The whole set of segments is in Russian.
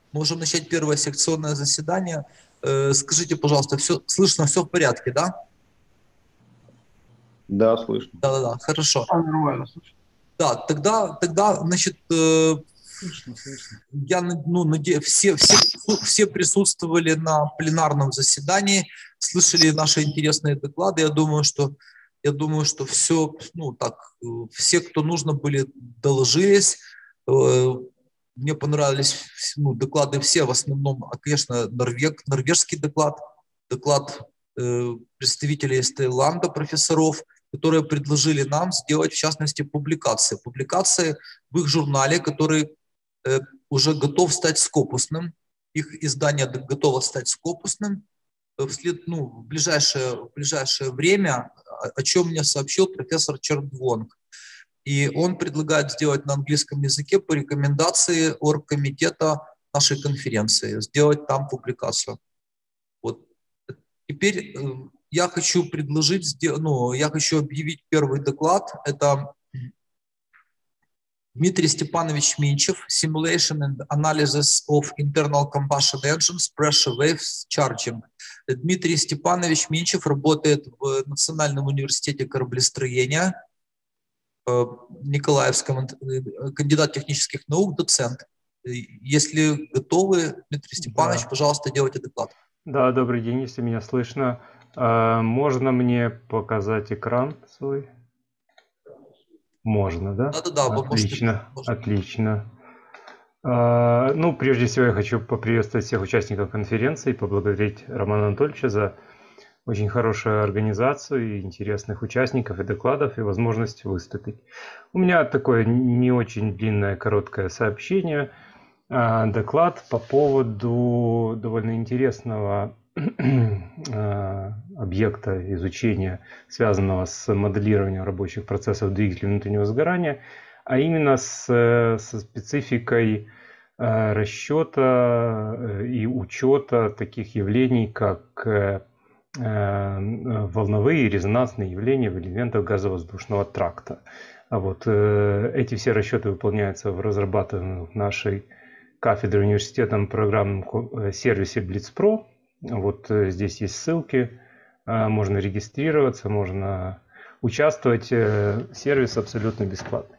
Можем начать первое секционное заседание. Скажите, пожалуйста, все слышно, все в порядке, да? Да, слышно. Да-да-да, хорошо. Нормально, слушай. Да, тогда, значит, Слышно, слышно. я, ну, все присутствовали на пленарном заседании, слышали наши интересные доклады. Я думаю, что все, ну, так, все, кто нужно были, доложились. Мне понравились, ну, доклады все, в основном, конечно, норвежский доклад представителей из Таиланда, профессоров, которые предложили нам сделать, в частности, публикации в их журнале, который уже готов стать скопусным. Их издание готово стать скопусным в ближайшее время, о чем мне сообщил профессор Чердвонг. И он предлагает сделать на английском языке по рекомендации оргкомитета нашей конференции, сделать там публикацию. Вот. Теперь я хочу объявить первый доклад. Это Дмитрий Степанович Минчев, Simulation and Analysis of Internal Combustion Engines, Pressure Waves Charging. Дмитрий Степанович Минчев работает в Национальном университете кораблестроения, Николаевском, кандидат технических наук, доцент. Если готовы, Дмитрий Степанович, Да. Пожалуйста, делайте доклад. Да, добрый день, если меня слышно. Можно мне показать экран свой? Можно, да? Да-да-да, вы Отлично, можете. отлично. Ну, прежде всего я хочу поприветствовать всех участников конференции, поблагодарить Романа Анатольевича за очень хорошую организацию, и интересных участников и докладов, и возможность выступить. У меня такое не очень длинное, короткое сообщение. Доклад по поводу довольно интересного объекта изучения, связанного с моделированием рабочих процессов двигателей внутреннего сгорания, а именно со спецификой расчета и учета таких явлений, как волновые и резонансные явления в элементах газовоздушного тракта. Эти все расчеты выполняются в разрабатываемом нашей кафедрой университетом программном сервисе BlitzPro. Здесь есть ссылки, можно регистрироваться, можно участвовать. Сервис абсолютно бесплатный.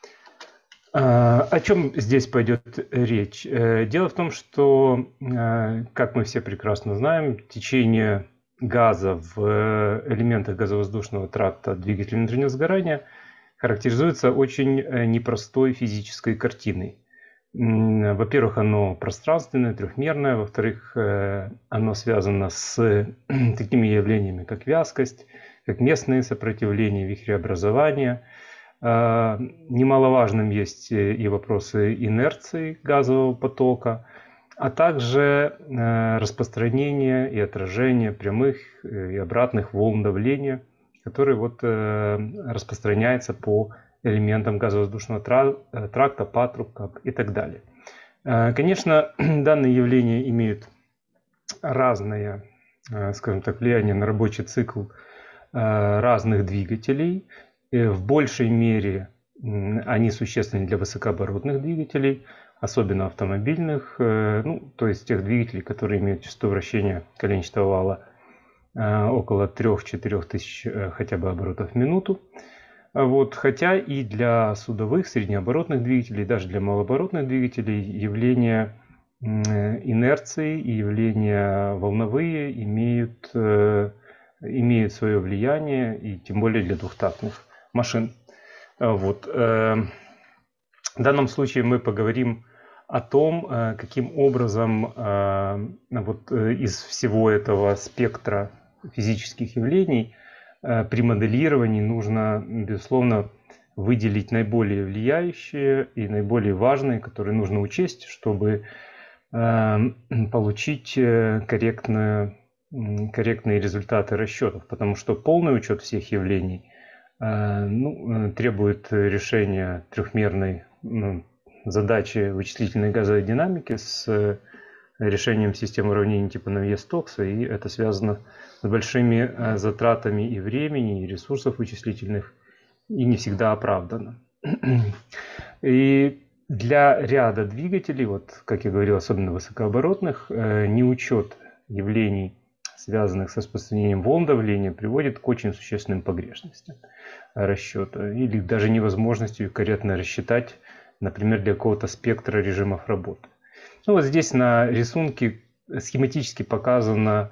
О чем здесь пойдет речь? Дело в том, что, как мы все прекрасно знаем, течение газа в элементах газовоздушного тракта двигателя внутреннего сгорания характеризуется очень непростой физической картиной. Во-первых, оно пространственное, трехмерное. Во-вторых, оно связано с такими явлениями, как вязкость, как местные сопротивления, вихреобразования. Немаловажным есть и вопросы инерции газового потока, а также распространение и отражение прямых и обратных волн давления, которые распространяются по элементам газовоздушного тракта, патрубкам и так далее. Конечно, данные явления имеют разное, скажем так, влияние на рабочий цикл разных двигателей. В большей мере они существенны для высокооборотных двигателей, особенно автомобильных, то есть тех двигателей, которые имеют частоту вращения коленчатого вала около 3-4 тысяч хотя бы оборотов в минуту. Хотя и для судовых, среднеоборотных двигателей, даже для малооборотных двигателей явления инерции и явления волновые имеют свое влияние, и тем более для двухтактных машин. В данном случае мы поговорим о том, каким образом из всего этого спектра физических явлений при моделировании нужно, безусловно, выделить наиболее влияющие и наиболее важные, которые нужно учесть, чтобы получить корректные результаты расчетов. Потому что полный учет всех явлений требует решения трехмерной задачи вычислительной газовой динамики с решением системы уравнений типа Навье-Стокса, и это связано с большими затратами и времени, и ресурсов вычислительных, и не всегда оправдано. И Для ряда двигателей, вот как я говорил, особенно высокооборотных, неучет явлений, связанных с распространением волн давления, приводит к очень существенным погрешностям расчета или даже невозможностью их корректно рассчитать, например, для какого-то спектра режимов работы. Ну, вот здесь на рисунке схематически показана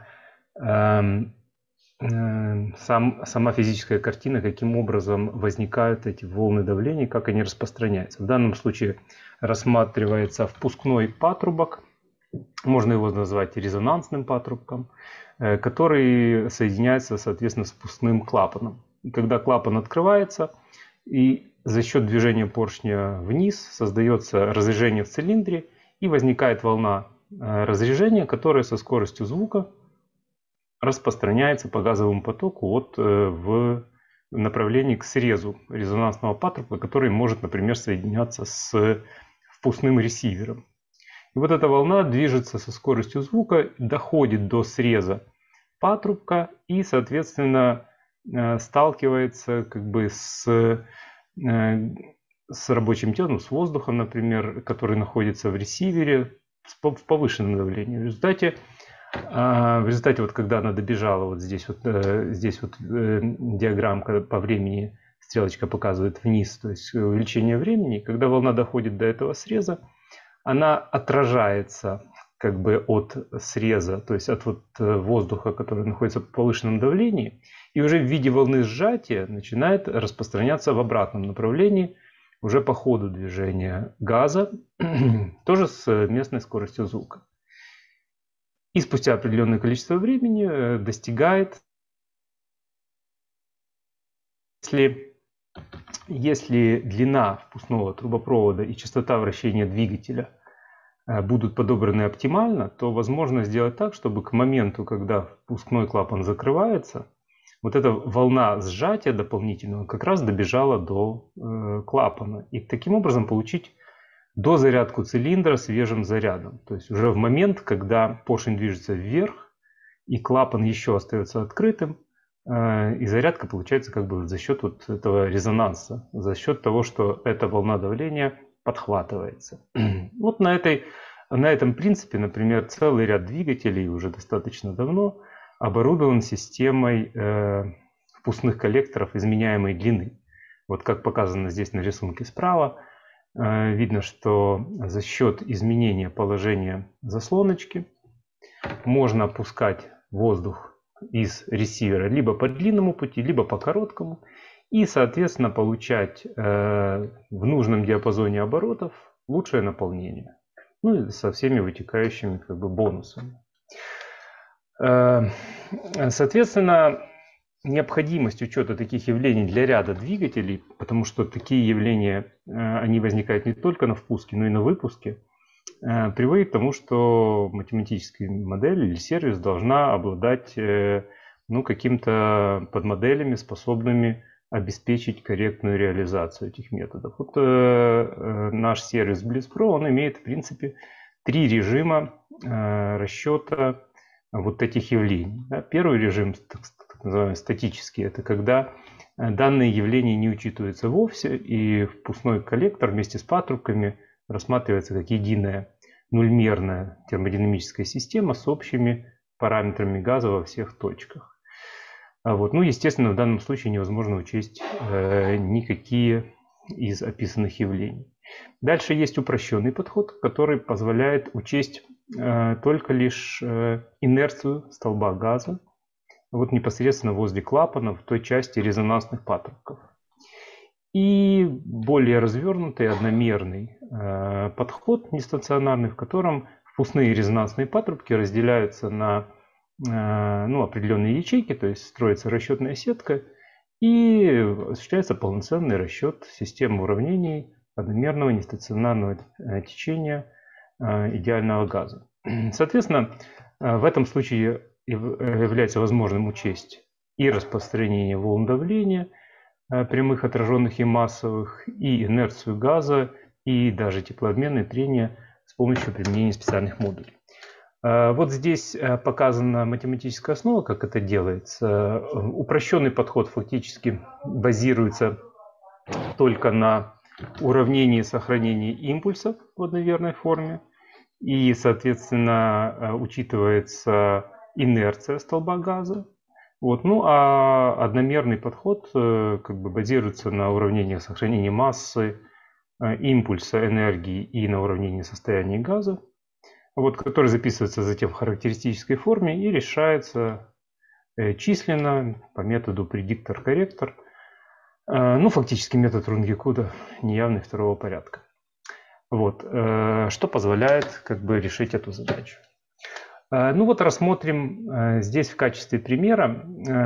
сама физическая картина, каким образом возникают эти волны давления, как они распространяются. В данном случае рассматривается впускной патрубок, можно его назвать резонансным патрубком, который соединяется, соответственно, с впускным клапаном. И когда клапан открывается, и за счет движения поршня вниз создается разрежение в цилиндре, и возникает волна разрежения, которая со скоростью звука распространяется по газовому потоку вот в направлении к срезу резонансного патрубка, который может, например, соединяться с впускным ресивером. И вот эта волна движется со скоростью звука, доходит до среза патрубка и, соответственно, сталкивается как бы с рабочим телом, с воздухом, например, который находится в ресивере в повышенном давлении. В результате вот когда она добежала, вот здесь диаграммка по времени, стрелочка показывает вниз, то есть увеличение времени, когда волна доходит до этого среза, она отражается как бы от среза, то есть от воздуха, который находится в повышенном давлении, и уже в виде волны сжатия начинает распространяться в обратном направлении, уже по ходу движения газа, тоже с местной скоростью звука. И спустя определенное количество времени достигает, если длина впускного трубопровода и частота вращения двигателя будут подобраны оптимально, то возможно сделать так, чтобы к моменту, когда впускной клапан закрывается, вот эта волна сжатия дополнительного как раз добежала до клапана. И таким образом получить дозарядку цилиндра свежим зарядом. То есть уже в момент, когда поршень движется вверх и клапан еще остается открытым, и зарядка получается как бы за счет вот этого резонанса, за счет того, что эта волна давления подхватывается. Вот на этом принципе, например, целый ряд двигателей уже достаточно давно оборудован системой впускных коллекторов изменяемой длины. Вот как показано здесь на рисунке справа, видно, что за счет изменения положения заслоночки можно опускать воздух из ресивера либо по длинному пути, либо по короткому, и, соответственно, получать в нужном диапазоне оборотов лучшее наполнение. Ну и со всеми вытекающими как бы бонусами. Соответственно, необходимость учета таких явлений для ряда двигателей, потому что такие явления, они возникают не только на впуске, но и на выпуске, приводит к тому, что математическая модель или сервис должна обладать какими-то подмоделями, способными обеспечить корректную реализацию этих методов. Вот наш сервис BlitzPro, он имеет в принципе 3 режима расчета вот этих явлений. Первый режим, так называемый статический, это когда данные явления не учитываются вовсе, и впускной коллектор вместе с патрубками рассматривается как единая нульмерная термодинамическая система с общими параметрами газа во всех точках. Естественно, в данном случае невозможно учесть никакие из описанных явлений. Дальше есть упрощенный подход, который позволяет учесть только лишь инерцию столба газа, вот непосредственно возле клапана, в той части резонансных патрубков. И более развернутый, одномерный подход нестационарный, в котором впускные резонансные патрубки разделяются на определенные ячейки, то есть строится расчетная сетка, и осуществляется полноценный расчет системы уравнений одномерного нестационарного течения идеального газа. Соответственно, в этом случае является возможным учесть и распространение волн давления, прямых, отраженных и массовых, и инерцию газа, и даже теплообменное трение с помощью применения специальных модулей. Вот здесь показана математическая основа, как это делается. Упрощенный подход фактически базируется только на уравнение сохранения импульсов в одноверной форме. И, соответственно, учитывается инерция столба газа. Вот. Ну а одномерный подход как бы базируется на уравнениях сохранения массы, импульса, энергии и на уравнении состояния газа, вот, который записывается затем в характеристической форме и решается численно по методу предиктор-корректор. Ну, фактически метод Рунгекуда неявный второго порядка. Вот, что позволяет как бы решить эту задачу. Ну вот рассмотрим здесь в качестве примера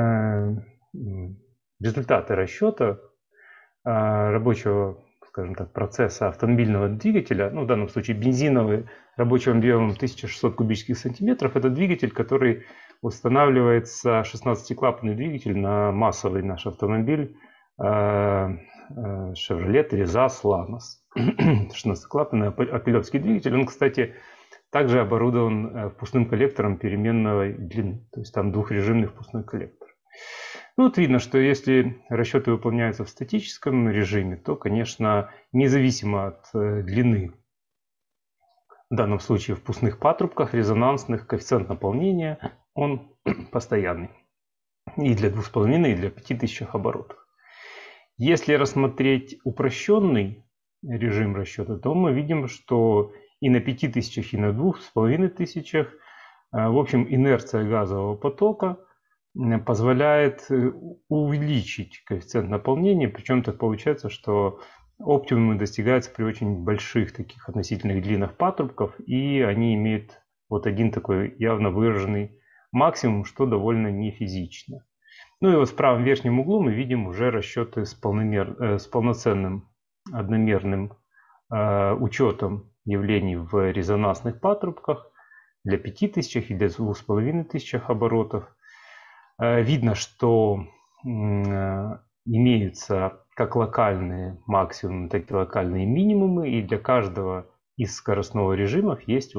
результаты расчета рабочего, скажем так, процесса автомобильного двигателя, ну в данном случае бензиновый, рабочим объемом 1600 кубических сантиметров. Это двигатель, который устанавливается 16-клапанный двигатель на массовый наш автомобиль Chevrolet Rezas Lanos. 16-клапанный опелевский двигатель. Он, кстати, также оборудован впускным коллектором переменной длины. То есть там двухрежимный впускной коллектор. Ну, вот видно, что если расчеты выполняются в статическом режиме, то, конечно, независимо от длины, в данном случае в впускных патрубках, резонансных, коэффициент наполнения, он постоянный. И для 2,5, и для 5000 оборотов. Если рассмотреть упрощенный режим расчета, то мы видим, что и на 5000, и на 2500, в общем, инерция газового потока позволяет увеличить коэффициент наполнения, причем так получается, что оптимумы достигаются при очень больших таких относительных длинах патрубков, и они имеют вот один такой явно выраженный максимум, что довольно нефизично. Ну и вот в правом верхнем углу мы видим уже расчеты с полноценным одномерным учетом явлений в резонансных патрубках для 5000 и для 2500 оборотов. Видно, что имеются как локальные максимумы, так и локальные минимумы, и для каждого из скоростного режимов есть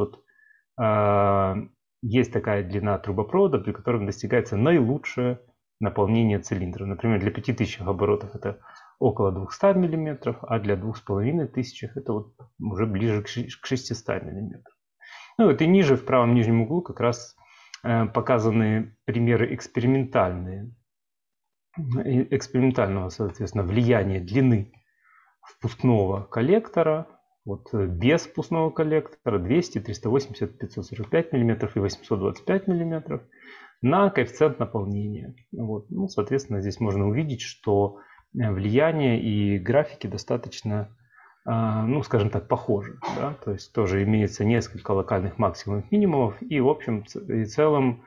есть такая длина трубопровода, при котором достигается наилучшее наполнение цилиндра. Например, для 5000 оборотов это около 200 мм, а для 2500 это вот уже ближе к 600 мм. Ну вот и ниже, в правом нижнем углу, как раз показаны примеры экспериментального, соответственно, влияния длины впускного коллектора, вот без впускного коллектора 200, 380, 545 мм и 825 мм на коэффициент наполнения. Вот. Ну, соответственно, здесь можно увидеть, что влияние и графики достаточно, ну, скажем так, похожи. Да? То есть тоже имеется несколько локальных максимумов, минимумов, и в общем и целом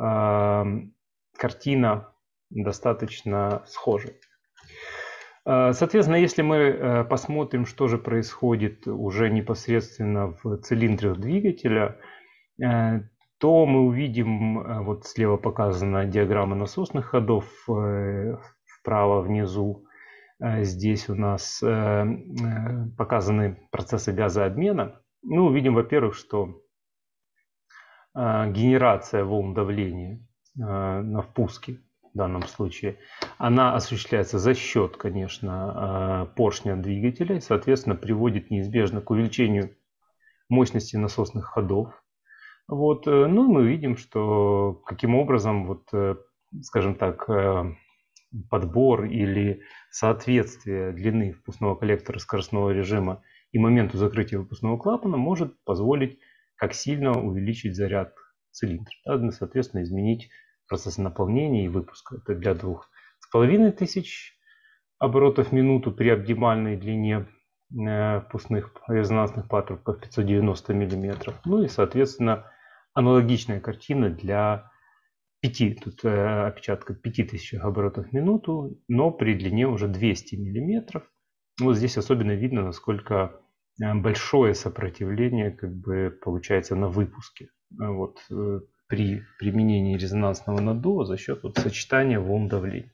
картина достаточно схожа. Соответственно, если мы посмотрим, что же происходит уже непосредственно в цилиндрах двигателя, то мы увидим, вот слева показана диаграмма насосных ходов, вправо внизу здесь у нас показаны процессы газообмена. Мы увидим, во-первых, что генерация волн давления на впуске в данном случае, она осуществляется за счет, конечно, поршня двигателя и, соответственно, приводит неизбежно к увеличению мощности насосных ходов. Вот. Ну, мы видим, что каким образом, вот, скажем так, подбор или соответствие длины впускного коллектора скоростного режима и моменту закрытия выпускного клапана может позволить как сильно увеличить заряд цилиндра, да, соответственно, изменить процесс наполнения и выпуска. Это для 2500 оборотов в минуту при оптимальной длине впускных резонансных патрубков 590 мм. Ну и, соответственно, аналогичная картина для 5, тут опечатка 5000 оборотов в минуту, но при длине уже 200 мм. Вот здесь особенно видно, насколько большое сопротивление как бы получается на выпуске. Вот, при применении резонансного наддува за счет вот сочетания волн давления.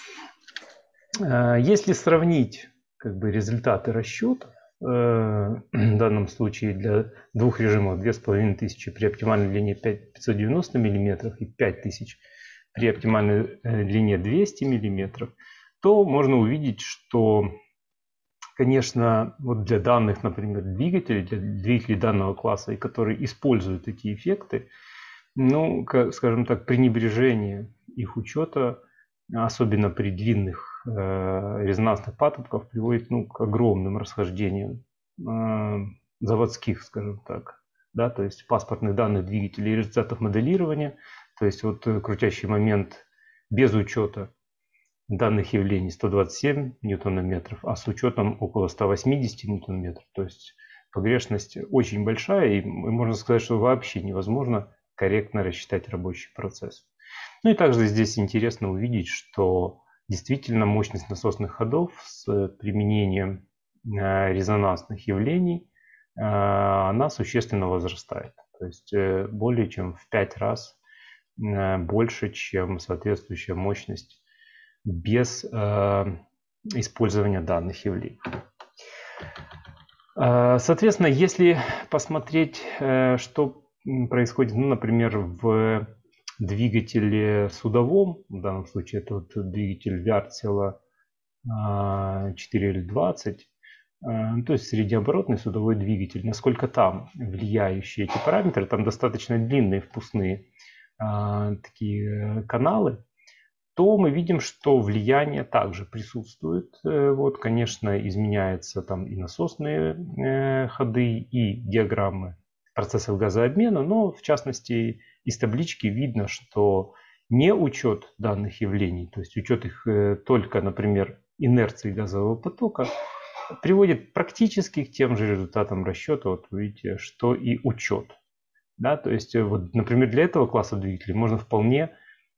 Если сравнить как бы результаты расчетов, в данном случае для двух режимов 2500 при оптимальной длине 590 мм и 5000 при оптимальной длине 200 мм, то можно увидеть, что конечно, вот для данных, например, двигателей, для двигателей данного класса, и которые используют эти эффекты, ну, скажем так, пренебрежение их учета, особенно при длинных резонансных патрубках, приводит, ну, к огромным расхождениям заводских, скажем так, да, то есть паспортных данных двигателей и результатов моделирования, то есть вот крутящий момент без учета данных явлений 127 ньютонометров, а с учетом около 180 ньютонометров, то есть погрешность очень большая, и можно сказать, что вообще невозможно корректно рассчитать рабочий процесс. Ну и также здесь интересно увидеть, что действительно мощность насосных ходов с применением резонансных явлений, она существенно возрастает. То есть более чем в 5 раз больше, чем соответствующая мощность без использования данных явлений. Соответственно, если посмотреть, что происходит, ну, например, в двигателе судовом, в данном случае это вот двигатель Вяртсела 4L20, то есть среднеоборотный судовой двигатель, насколько там влияющие эти параметры, там достаточно длинные впускные такие каналы, то мы видим, что влияние также присутствует. Вот, конечно, изменяются там и насосные ходы, и диаграммы процессов газообмена, но в частности из таблички видно, что не учет данных явлений, то есть учет их только, например, инерции газового потока, приводит практически к тем же результатам расчета, вот видите, что и учет. Да, то есть, вот, например, для этого класса двигателей можно вполне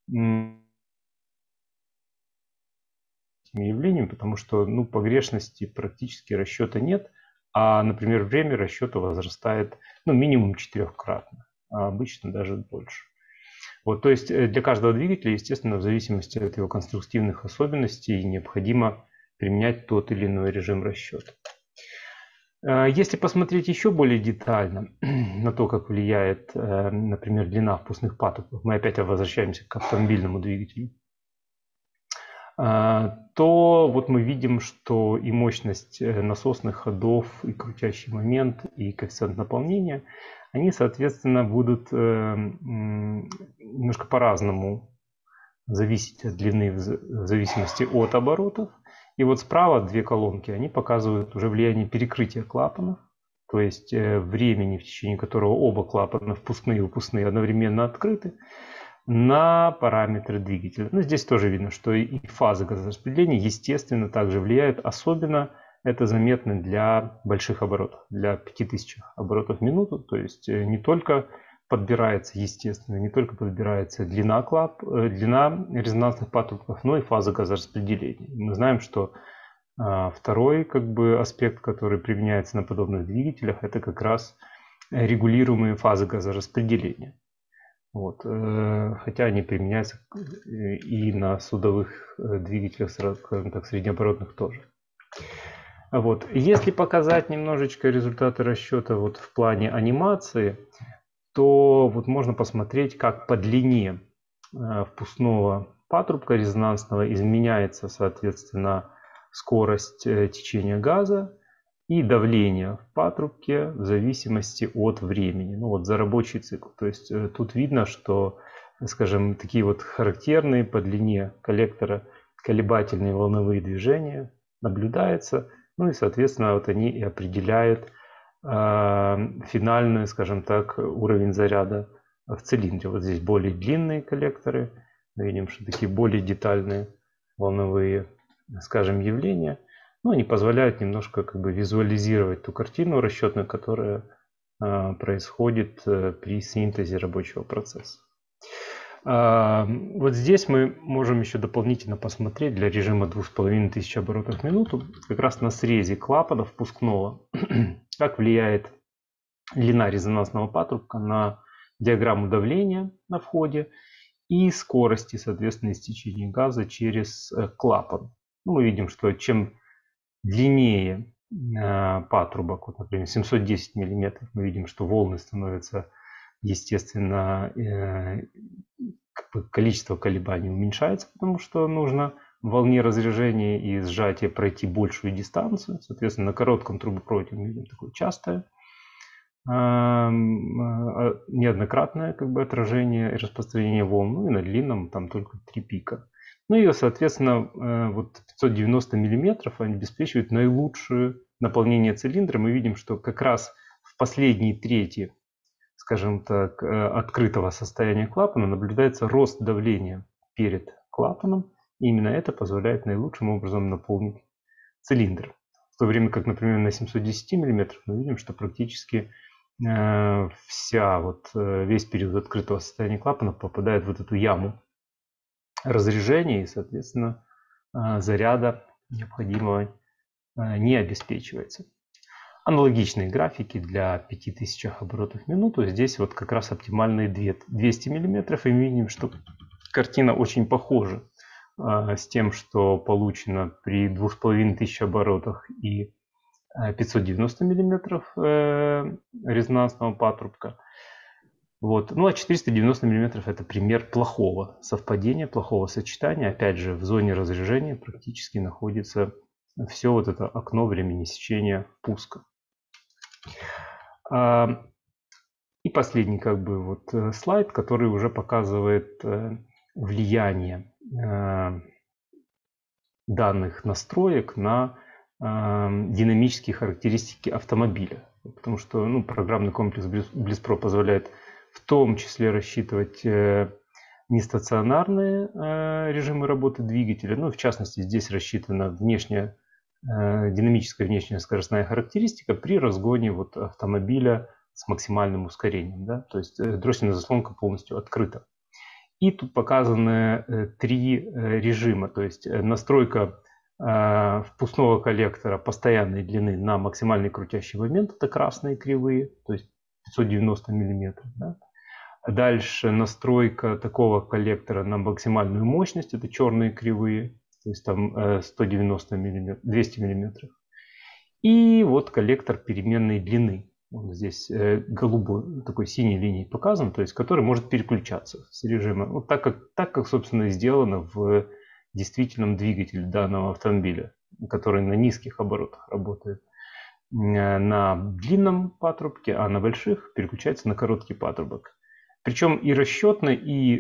явлением, потому что, ну, погрешности практически расчета нет, а, например, время расчета возрастает, ну, минимум 4-кратно, а обычно даже больше. Вот, то есть для каждого двигателя, естественно, в зависимости от его конструктивных особенностей, необходимо применять тот или иной режим расчета. Если посмотреть еще более детально на то, как влияет, например, длина впускных патрубков, мы опять возвращаемся к автомобильному двигателю, то вот мы видим, что и мощность насосных ходов, и крутящий момент, и коэффициент наполнения, они, соответственно, будут немножко по-разному зависеть от длины в зависимости от оборотов. И вот справа две колонки, они показывают уже влияние перекрытия клапанов, то есть времени, в течение которого оба клапана, впускные и выпускные, одновременно открыты, на параметры двигателя. Ну, здесь тоже видно, что и фазы газораспределения, естественно, также влияют. Особенно это заметно для больших оборотов, для 5000 оборотов в минуту. То есть не только подбирается, естественно, не только подбирается длина резонансных патрубков, но и фаза газораспределения. Мы знаем, что второй аспект, который применяется на подобных двигателях, это как раз регулируемые фазы газораспределения. Вот. Хотя они применяются и на судовых двигателях, скажем так, среднеоборотных тоже. Вот. Если показать немножечко результаты расчета вот в плане анимации, то вот можно посмотреть, как по длине впускного патрубка резонансного изменяется, соответственно, скорость течения газа и давление в патрубке в зависимости от времени, ну вот за рабочий цикл. То есть тут видно, что, скажем, такие вот характерные по длине коллектора колебательные волновые движения наблюдаются, ну и, соответственно, вот они и определяют финальный, скажем так, уровень заряда в цилиндре. Вот здесь более длинные коллекторы, мы видим, что такие более детальные волновые, скажем, явления. Ну, они позволяют немножко визуализировать ту картину расчетную, которая происходит при синтезе рабочего процесса. Вот здесь мы можем еще дополнительно посмотреть для режима 2500 оборотов в минуту, как раз на срезе клапана впускного, как влияет длина резонансного патрубка на диаграмму давления на входе и скорости, соответственно, истечения газа через клапан. Ну, мы видим, что чем длиннее патрубок, вот, например, 710 мм, мы видим, что волны становятся, естественно, количество колебаний уменьшается, потому что нужно волне разряжения и сжатия пройти большую дистанцию. Соответственно, на коротком трубопроводе мы видим такое частое, неоднократное отражение и распространение волн, ну и на длинном там только 3 пика. Ну и, соответственно, вот 590 миллиметров они обеспечивают наилучшее наполнение цилиндра. Мы видим, что как раз в последней трети, скажем так, открытого состояния клапана наблюдается рост давления перед клапаном. И именно это позволяет наилучшим образом наполнить цилиндр. В то время как, например, на 710 мм мы видим, что практически весь период открытого состояния клапана попадает в вот эту яму разряжения и, соответственно, заряда необходимого не обеспечивается. Аналогичные графики для 5000 оборотов в минуту. Здесь вот как раз оптимальные 200 мм. И мы видим, что картина очень похожа с тем, что получено при 2500 оборотах и 590 мм резонансного патрубка. Вот. Ну а 490 мм это пример плохого совпадения, плохого сочетания. Опять же, в зоне разряжения практически находится все вот это окно времени сечения пуска. И последний слайд, который уже показывает влияние данных настроек на динамические характеристики автомобиля. Потому что программный комплекс BlizzPro позволяет в том числе рассчитывать нестационарные режимы работы двигателя. Ну, в частности, здесь рассчитана динамическая внешняя скоростная характеристика при разгоне автомобиля с максимальным ускорением. Да? То есть дроссельная заслонка полностью открыта. И тут показаны 3 режима. То есть настройка впускного коллектора постоянной длины на максимальный крутящий момент. Это красные кривые, то есть 590 мм. Да? Дальше настройка такого коллектора на максимальную мощность. Это черные кривые, то есть там 190 мм, 200 мм. И вот коллектор переменной длины. Он здесь голубой, такой синей линией показан, то есть который может переключаться с режима. Вот так как собственно, и сделано в действительном двигателе данного автомобиля, который на низких оборотах работает на длинном патрубке, а на больших переключается на короткий патрубок. Причем и расчетно, и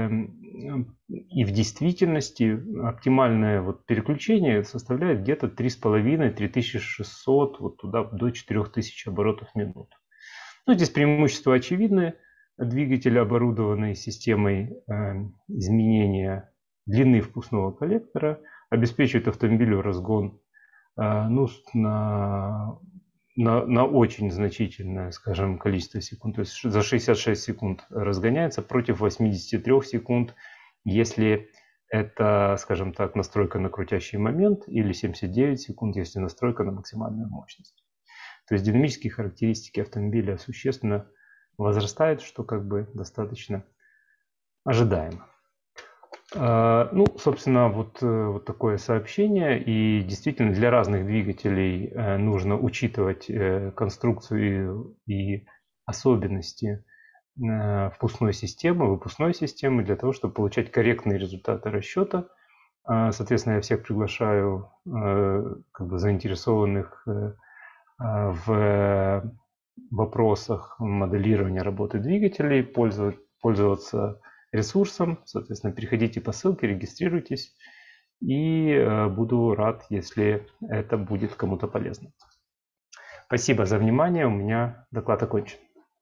в действительности оптимальное переключение составляет где-то 3500-3600, вот туда до 4000 оборотов в минуту. Ну, здесь преимущества очевидны. Двигатель, оборудованный системой изменения длины впускного коллектора, обеспечивает автомобилю разгон на очень значительное, скажем, количество секунд. То есть за 66 секунд разгоняется против 83 секунд, если это, скажем так, настройка на крутящий момент, или 79 секунд, если настройка на максимальную мощность. То есть динамические характеристики автомобиля существенно возрастают, что достаточно ожидаемо. Ну, собственно, вот такое сообщение. И действительно для разных двигателей нужно учитывать конструкцию и особенности впускной системы, выпускной системы для того, чтобы получать корректные результаты расчета. Соответственно, я всех приглашаю заинтересованных в вопросах моделирования работы двигателей пользоваться ресурсом. Соответственно, переходите по ссылке, регистрируйтесь. И буду рад, если это будет кому-то полезно. Спасибо за внимание. У меня доклад окончен.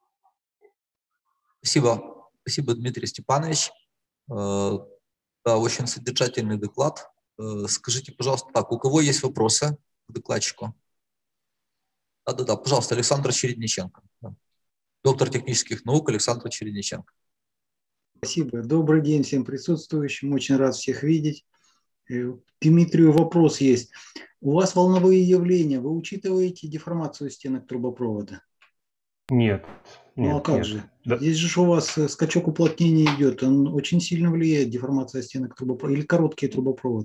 Спасибо. Спасибо, Дмитрий Степанович. Да, очень содержательный доклад. Скажите, пожалуйста, у кого есть вопросы к докладчику? Да, пожалуйста, Александр Чередниченко. Доктор технических наук Александр Чередниченко. Спасибо. Добрый день всем присутствующим. Очень рад всех видеть. К Дмитрию вопрос есть. У вас волновые явления. Вы учитываете деформацию стенок трубопровода? Нет. Ну а как нет. же? Да. Здесь же у вас скачок уплотнения идет. Он очень сильно влияет, деформация стенок трубопровода. Или короткие трубопроводы?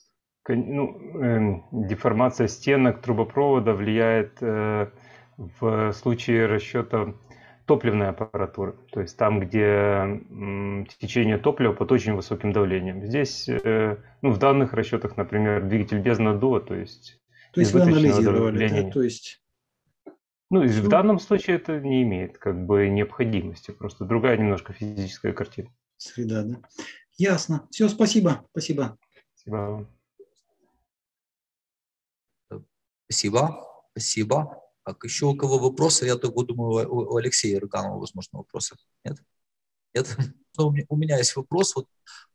Деформация стенок трубопровода влияет в случае расчета топливной аппаратуры, то есть там, где течение топлива под очень высоким давлением. Здесь Ну, в данных расчетах, например, двигатель без наддува, то есть То есть вы избыточного анализировали, да? давления. То есть Ну, и в все, данном случае это не имеет как бы необходимости, просто другая немножко физическая картина. среда, да? Ясно. Все, спасибо. Спасибо. Спасибо вам. Спасибо. Спасибо. Так, еще у кого вопросы? Я только думаю, у Алексея Рыганова, возможно, вопросы. Нет? Нет? Ну, у меня есть вопрос. Вот,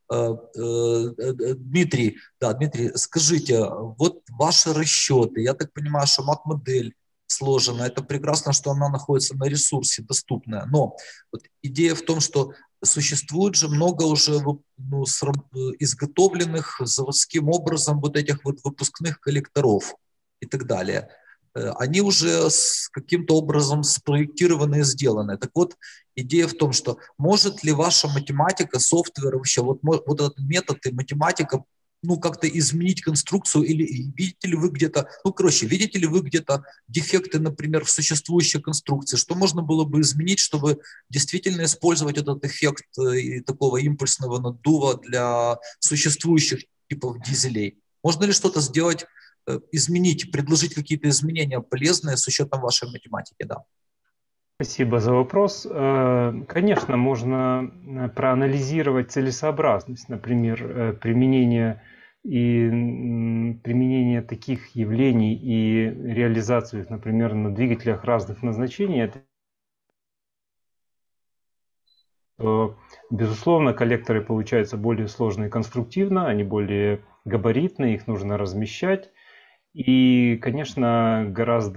Дмитрий, да, Дмитрий, скажите, вот ваши расчеты, я так понимаю, что мат-модель сложена, это прекрасно, что она находится на ресурсе, доступная, но вот идея в том, что существует же много уже изготовленных заводским образом вот этих вот выпускных коллекторов и так далее. Они уже каким-то образом спроектированы и сделаны. Так вот, идея в том, что может ли ваша математика, софтвер, вообще вот этот метод и математика, ну, как-то изменить конструкцию, или видите ли вы где-то, ну, короче, видите ли вы где-то дефекты, например, в существующей конструкции, что можно было бы изменить, чтобы действительно использовать этот эффект такого импульсного наддува для существующих типов дизелей? Можно ли что-то сделать, изменить, предложить какие-то изменения полезные с учетом вашей математики, да? Спасибо за вопрос. Конечно, можно проанализировать целесообразность, например, применение таких явлений и реализацию их, например, на двигателях разных назначений. Безусловно, коллекторы получаются более сложные конструктивно, они более габаритные, их нужно размещать. И, конечно,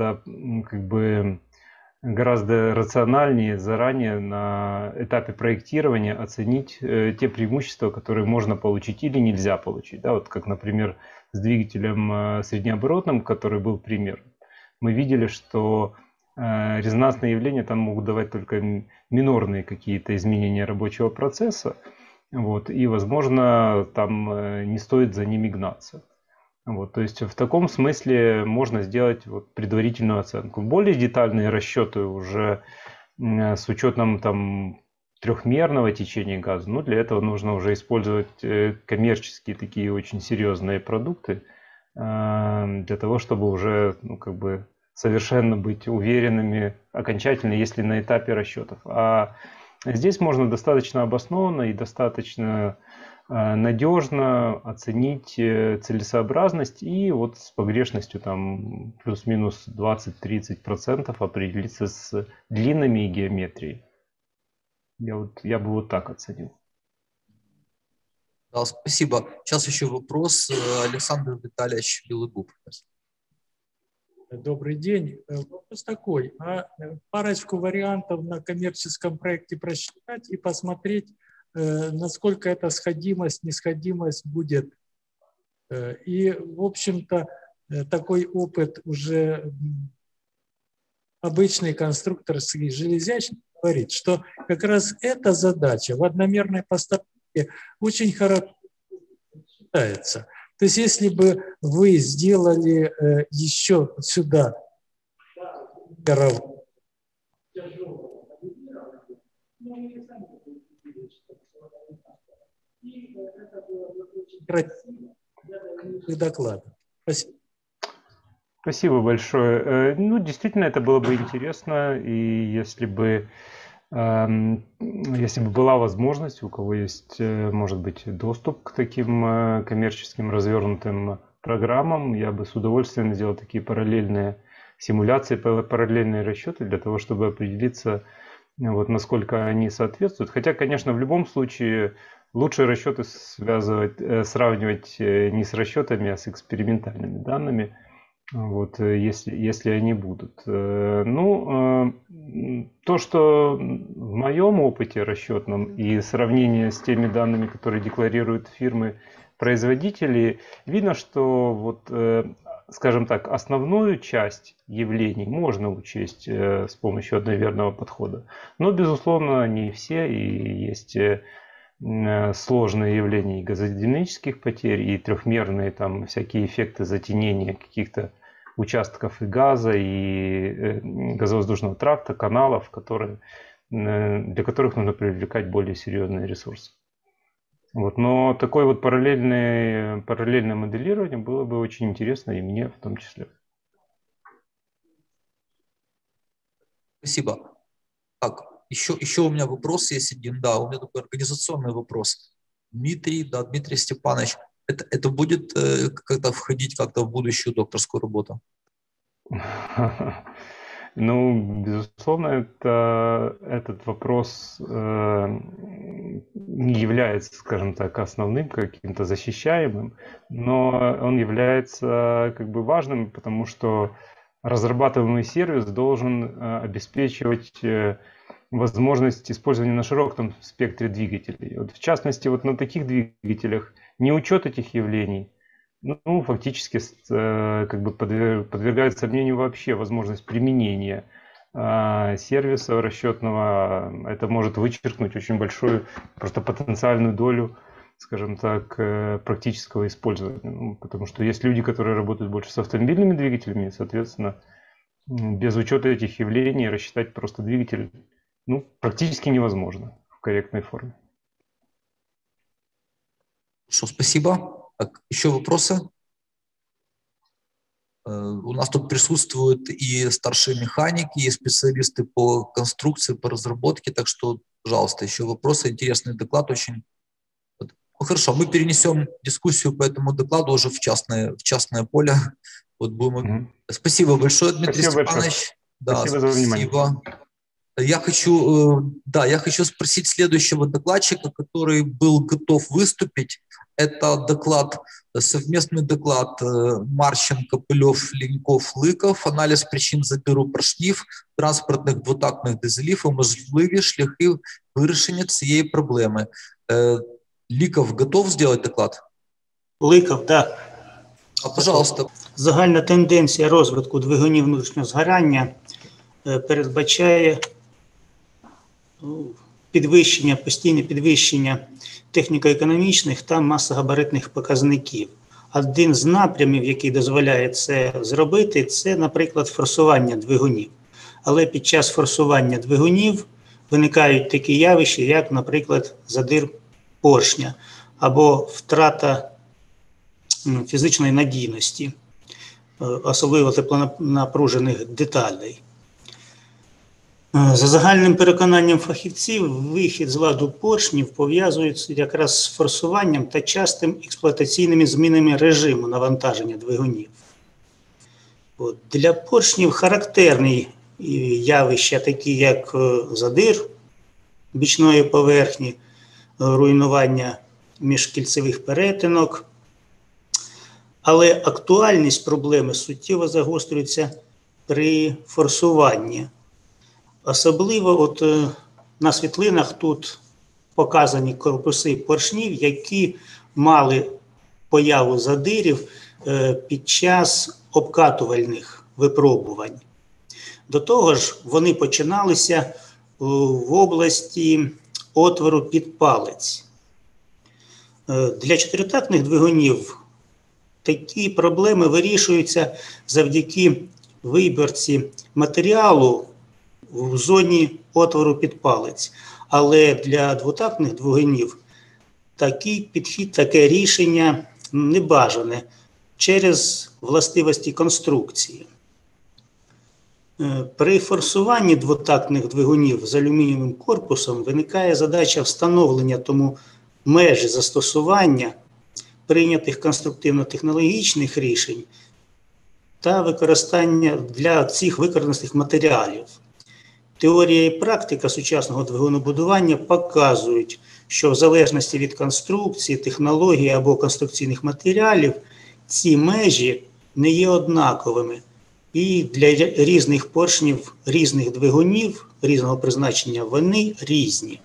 гораздо рациональнее заранее на этапе проектирования оценить те преимущества, которые можно получить или нельзя получить. Да, вот как, например, с двигателем среднеоборотным, который был пример. Мы видели, что резонансные явления там могут давать только минорные какие-то изменения рабочего процесса. Вот, и, возможно, там не стоит за ними гнаться. Вот, то есть в таком смысле можно сделать вот предварительную оценку. Более детальные расчеты уже с учетом там трехмерного течения газа, ну, для этого нужно уже использовать коммерческие такие очень серьезные продукты для того, чтобы уже как бы совершенно быть уверенными окончательно, если на этапе расчетов. А здесь можно достаточно обоснованно и достаточно надежно оценить целесообразность и вот с погрешностью там плюс-минус 20-30% определиться с длинами и геометрией. Я бы вот так оценил. Да, спасибо. Сейчас еще вопрос. Александр Витальевич Белогуб. Добрый день. Вопрос такой. Парочку вариантов на коммерческом проекте просчитать и посмотреть, насколько эта сходимость, несходимость будет. И, в общем-то, такой опыт уже обычный конструкторский железячник говорит, что как раз эта задача в одномерной постановке очень хорошо считается. То есть если бы вы сделали еще сюда доклад. Спасибо. Спасибо большое. Ну, действительно, это было бы интересно, и если бы была возможность, у кого есть, может быть, доступ к таким коммерческим развернутым программам, я бы с удовольствием сделал такие параллельные симуляции, параллельные расчеты для того, чтобы определиться, вот, насколько они соответствуют. Хотя, конечно, в любом случае лучше расчеты сравнивать не с расчетами, а с экспериментальными данными. Вот, если они будут. Ну, то, что в моем опыте расчетном и сравнение с теми данными, которые декларируют фирмы-производители, видно, что вот, скажем так, основную часть явлений можно учесть с помощью одноверного подхода. Но, безусловно, не все, и есть сложные явления и газодинамических потерь, и трехмерные там всякие эффекты затенения каких-то участков и газа, и газовоздушного тракта, каналов, для которых нужно привлекать более серьезные ресурсы. Вот, но такое вот параллельное моделирование было бы очень интересно, и мне в том числе. Спасибо. Так, еще у меня вопрос есть один, да, у меня такой организационный вопрос. Дмитрий Степанович, это будет как-то входить как-то в будущую докторскую работу? Ну, безусловно, этот вопрос не является, скажем так, основным, каким-то защищаемым, но он является как бы важным, потому что разрабатываемый сервис должен обеспечивать возможность использования на широком спектре двигателей. Вот в частности, вот на таких двигателях неучет этих явлений, ну, фактически как бы подвергает сомнению вообще возможность применения сервиса расчетного. Это может вычеркнуть очень большую просто потенциальную долю, скажем так, практического использования. Ну, потому что есть люди, которые работают больше с автомобильными двигателями, соответственно, без учета этих явлений рассчитать просто двигатель практически невозможно в корректной форме. Хорошо, спасибо. Так, еще вопросы? У нас тут присутствуют и старшие механики, и специалисты по конструкции, по разработке, так что, пожалуйста, еще вопросы. Интересный доклад очень. Ну, хорошо, мы перенесем дискуссию по этому докладу уже в частное поле. Вот будем... Спасибо большое, Дмитрий Степанович. Да, спасибо за внимание. Я хочу спросить следующего докладчика, который был готов выступить. Это совместный доклад Марченко, Пылев, Леньков, Лыков. Аналіз причин забіру поршнів, транспортних двотактних дизелів і можливі шляхи вирішення цієї проблеми. Ликов готов сделать доклад? Лыков, да. Пожалуйста. Загальна тенденція розвитку двигунів внутрішнього згорання передбачає постійне підвищення техніко-економічних та масогабаритних показників. Один з напрямів, який дозволяє це зробити, це, наприклад, форсування двигунів. Але під час форсування двигунів виникають такі явища, як, наприклад, задир поршня або втрата фізичної надійності, особливо теплонапружених деталей. За загальним переконанням фахівців, вихід з ладу поршнів пов'язується якраз з форсуванням та частим експлуатаційними змінами режиму навантаження двигунів. Для поршнів характерні явища, такі як задир бічної поверхні, руйнування міжкільцевих перетинок. Але актуальність проблеми суттєво загострюється при форсуванні. Особливо на світлинах тут показані корпуси поршнів, які мали появу задирів під час обкатувальних випробувань. До того ж, вони починалися в області отвору під палець. Для чотиритактних двигунів такі проблеми вирішуються завдяки виборці матеріалу в зоні отвору під палець. Але для двотактних двигунів такий підхід, таке рішення не бажане через властивості конструкції. При форсуванні двотактних двигунів з алюмінієвим корпусом виникає задача встановлення тому межі застосування прийнятих конструктивно-технологічних рішень та використання для цих використаних матеріалів. Теорія і практика сучасного двигунобудування показують, що в залежності від конструкції, технології або конструкційних матеріалів ці межі не є однаковими. І для різних поршнів, різних двигунів, різного призначення вони різні.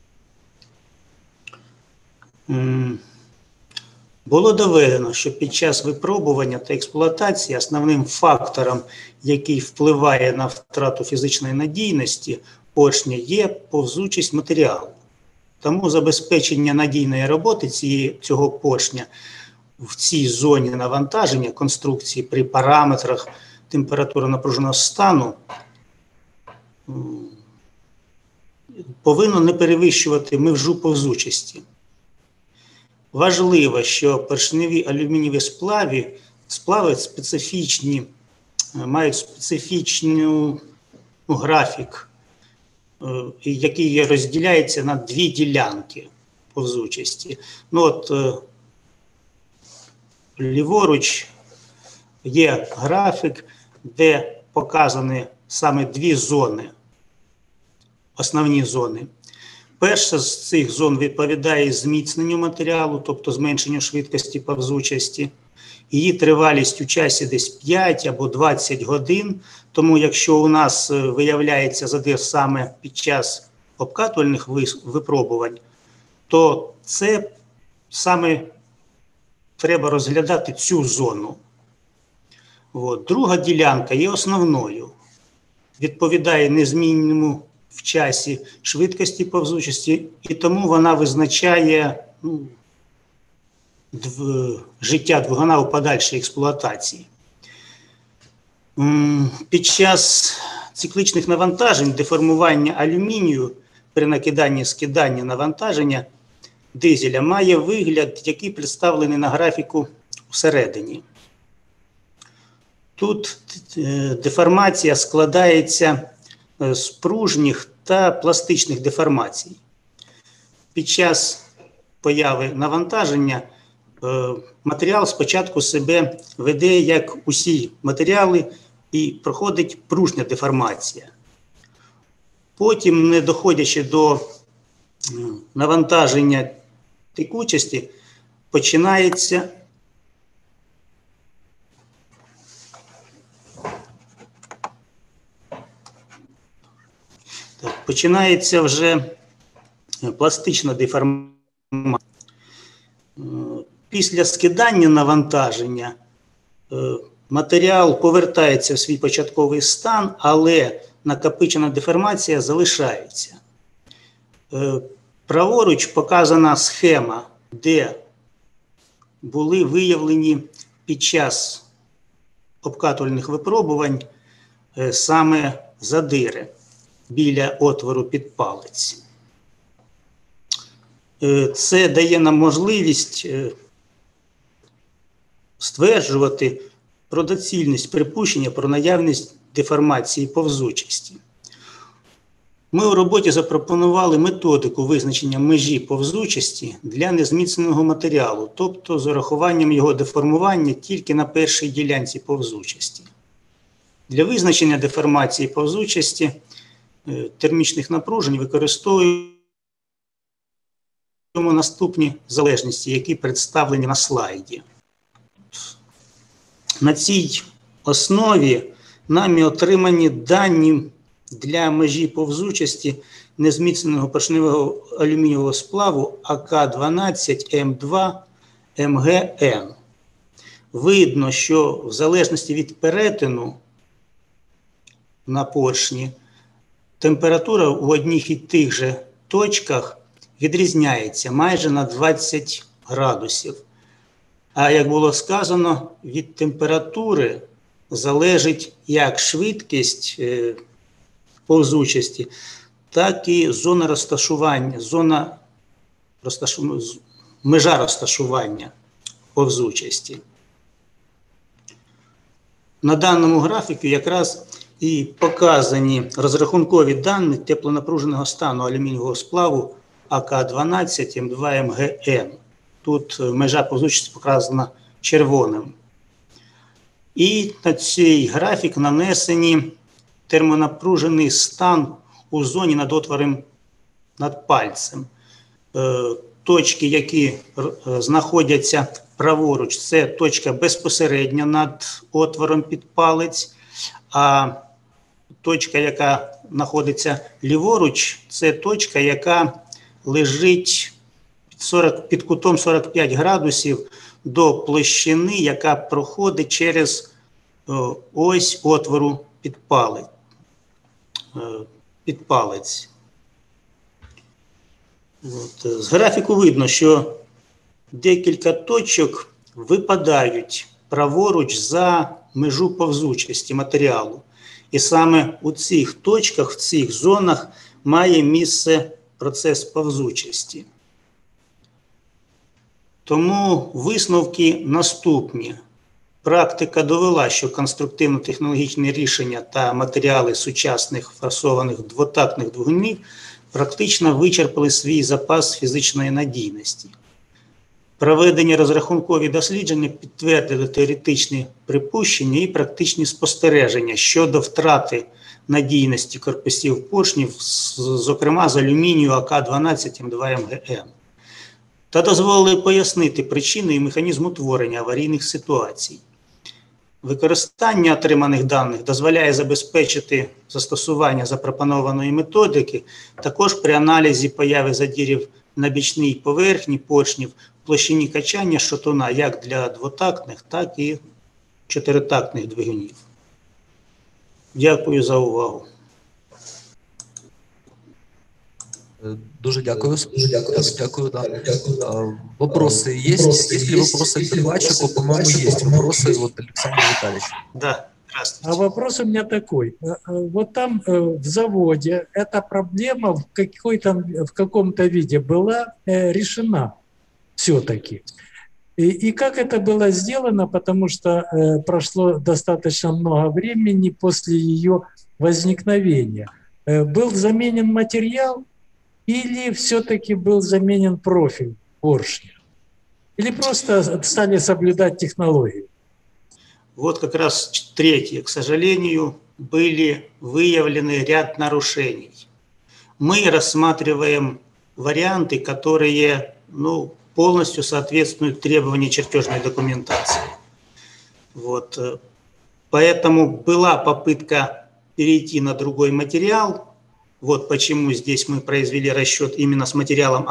Було доведено, що під час випробування та експлуатації основним фактором, який впливає на втрату фізичної надійності поршня, є повзучість матеріалу. Тому забезпечення надійної роботи цього поршня в цій зоні навантаження конструкції при параметрах температури напруженого стану повинно не перевищувати межу повзучості. важливо, що поршневі алюмінієві сплави специфічні, мають специфічний графік, який розділяється на дві ділянки повзучості. Ну, от, ліворуч є графік, де показані саме дві зони, основні зони. Перша з цих зон відповідає зміцненню матеріалу, тобто зменшенню швидкості повзучості. Її тривалість у часі десь 5 або 20 годин, тому якщо у нас виявляється задир саме під час обкатувальних випробувань, то це саме треба розглядати цю зону. От. Друга ділянка є основною, відповідає незмінному в часі швидкості повзучості, і тому вона визначає життя двигуна у подальшій експлуатації. Під час циклічних навантажень деформування алюмінію при накиданні-скиданні навантаження дизеля має вигляд, який представлений на графіку всередині. Тут деформація складається з пружніх та пластичних деформацій. Під час появи навантаження матеріал спочатку себе веде, як усі матеріали, і проходить пружня деформація. Потім, не доходячи до навантаження текучості, починається вже пластична деформація. Після скидання навантаження матеріал повертається в свій початковий стан, але накопичена деформація залишається. Праворуч показана схема, де були виявлені під час обкатувальних випробувань саме задири біля отвору під палець. Це дає нам можливість стверджувати про доцільність припущення про наявність деформації повзучості. Ми у роботі запропонували методику визначення межі повзучості для незміцненого матеріалу, тобто з урахуванням його деформування тільки на першій ділянці повзучості. Для визначення деформації повзучості термічних напружень використовуємо наступні залежності, які представлені на слайді. На цій основі нами отримані дані для межі повзучості незміцненого поршневого алюмінієвого сплаву АК-12М2 МГН. Видно, що в залежності від перетину на поршні температура у одних і тих же точках відрізняється майже на 20 градусів. А як було сказано, від температури залежить як швидкість повзучості, так і зона розташування, межа розташування повзучості. На даному графіку якраз і показані розрахункові дані теплонапруженого стану алюмінієвого сплаву АК-12М2МГН. Тут межа повзучості показана червоним. І на цей графік нанесені термонапружений стан у зоні над отвором над пальцем. Точки, які знаходяться праворуч, це точка безпосередньо над отвором під палець, а точка, яка знаходиться ліворуч, це точка, яка лежить під кутом 45 градусів до площини, яка проходить через ось отвору під палець. З графіку видно, що декілька точок випадають праворуч за межу повзучості матеріалу. І саме у цих точках, в цих зонах має місце процес повзучості. Тому висновки наступні. Практика довела, що конструктивно-технологічні рішення та матеріали сучасних форсованих двотактних двигунів практично вичерпали свій запас фізичної надійності. Проведені розрахункові дослідження підтвердили теоретичні припущення і практичні спостереження щодо втрати надійності корпусів поршнів, зокрема з алюмінію АК-12М2МГН, та дозволили пояснити причини і механізм утворення аварійних ситуацій. Використання отриманих даних дозволяє забезпечити застосування запропонованої методики також при аналізі появи задірів на бічній поверхні поршнів в площині качання шатуна як для двотактних, так і чотиритактних двигунів. Дякую за увагу. Дуже дякую. Дякую, да. Вопросы есть? Есть ли вопросы к докладчику? По-моему, есть вопросы. Вот Александр Витальевич. Да, здравствуйте. А вопрос у меня такой. Вот там в заводе эта проблема в каком-то виде была решена все-таки. И как это было сделано, потому что прошло достаточно много времени после ее возникновения. Был заменен материал или все-таки был заменен профиль поршня? Или просто стали соблюдать технологии? Вот как раз третье. К сожалению, были выявлены ряд нарушений. Мы рассматриваем варианты, которые полностью соответствуют требованиям чертежной документации. Вот. Поэтому была попытка перейти на другой материал. Вот почему здесь мы произвели расчет именно с материалом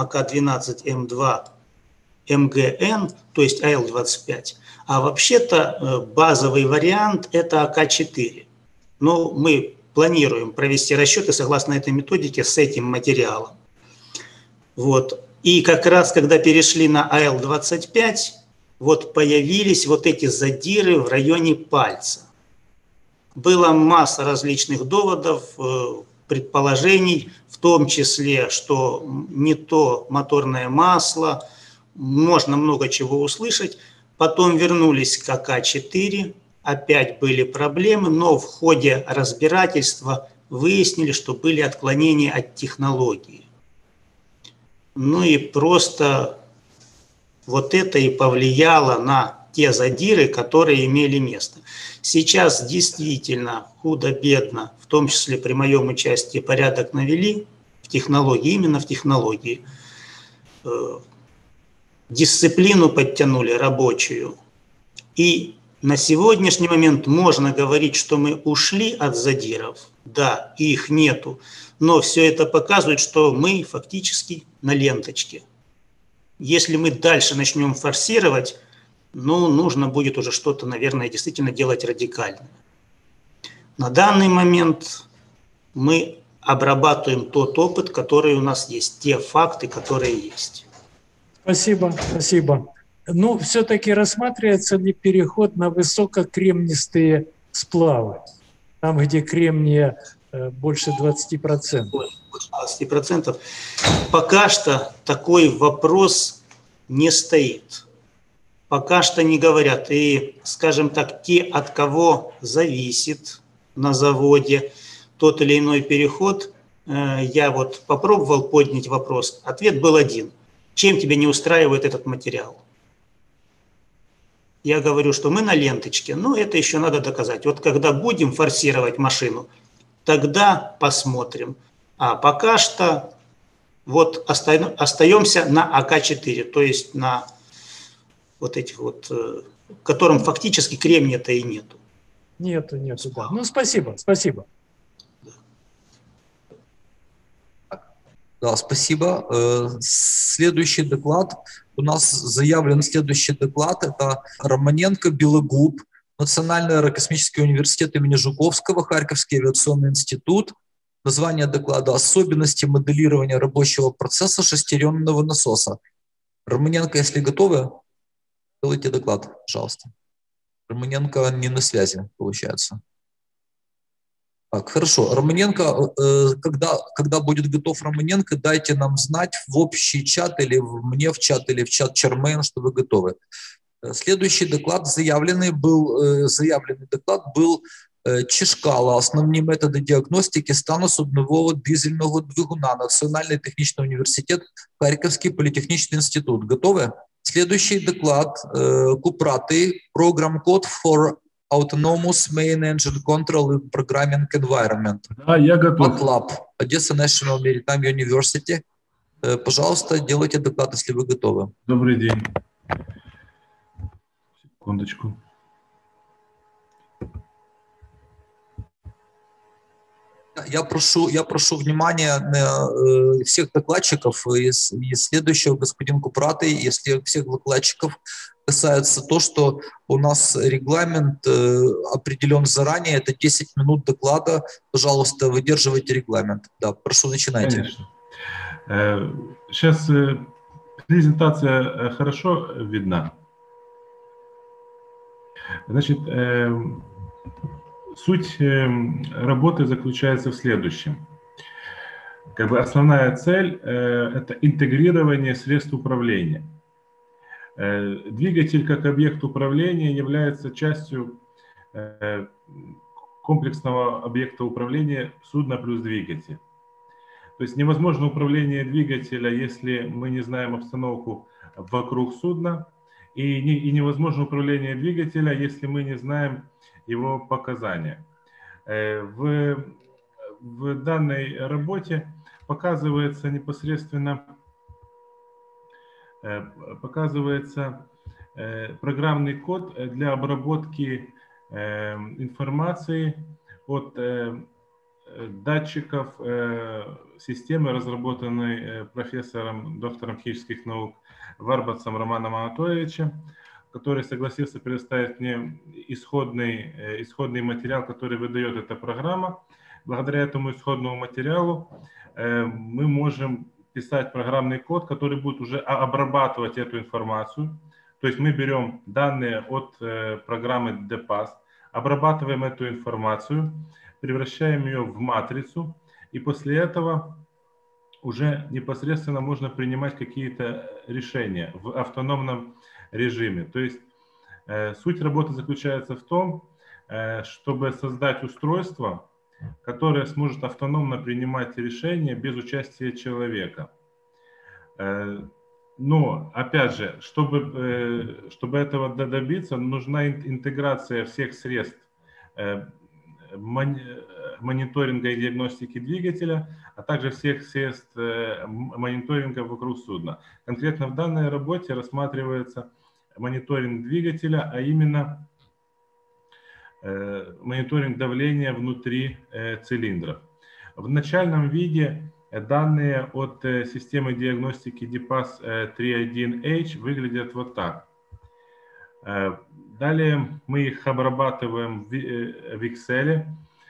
АК-12М2МГН, то есть АЛ-25. А вообще-то базовый вариант – это АК-4. Но мы планируем провести расчеты согласно этой методике с этим материалом. Вот. И как раз, когда перешли на АЛ-25, вот появились вот эти задиры в районе пальца. Была масса различных доводов, предположений, в том числе, что не то моторное масло, можно много чего услышать. Потом вернулись к АК-4, опять были проблемы, но в ходе разбирательства выяснили, что были отклонения от технологии. Ну и просто вот это и повлияло на те задиры, которые имели место. Сейчас действительно худо-бедно, в том числе при моем участии, порядок навели в технологии, именно в технологии. Дисциплину подтянули рабочую. И на сегодняшний момент можно говорить, что мы ушли от задиров. Да, их нету. Но все это показывает, что мы фактически на ленточке. Если мы дальше начнем форсировать, нужно будет уже что-то, наверное, действительно делать радикальное. На данный момент мы обрабатываем тот опыт, который у нас есть, те факты, которые есть. Спасибо, спасибо. Ну, все-таки рассматривается ли переход на высококремнистые сплавы, там, где кремния больше 20%? 20%. Пока что такой вопрос не стоит. Пока что не говорят. И, скажем так, те, от кого зависит на заводе тот или иной переход, я вот попробовал поднять вопрос. Ответ был один. Чем тебя не устраивает этот материал? Я говорю, что мы на ленточке, но это еще надо доказать. Вот когда будем форсировать машину, тогда посмотрим. А пока что вот остаемся на АК-4, то есть на вот этих вот, в котором фактически кремния-то и нету. Нету, да. Ну, спасибо, спасибо. Да, спасибо. Следующий доклад. У нас заявлен следующий доклад. Это Романенко, Белогуб, Национальный аэрокосмический университет имени Жуковского, Харьковский авиационный институт. Название доклада «Особенности моделирования рабочего процесса шестеренного насоса». Романенко, если готовы, делайте доклад, пожалуйста. Романенко не на связи, получается. Так, хорошо. Романенко, когда будет готов Романенко, дайте нам знать в общий чат или мне в чат, или в чат Чермен, что вы готовы. Следующий доклад заявленный доклад был Чешкала. Основні методи діагностики стану суднового дизельного двигуна. Національний технічний університет, Харківський політехнічний інститут. Готові? Следующий доклад Купрати. Program Code for Autonomous Main Engine Control in Programming Environment. Да, я готов. MATLAB. Одесса National Maritime University. Пожалуйста, делайте доклад, если вы готовы. Добрый день. Секундочку. Я прошу внимания всех докладчиков и следующего господин Купраты, если всех докладчиков касается то, что у нас регламент определен заранее, это 10 минут доклада. Пожалуйста, выдерживайте регламент. Да, прошу, начинайте. Конечно. Сейчас презентация хорошо видна. Значит, суть работы заключается в следующем. Как бы основная цель – это интегрирование средств управления. Двигатель как объект управления является частью комплексного объекта управления судна плюс двигатель. То есть невозможно управление двигателя, если мы не знаем обстановку вокруг судна, и невозможно управление двигателя, если мы не знаем его показания. В данной работе показывается непосредственно программный код для обработки информации от датчиков системы, разработанной профессором, доктором химических наук Варбацем Романом Анатольевичем, который согласился предоставить мне исходный материал, который выдает эта программа. Благодаря этому исходному материалу мы можем писать программный код, который будет уже обрабатывать эту информацию. То есть мы берем данные от программы DPAS, обрабатываем эту информацию, превращаем ее в матрицу, и после этого уже непосредственно можно принимать какие-то решения в автономном режиме. То есть суть работы заключается в том, чтобы создать устройство, которое сможет автономно принимать решения без участия человека. Но, опять же, чтобы этого добиться, нужна интеграция всех средств мониторинга и диагностики двигателя, а также всех средств мониторинга вокруг судна. Конкретно в данной работе рассматривается мониторинг двигателя, а именно мониторинг давления внутри цилиндров. В начальном виде данные от системы диагностики DPAS 3.1H выглядят вот так. Далее мы их обрабатываем в Excel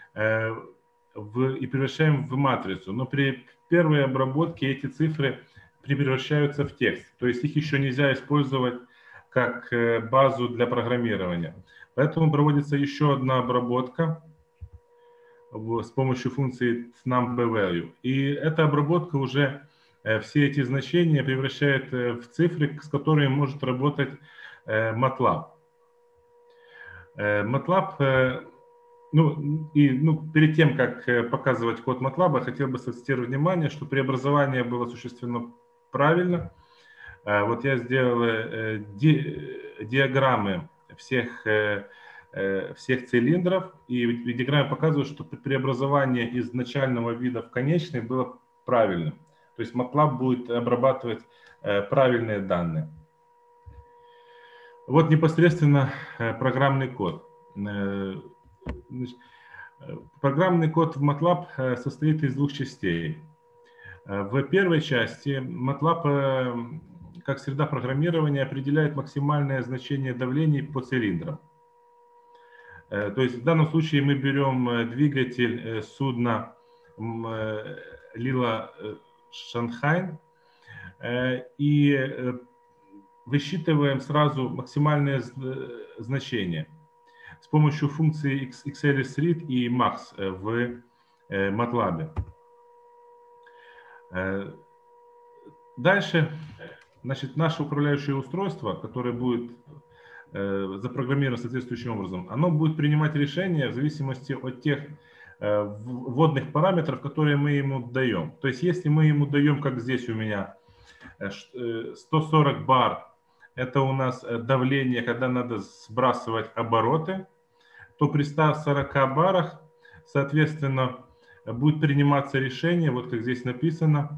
и превращаем в матрицу. Но при первой обработке эти цифры превращаются в текст. То есть их еще нельзя использовать как базу для программирования. Поэтому проводится еще одна обработка с помощью функции NumPValue. И эта обработка уже все эти значения превращает в цифры, с которыми может работать MATLAB. MATLAB, перед тем, как показывать код MATLAB, я хотел бы сакцентировать внимание, что преобразование было осуществлено правильно. Вот я сделал диаграммы всех цилиндров, и диаграмма показывает, что преобразование из начального вида в конечный было правильным. То есть MATLAB будет обрабатывать правильные данные. Вот непосредственно программный код. Программный код в MATLAB состоит из двух частей. В первой части MATLAB как среда программирования определяет максимальное значение давлений по цилиндрам. То есть в данном случае мы берем двигатель судна Лила Шанхайн и высчитываем сразу максимальное значение. с помощью функции XLSRead и Max в MATLAB. Дальше, значит, наше управляющее устройство, которое будет запрограммировано соответствующим образом, оно будет принимать решения в зависимости от тех вводных параметров, которые мы ему даем. То есть, если мы ему даем, как здесь у меня, 140 бар, это у нас давление, когда надо сбрасывать обороты, то при 140 барах, соответственно, будет приниматься решение, вот как здесь написано,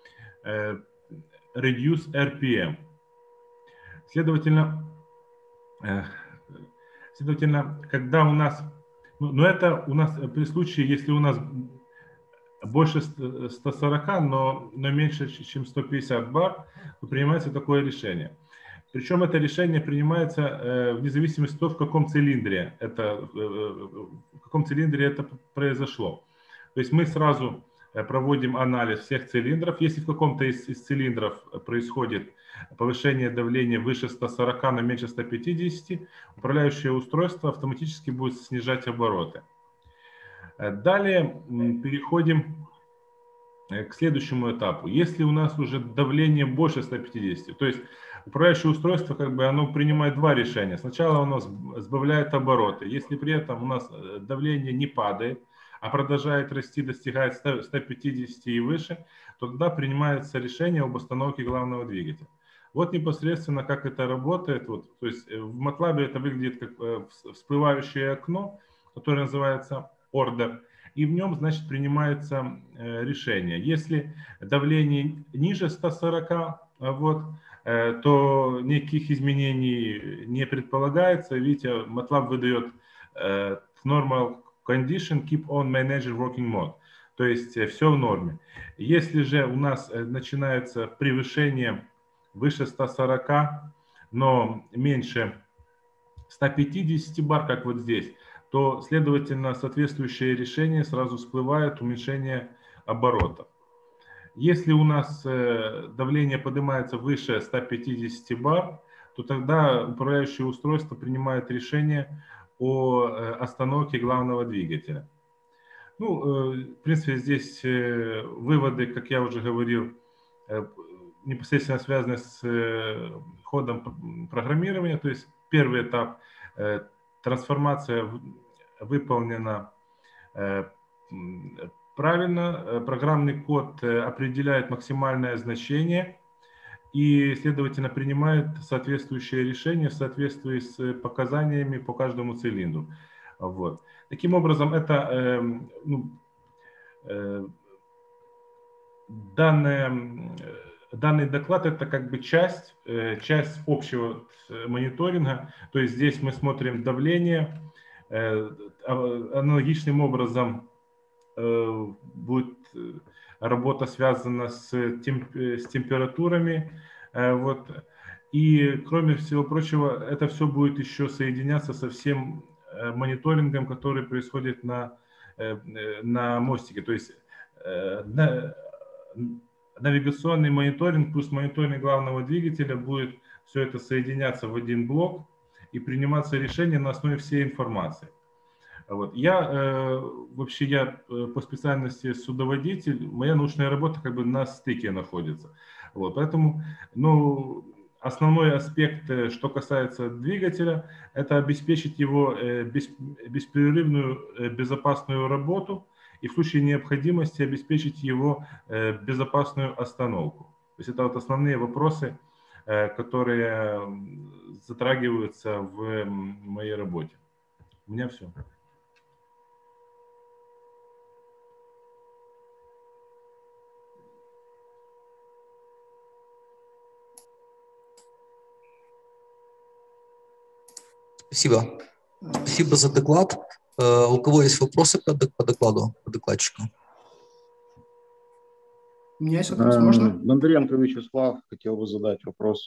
reduce RPM. Следовательно, когда у нас, но это у нас при случае, если у нас больше 140, но меньше, чем 150 бар, то принимается такое решение. Причем это решение принимается вне зависимости от того, в каком цилиндре это произошло. То есть мы сразу проводим анализ всех цилиндров. Если в каком-то из цилиндров происходит повышение давления выше 140, но меньше 150, управляющее устройство автоматически будет снижать обороты. Далее переходим к следующему этапу. Если у нас уже давление больше 150, то есть управляющее устройство, оно принимает два решения. Сначала оно сбавляет обороты. Если при этом у нас давление не падает, а продолжает расти, достигает 150 и выше, то тогда принимается решение об остановке главного двигателя. Вот непосредственно как это работает. То есть в MATLAB это выглядит как всплывающее окно, которое называется order, и в нем, значит, принимается решение. Если давление ниже 140, то никаких изменений не предполагается. Видите, MATLAB выдает normal condition, keep on manager working mode. То есть все в норме. Если же у нас начинается превышение выше 140, но меньше 150 бар, как вот здесь, то, следовательно, соответствующее решение сразу всплывает уменьшение оборотов. Если у нас давление поднимается выше 150 бар, то тогда управляющее устройство принимает решение о остановке главного двигателя. В принципе, здесь выводы, как я уже говорил, непосредственно связаны с ходом программирования. То есть первый этап – трансформация выполнена правильно, программный код определяет максимальное значение и, следовательно, принимает соответствующее решение в соответствии с показаниями по каждому цилиндру. Таким образом, это данный доклад – это как бы часть общего мониторинга. То есть здесь мы смотрим давление. Аналогичным образом будет работа связана с температурами. И, кроме всего прочего, это все будет еще соединяться со всем мониторингом, который происходит на мостике. То есть навигационный мониторинг плюс мониторинг главного двигателя будет все это соединяться в один блок и приниматься решение на основе всей информации. Я по специальности судоводитель, моя научная работа как бы на стыке находится. Поэтому, основной аспект, что касается двигателя, это обеспечить его беспрерывную безопасную работу и в случае необходимости обеспечить его безопасную остановку. То есть это основные вопросы, которые затрагиваются в моей работе. У меня все. Спасибо. Спасибо за доклад. У кого есть вопросы по докладу, по докладчику? У меня есть вопрос, можно? Бондаренко Вячеслав хотел бы задать вопрос.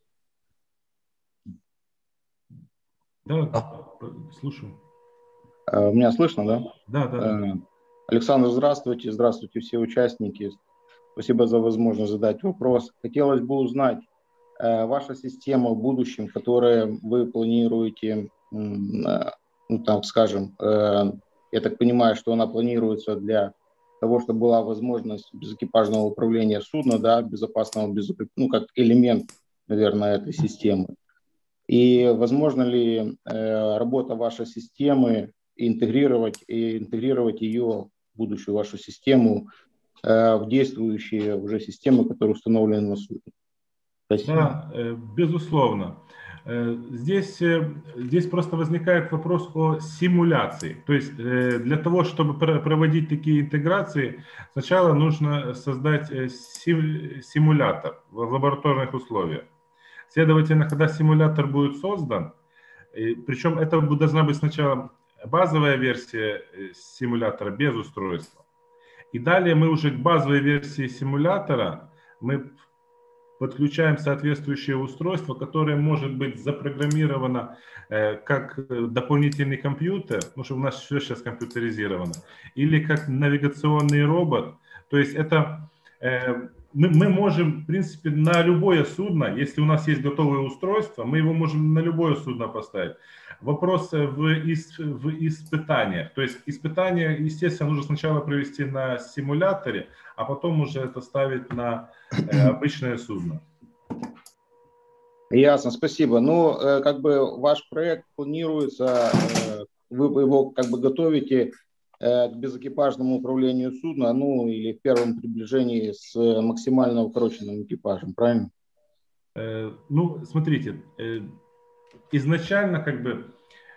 Да, слушаю. Меня слышно, да? Да. Александр, здравствуйте. Здравствуйте все участники. Спасибо за возможность задать вопрос. Хотелось бы узнать, ваша система в будущем, которую вы планируете ну, там, скажем, я так понимаю, что она планируется для того, чтобы была возможность безэкипажного управления судна, да, безопасного, ну, как элемент, наверное, этой системы. И возможно ли работа вашей системы интегрировать ее, будущую вашу систему, в действующие уже системы, которые установлены на судне? Спасибо. Да, безусловно. Здесь просто возникает вопрос о симуляции. То есть для того, чтобы проводить такие интеграции, сначала нужно создать симулятор в лабораторных условиях. Следовательно, когда симулятор будет создан, причем это должна быть сначала базовая версия симулятора без устройства. И далее мы уже к базовой версии симулятора мы подключаем соответствующее устройство, которое может быть запрограммировано как дополнительный компьютер, потому что у нас все сейчас компьютеризировано, или как навигационный робот. То есть это мы можем, в принципе, на любое судно, если у нас есть готовое устройство, мы его можем на любое судно поставить. Вопрос в испытаниях. То есть испытания, естественно, нужно сначала провести на симуляторе, а потом уже это ставить на обычное судно. Ясно, спасибо. Ну, как бы ваш проект планируется, вы его как бы готовите к безэкипажному управлению судна, ну, или в первом приближении с максимально укороченным экипажем, правильно? Ну, смотрите, изначально как бы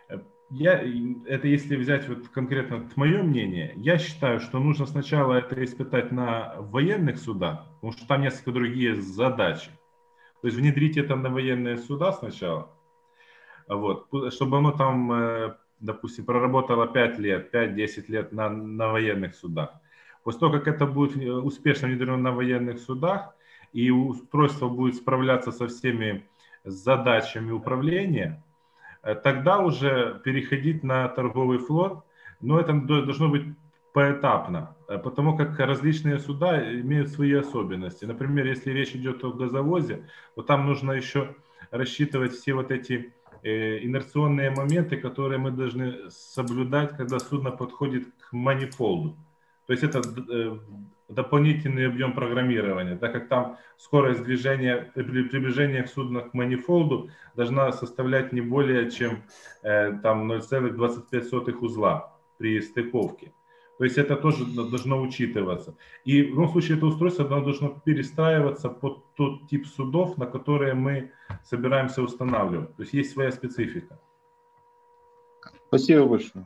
это если взять вот конкретно мое мнение, я считаю, что нужно сначала это испытать на военных судах, потому что там несколько другие задачи. То есть внедрить это на военные суда сначала, вот, чтобы оно там, допустим, проработало 5 лет, 5-10 лет на военных судах. После того, как это будет успешно внедрено на военных судах, и устройство будет справляться со всеми задачами управления, тогда уже переходить на торговый флот, но это должно быть поэтапно, потому как различные суда имеют свои особенности. Например, если речь идет о газовозе, то там нужно еще рассчитывать все вот эти инерционные моменты, которые мы должны соблюдать, когда судно подходит к манифолду. То есть это дополнительный объем программирования, так как там скорость движения при приближении судна к манифолду должна составлять не более чем там 0,25 узла при стыковке. То есть это тоже должно учитываться. И в любом случае это устройство должно перестраиваться под тот тип судов, на которые мы собираемся устанавливать. То есть своя специфика. Спасибо большое.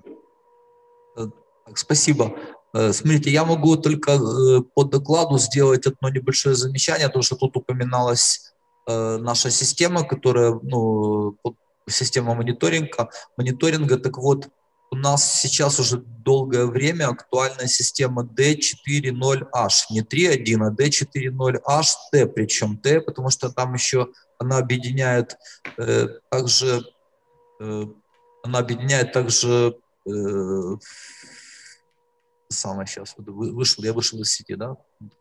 Спасибо. Смотрите, я могу только по докладу сделать одно небольшое замечание, потому что тут упоминалась наша система, которая, ну, система мониторинга. Так вот, у нас сейчас уже долгое время актуальная система D40H, не 3.1, а D40H, T, причем T, потому что там еще она объединяет также самое сейчас я вышел из сети, да?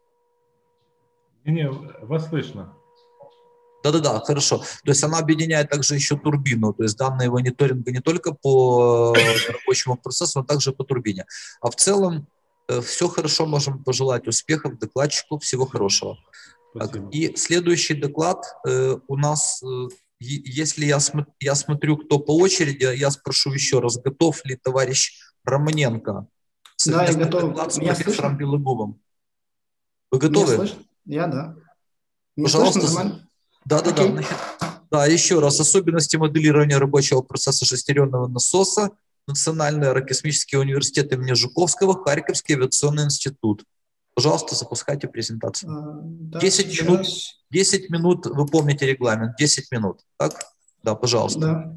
Не, вас слышно. Да, хорошо. То есть она объединяет также еще турбину, то есть данные мониторинга не только по рабочему процессу, но также по турбине. А в целом все хорошо, можем пожелать успехов докладчику, всего хорошего. Так, и следующий доклад у нас, если я смотрю, кто по очереди, я спрошу еще раз, готов ли товарищ Романенко? Да, я готов. Доклад с Меня профессором слышно? Белогубом. Вы готовы? Меня слышно? Я, да. Меня Пожалуйста. слышно нормально? Да. Значит, да, еще раз. Особенности моделирования рабочего процесса шестеренного насоса. Национальный аэрокосмический университет имени Жуковского, Харьковский авиационный институт. Пожалуйста, запускайте презентацию. Да, 10 минут, вы помните регламент, 10 минут. Так? Да, пожалуйста. Да.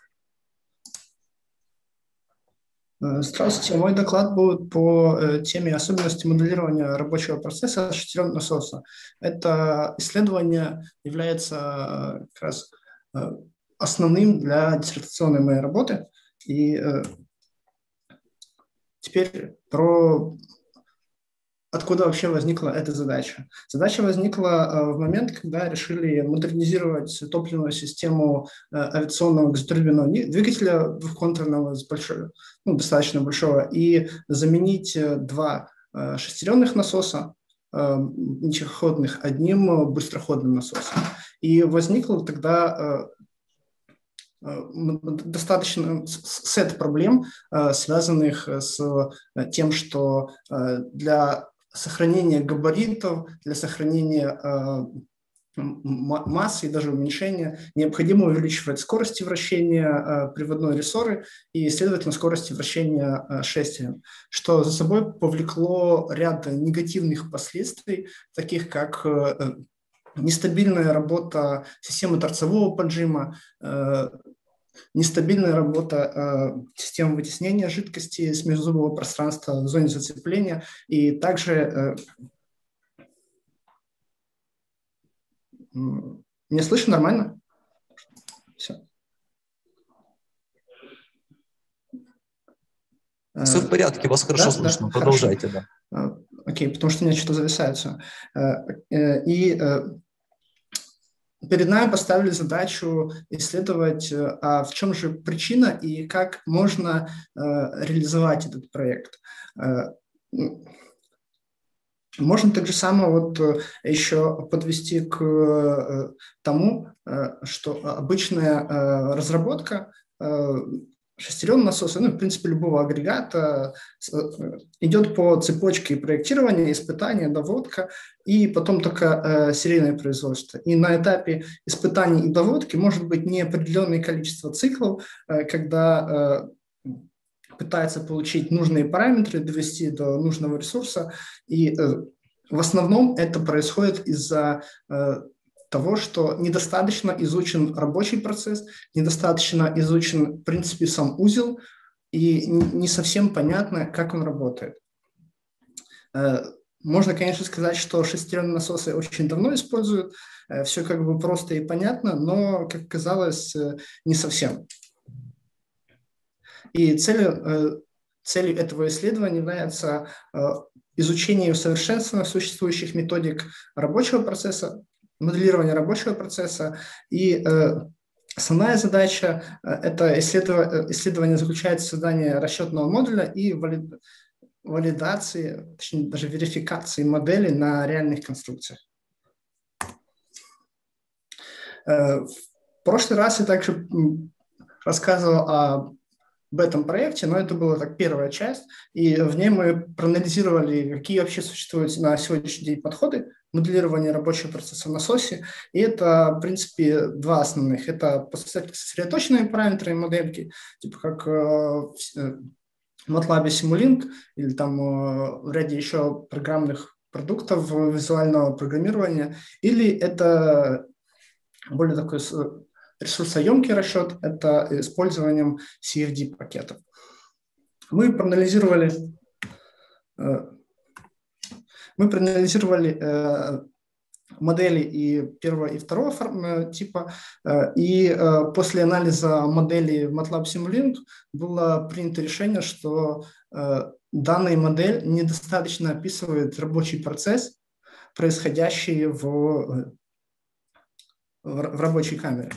Здравствуйте, мой доклад будет по теме особенности моделирования рабочего процесса шестеренного насоса. Это исследование является как раз основным для диссертационной моей работы. И теперь про откуда вообще возникла эта задача? Задача возникла в момент, когда решили модернизировать топливную систему авиационного газотурбинного двигателя двухконтурного достаточно большого и заменить 2 шестеренных насоса нитяходных одним быстроходным насосом. И возникло тогда достаточно сет проблем, связанных с тем, что для сохранения габаритов, для сохранения массы и даже уменьшения необходимо увеличивать скорости вращения приводной рессоры и, следовательно, скорости вращения шестерен, что за собой повлекло ряд негативных последствий, таких как нестабильная работа системы торцевого поджима, нестабильная работа системы вытеснения жидкости с межзубового пространства в зоне зацепления и также... Меня слышно нормально? Все. Все в порядке, вас хорошо слышно. Да, продолжайте. Хорошо. Да. Окей, потому что у меня что-то зависает все. И перед нами поставили задачу исследовать, в чем же причина и как можно реализовать этот проект. Можно так же само еще подвести к тому, что обычная разработка шестеренного насоса, в принципе, любого агрегата идет по цепочке проектирования, испытания, доводка и потом только серийное производство. И на этапе испытаний и доводки может быть неопределенное количество циклов, когда пытается получить нужные параметры, довести до нужного ресурса. И в основном это происходит из-за того, что недостаточно изучен рабочий процесс, недостаточно изучен, в принципе, сам узел, и не совсем понятно, как он работает. Можно, конечно, сказать, что шестеренные насосы очень давно используют, все как бы просто и понятно, но, как оказалось, не совсем. И целью этого исследования является изучение и усовершенствование существующих методик рабочего процесса, моделирование рабочего процесса. И основная задача это исследование заключается в создании расчетного модуля и валидации, точнее даже верификации модели на реальных конструкциях. В прошлый раз я также рассказывал об этом проекте, но это была первая часть, и в ней мы проанализировали, какие вообще существуют на сегодняшний день подходы моделирования рабочего процесса в насосе, и это, в принципе, 2 основных. Это сосредоточенные параметры и модельки, типа как в MATLAB Simulink или там в ряде еще программных продуктов визуального программирования, или это более такой ресурсоемкий расчет, это использованием CFD-пакетов. Мы проанализировали модели и первого, и второго типа, и после анализа моделей в MATLAB Simulink было принято решение, что данная модель недостаточно описывает рабочий процесс, происходящий в рабочей камере.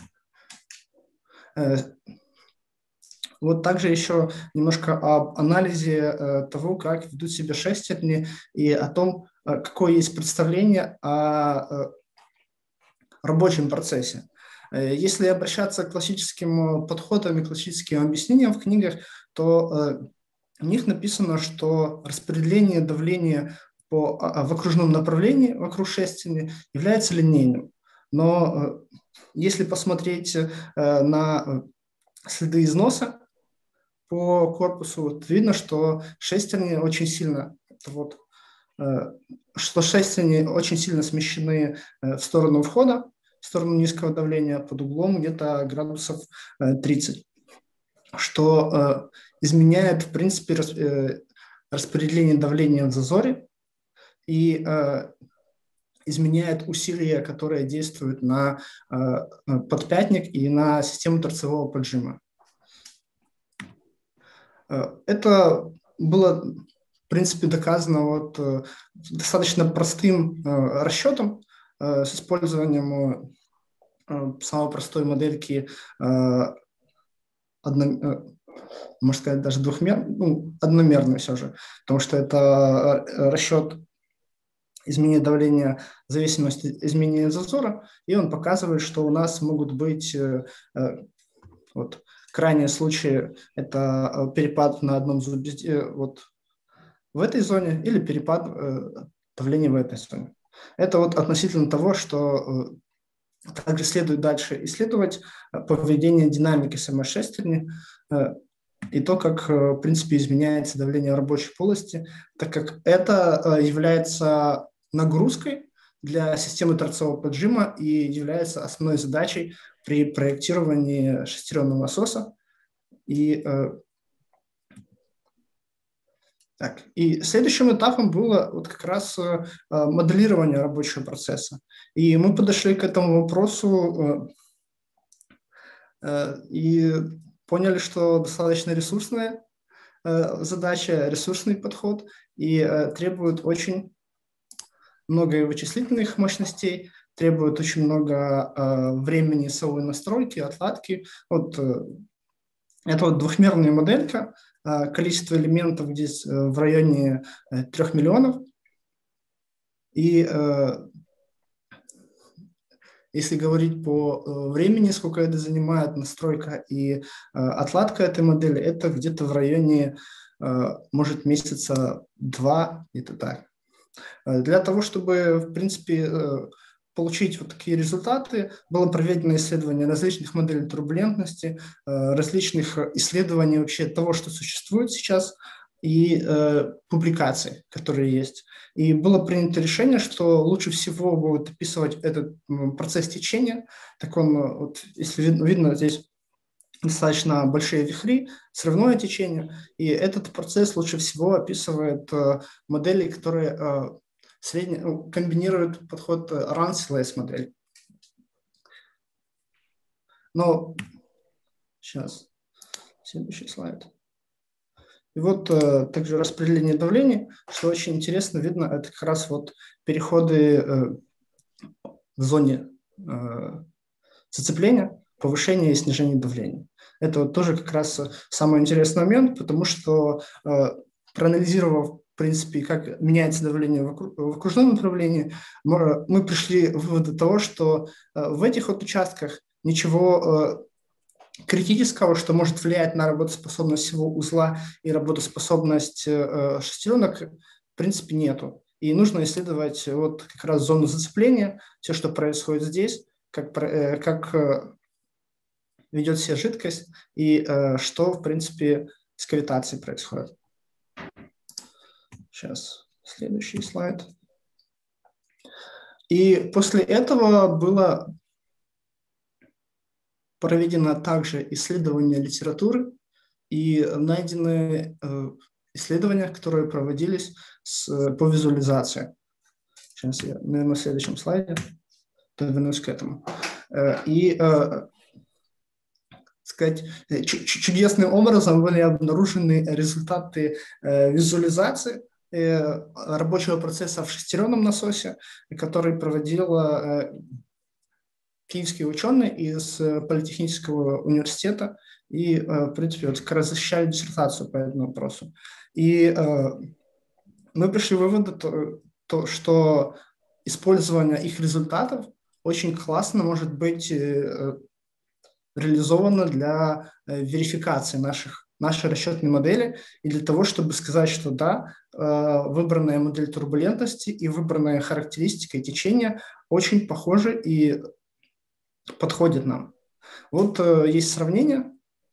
Вот также еще немножко об анализе того, как ведут себя шестерни и о том, какое есть представление о рабочем процессе. Если обращаться к классическим подходам и классическим объяснениям в книгах, то в них написано, что распределение давления в окружном направлении вокруг шестерни является линейным. Но если посмотреть на следы износа по корпусу, то видно, что шестерни очень сильно, смещены в сторону входа, в сторону низкого давления под углом где-то градусов 30, что изменяет, в принципе, распределение давления в зазоре и изменяет усилия, которые действуют на подпятник и на систему торцевого поджима. Это было в принципе, доказано вот достаточно простым расчетом с использованием самой простой модельки, можно сказать, даже одномерной все же, потому что это расчет изменения давления в зависимости от изменения зазора, и он показывает, что у нас могут быть вот крайние случаи, это перепад на одном зубе вот в этой зоне или перепад давления в этой зоне. Это вот относительно того, что также следует дальше исследовать поведение динамики самой шестерни и то, как, в принципе, изменяется давление в рабочей полости, так как это является нагрузкой для системы торцового поджима и является основной задачей при проектировании шестеренного насоса. И следующим этапом было вот как раз моделирование рабочего процесса. И мы подошли к этому вопросу и поняли, что достаточно ресурсная задача, ресурсный подход, и требует очень много вычислительных мощностей, требует очень много времени самой настройки, отладки. Вот, это вот двухмерная моделька, количество элементов здесь в районе 3 миллионов. И если говорить по времени, сколько это занимает настройка и отладка этой модели, это где-то в районе, может, месяца 2, где-то так. Для того, чтобы, в принципе, получить вот такие результаты, было проведено исследование различных моделей турбулентности, различных исследований вообще того, что существует сейчас, и публикаций, которые есть. И было принято решение, что лучше всего будет описывать этот процесс течения. Так он, вот, если видно, здесь достаточно большие вихри, срывное течение, и этот процесс лучше всего описывает модели, которые комбинируют подход Run-Slice модель. Но сейчас, следующий слайд. И вот также распределение давления, что очень интересно видно, это как раз вот переходы в зоне зацепления, повышение и снижение давления. Это вот тоже как раз самый интересный момент, потому что проанализировав, в принципе, как меняется давление в окружном направлении, мы пришли к выводу того, что в этих вот участках ничего критического, что может влиять на работоспособность всего узла и работоспособность шестеренок, в принципе, нету. И нужно исследовать вот как раз зону зацепления, все, что происходит здесь, как ведет себя жидкость и что, в принципе, с кавитацией происходит. Сейчас, следующий слайд. И после этого было проведено также исследование литературы и найдены исследования, которые проводились по визуализации. Сейчас я, наверное, на следующем слайде вернусь к этому. И сказать, чудесным образом были обнаружены результаты визуализации рабочего процесса в шестеренном насосе, который проводила киевские ученые из Политехнического университета и, в принципе, вот как раз защищали диссертацию по этому вопросу. И мы пришли к выводу, что использование их результатов очень классно может быть реализовано для верификации нашей расчетной модели и для того, чтобы сказать, что да, выбранная модель турбулентности и выбранная характеристика течения очень похожи и подходит нам. Вот есть сравнение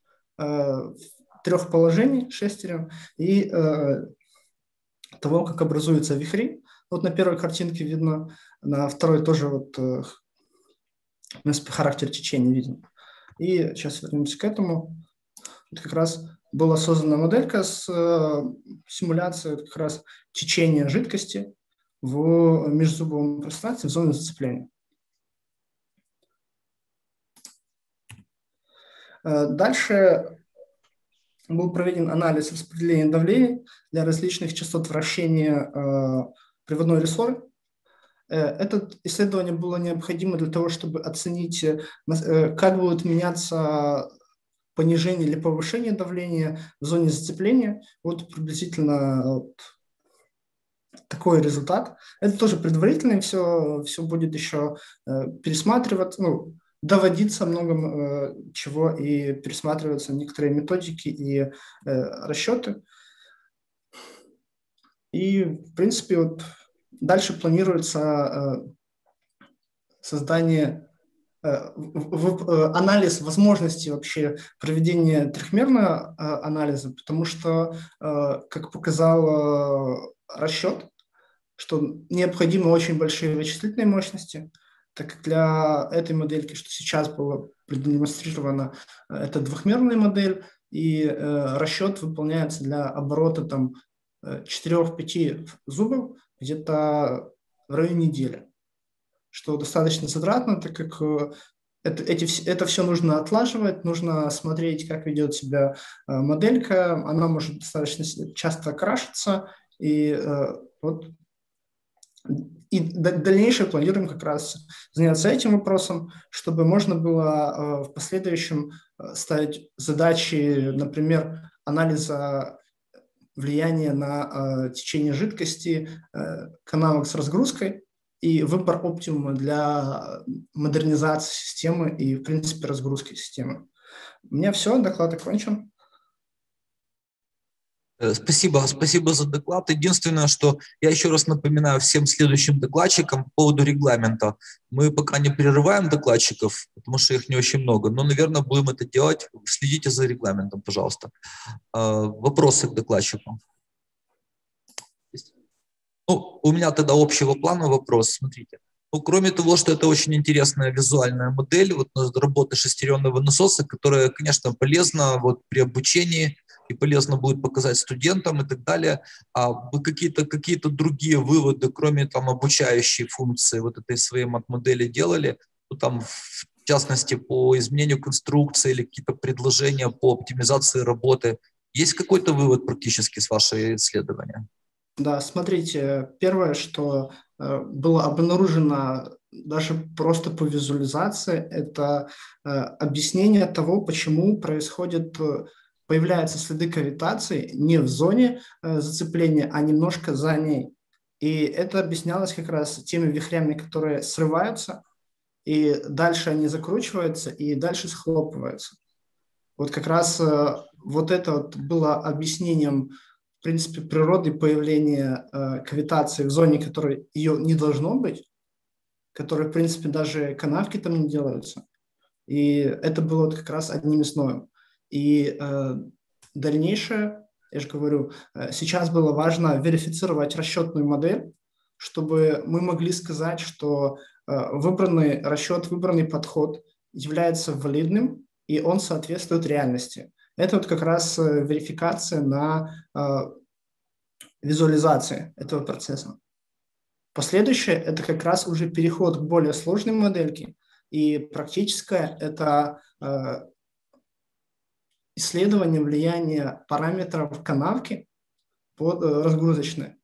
3 положений шестерен и того, как образуются вихри. Вот на первой картинке видно, на второй тоже вот характер течения виден. И сейчас вернемся к этому. Вот как раз была создана моделька с симуляцией как раз течения жидкости в межзубовом пространстве в зоне зацепления. Дальше был проведен анализ распределения давлений для различных частот вращения приводной рессоры. Это исследование было необходимо для того, чтобы оценить, как будет меняться понижение или повышение давления в зоне зацепления. Вот приблизительно такой результат. Это тоже предварительный, все будет еще пересматриваться, доводиться многом чего и пересматриваются некоторые методики и расчеты. И, в принципе, вот дальше планируется создание, анализ возможности вообще проведения трехмерного анализа, потому что, как показал расчет, что необходимы очень большие вычислительные мощности, так как для этой модельки, что сейчас было продемонстрировано, это двухмерная модель, и расчет выполняется для оборота там 4-5 зубов где-то в районе недели, что достаточно затратно, так как это все нужно отлаживать, нужно смотреть, как ведет себя моделька, она может достаточно часто крашиться, и дальнейшее планируем как раз заняться этим вопросом, чтобы можно было в последующем ставить задачи, например, анализа влияния на течение жидкости, канавок с разгрузкой и выбор оптимума для модернизации системы и, в принципе, разгрузки системы. У меня все, доклад окончен. Спасибо за доклад. Единственное, что я еще раз напоминаю всем следующим докладчикам по поводу регламента. Мы пока не прерываем докладчиков, потому что их не очень много, но, наверное, будем это делать. Следите за регламентом, пожалуйста. Вопросы к докладчику? У меня тогда общего плана вопрос. Смотрите. Кроме того, что это очень интересная визуальная модель работы шестеренного насоса, которая, конечно, полезна при обучении и полезно будет показать студентам и так далее. А вы какие-то другие выводы, кроме обучающей функции этой своей модели делали? В частности, по изменению конструкции или какие-то предложения по оптимизации работы. Есть какой-то вывод практически с вашего исследования? Да, смотрите, первое, что было обнаружено даже просто по визуализации, это объяснение того, почему появляются следы кавитации не в зоне зацепления, а немножко за ней. И это объяснялось как раз теми вихрями, которые срываются, и дальше они закручиваются, и дальше схлопываются. Вот как раз это было объяснением, в принципе, природы появления кавитации в зоне, которой ее не должно быть, которой, в принципе, даже канавки там не делаются. И это было как раз одним из новых. И дальнейшее, я же говорю, сейчас было важно верифицировать расчетную модель, чтобы мы могли сказать, что выбранный расчет, выбранный подход является валидным, и он соответствует реальности. Это как раз верификация на визуализации этого процесса. Последующее – это как раз уже переход к более сложной модельке, и практическое – это исследование влияния параметров канавки разгрузочной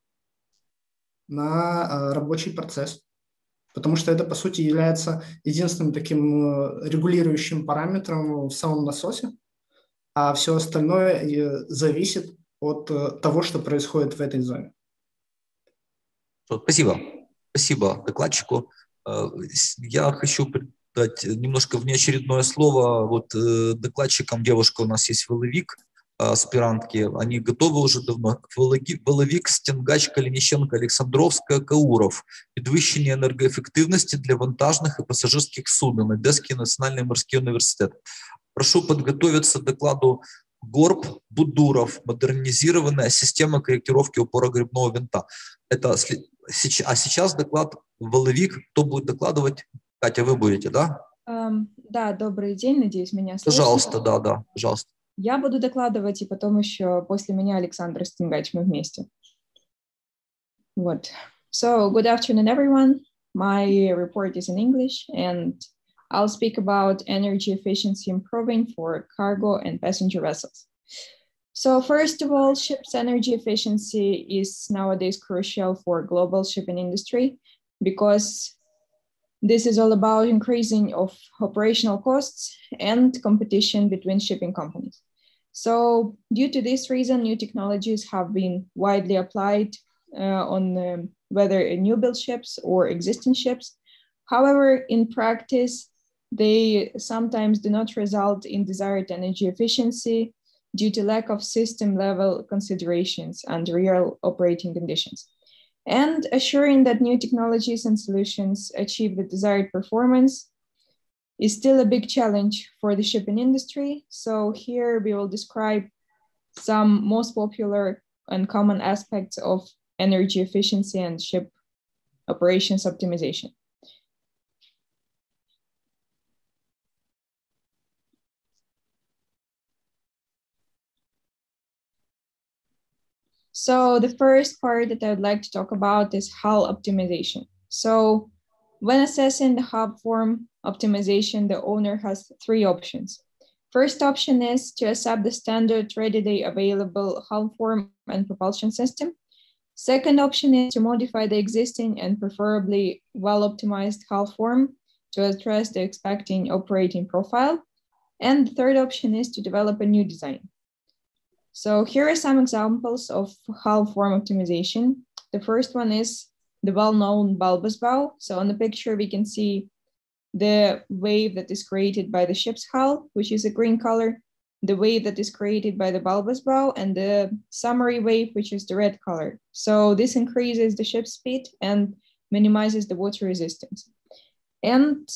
на рабочий процесс. Потому что это, по сути, является единственным таким регулирующим параметром в самом насосе, а все остальное зависит от того, что происходит в этой зоне. Спасибо докладчику. Я хочу дать немножко внеочередное слово докладчикам. Девушка у нас есть Воловик, аспирантки, они готовы уже давно. Воловик, Стенгачка, Калиниченко, Александровская, Кауров. Підвищення енергоефективності для вантажных и пассажирских суден. Одесский национальный морской университет. Прошу подготовиться к докладу Горб, Будуров, модернизированная система корректировки упора гребного винта. А сейчас доклад Воловик. Кто будет докладывать? Катя, вы будете, да? Да, добрый день, надеюсь, меня слышно. Пожалуйста, да, пожалуйста. Я буду докладывать, и потом еще после меня Александр Стенгач, мы вместе. So, good afternoon, everyone. My report is in English, and I'll speak about energy efficiency improving for cargo and passenger vessels. So first of all, ships' energy efficiency is nowadays crucial for global shipping industry because this is all about increasing of operational costs and competition between shipping companies. So due to this reason, new technologies have been widely applied on whether new build ships or existing ships. However, in practice, they sometimes do not result in desired energy efficiency due to lack of system level considerations and real operating conditions. And assuring that new technologies and solutions achieve the desired performance is still a big challenge for the shipping industry. So here we will describe some most popular and common aspects of energy efficiency and ship operations optimization. So the first part that I would like to talk about is hull optimization. So when assessing the hull form optimization, the owner has three options. First option is to accept the standard readily available hull form and propulsion system. Second option is to modify the existing and preferably well-optimized hull form to address the expected operating profile. And the third option is to develop a new design. So here are some examples of hull form optimization. The first one is the well-known bulbous bow. So on the picture, we can see the wave that is created by the ship's hull, which is a green color, the wave that is created by the bulbous bow, and the summary wave, which is the red color. So this increases the ship's speed and minimizes the water resistance. And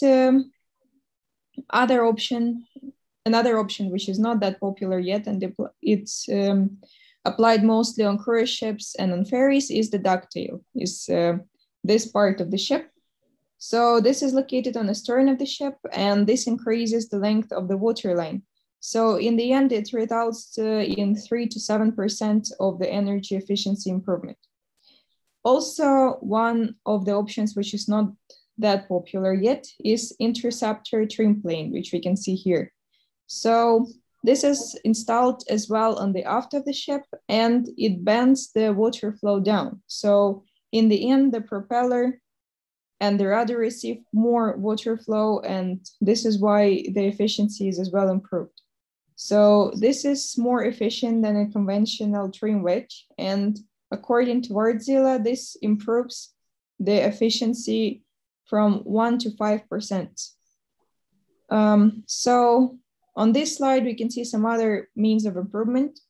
another option, which is not that popular yet, and it's applied mostly on cruise ships and on ferries, is the ducktail, is this part of the ship. So this is located on the stern of the ship, and this increases the length of the water line. So in the end, it results in 3 to 7% of the energy efficiency improvement. Also, one of the options which is not that popular yet is interceptor trim plane, which we can see here. So this is installed as well on the aft of the ship, and it bends the water flow down. So in the end, the propeller and the rudder receive more water flow, and this is why the efficiency is as well improved. So this is more efficient than a conventional trim wedge, and according to Wärtsilä, this improves the efficiency from 1 to 5%. So on this slide, we can see some other means of improvement.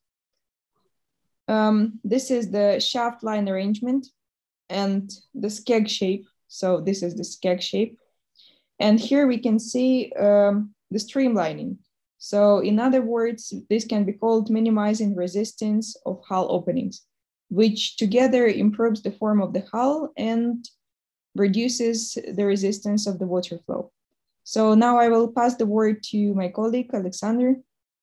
This is the shaft line arrangement and the skeg shape. So this is the skeg shape. And here we can see the streamlining. So in other words, this can be called minimizing resistance of hull openings, which together improves the form of the hull and reduces the resistance of the water flow. So now I will pass the word to my colleague, Alexander.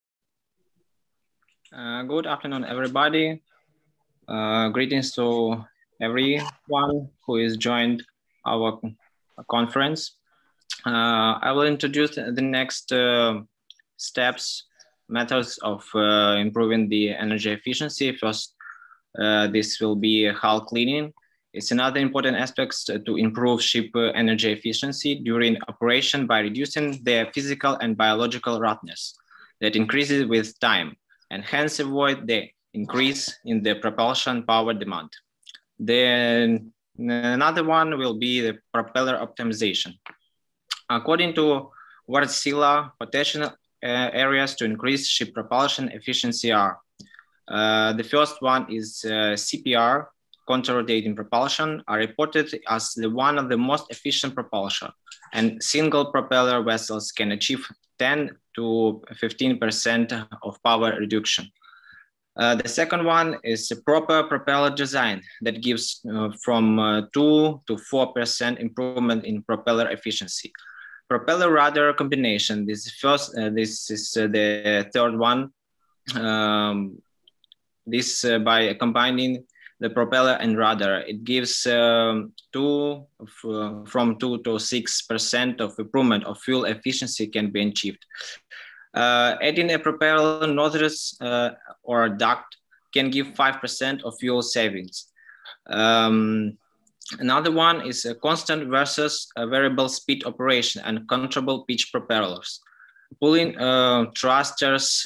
Good afternoon, everybody. Greetings to everyone who is joined our conference. I will introduce the next steps, methods of improving the energy efficiency. First, this will be hull cleaning. It's another important aspect to improve ship energy efficiency during operation by reducing their physical and biological roughness that increases with time and hence avoid the increase in the propulsion power demand. Then another one will be the propeller optimization. According to Wärtsilä, potential areas to increase ship propulsion efficiency are the first one is CPR, counter-rotating propulsion, are reported as one of the most efficient propulsion, and single propeller vessels can achieve 10 to 15% of power reduction. The second one is a proper propeller design that gives from 2 to 4% improvement in propeller efficiency. Propeller rudder combination, this is the third one. By combining the propeller and rudder, it gives from 2 to 6% of improvement of fuel efficiency can be achieved. Adding a propeller nozzles or a duct can give 5% of fuel savings. Another one is a constant versus a variable speed operation and controllable pitch propellers. Pulling thrusters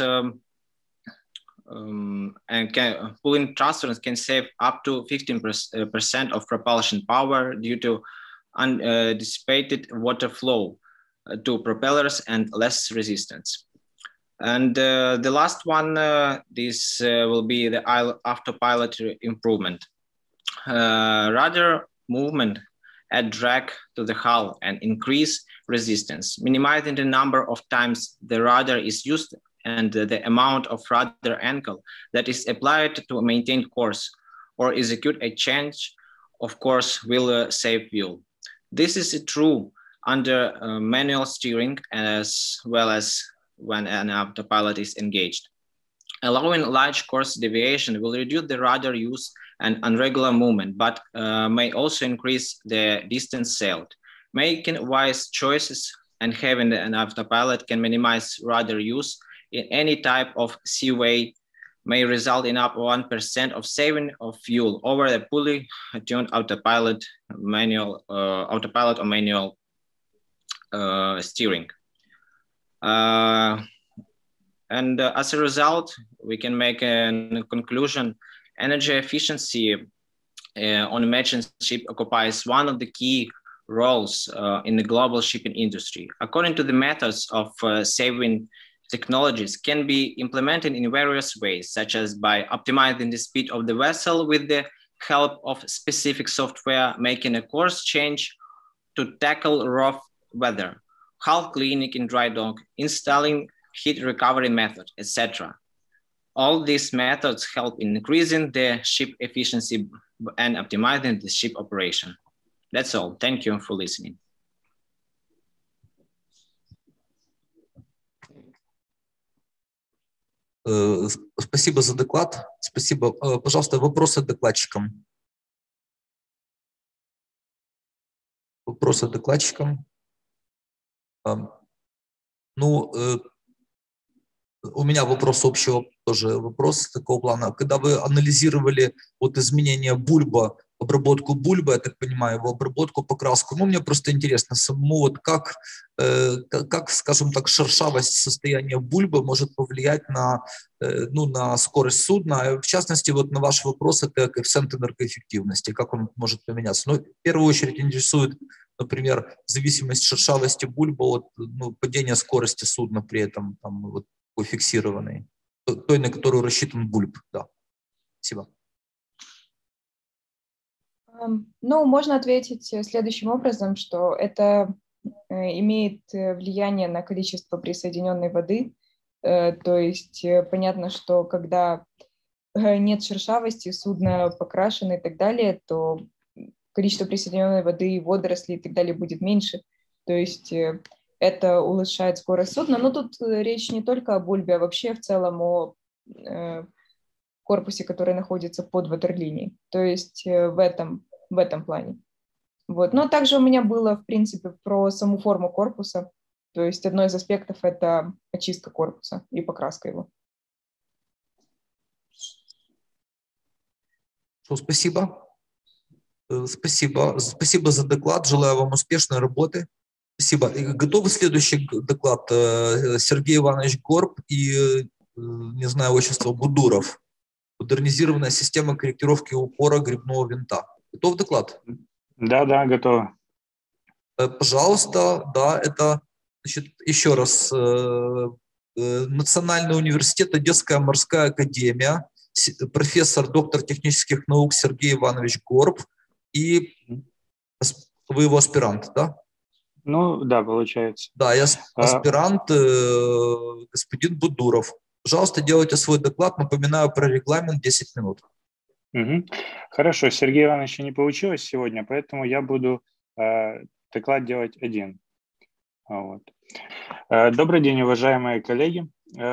pulling thrusters can save up to 15% of propulsion power due to dissipated water flow to propellers and less resistance. And the last one, this will be the autopilot improvement. Rudder movement add drag to the hull and increase resistance, minimizing the number of times the rudder is used and the amount of rudder angle that is applied to maintain course or execute a change of course will save fuel. This is true under manual steering as well as when an autopilot is engaged. Allowing large course deviation will reduce the rudder use and irregular movement, but may also increase the distance sailed. Making wise choices and having an autopilot can minimize rudder use in any type of seaway may result in up 1% of saving of fuel over a fully tuned autopilot manual autopilot or manual steering. And as a result, we can make a conclusion: energy efficiency on a merchant ship occupies one of the key roles in the global shipping industry. According to the methods of saving technologies can be implemented in various ways, such as by optimizing the speed of the vessel with the help of specific software, making a course change to tackle rough weather, hull cleaning in dry dock, installing heat recovery method, etc. All these methods help in increasing the ship efficiency and optimizing the ship operation. That's all. Thank you for listening. Спасибо за доклад. Спасибо. Пожалуйста, вопросы докладчикам. Вопросы докладчикам. Ну, у меня вопрос общего, тоже вопрос такого плана. Когда вы анализировали вот изменения бульба, обработку бульба, я так понимаю, его обработку, покраску, ну, мне просто интересно самому, вот как, скажем так, шершавость состояния бульба может повлиять на, ну, на скорость судна, в частности, вот на ваш вопрос, это коэффициент энергоэффективности, как он может поменяться. Ну, в первую очередь интересует, например, зависимость шершавости бульба от, ну, падения скорости судна при этом, там, вот, фиксированной, той, на которую рассчитан бульб. Да. Спасибо. Ну, можно ответить следующим образом, что это имеет влияние на количество присоединенной воды. То есть понятно, что когда нет шершавости, судно покрашено и так далее, то количество присоединенной воды, водорослей и так далее будет меньше. То есть это улучшает скорость судна. Но тут речь не только о бульбе, а вообще в целом о корпусе, который находится под ватерлинией. То есть в этом плане. Вот. Но также у меня было, в принципе, про саму форму корпуса. То есть одно из аспектов – это очистка корпуса и покраска его. Спасибо. Спасибо за доклад. Желаю вам успешной работы. Спасибо. Готовы следующий доклад? Сергей Иванович Горб и, не знаю, отчество Будуров. Модернизированная система корректировки упора гребного винта. Готов доклад? Да, готово. Пожалуйста, да, это, значит, еще раз, Национальный университет, Одесская морская академия, профессор, доктор технических наук Сергей Иванович Горб, и вы его аспирант, да? Ну, да, получается. Да, я аспирант, господин Будуров. Пожалуйста, делайте свой доклад. Напоминаю про регламент 10 минут. Угу. Хорошо, Сергея Ивановича не получилось сегодня, поэтому я буду доклад делать один. Вот. Добрый день, уважаемые коллеги.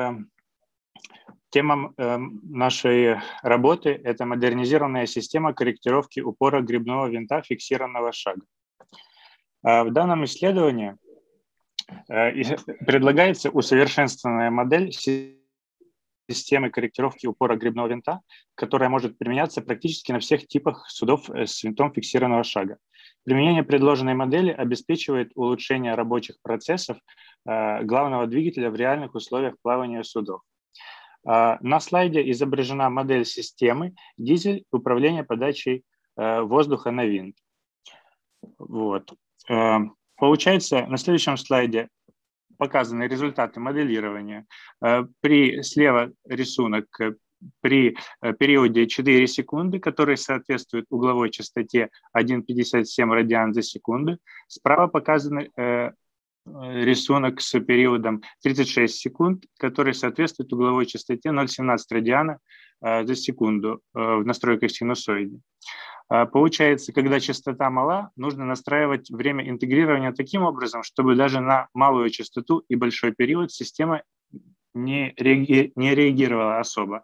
Тема нашей работы – это модернизированная система корректировки упора гребного винта фиксированного шага. В данном исследовании Предлагается усовершенствованная модель системы корректировки упора грибного винта, которая может применяться практически на всех типах судов с винтом фиксированного шага. Применение предложенной модели обеспечивает улучшение рабочих процессов главного двигателя в реальных условиях плавания судов. На слайде изображена модель системы дизель управления подачей воздуха на винт. Вот. Получается, на следующем слайде показаны результаты моделирования. Слева рисунок при периоде 4 секунды, который соответствует угловой частоте 1,57 радиан за секунду. Справа показан рисунок с периодом 36 секунд, который соответствует угловой частоте 0,17 радиана за секунду в настройках синусоиды. Получается, когда частота мала, нужно настраивать время интегрирования таким образом, чтобы даже на малую частоту и большой период система не реагировала особо,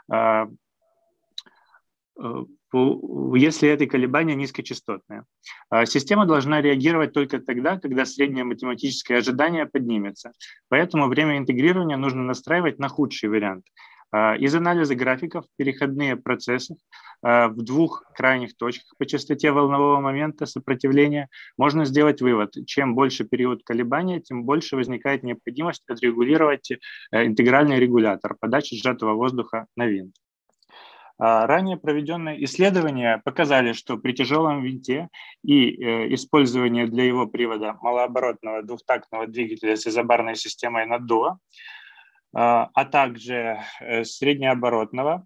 если это колебания низкочастотные. Система должна реагировать только тогда, когда среднее математическое ожидание поднимется. Поэтому время интегрирования нужно настраивать на худший вариант. Из анализа графиков переходные процессы в двух крайних точках по частоте волнового момента сопротивления можно сделать вывод. Чем больше период колебания, тем больше возникает необходимость отрегулировать интегральный регулятор подачи сжатого воздуха на винт. Ранее проведенные исследования показали, что при тяжелом винте и использовании для его привода малооборотного двухтактного двигателя с изобарной системой наддува, а также среднеоборотного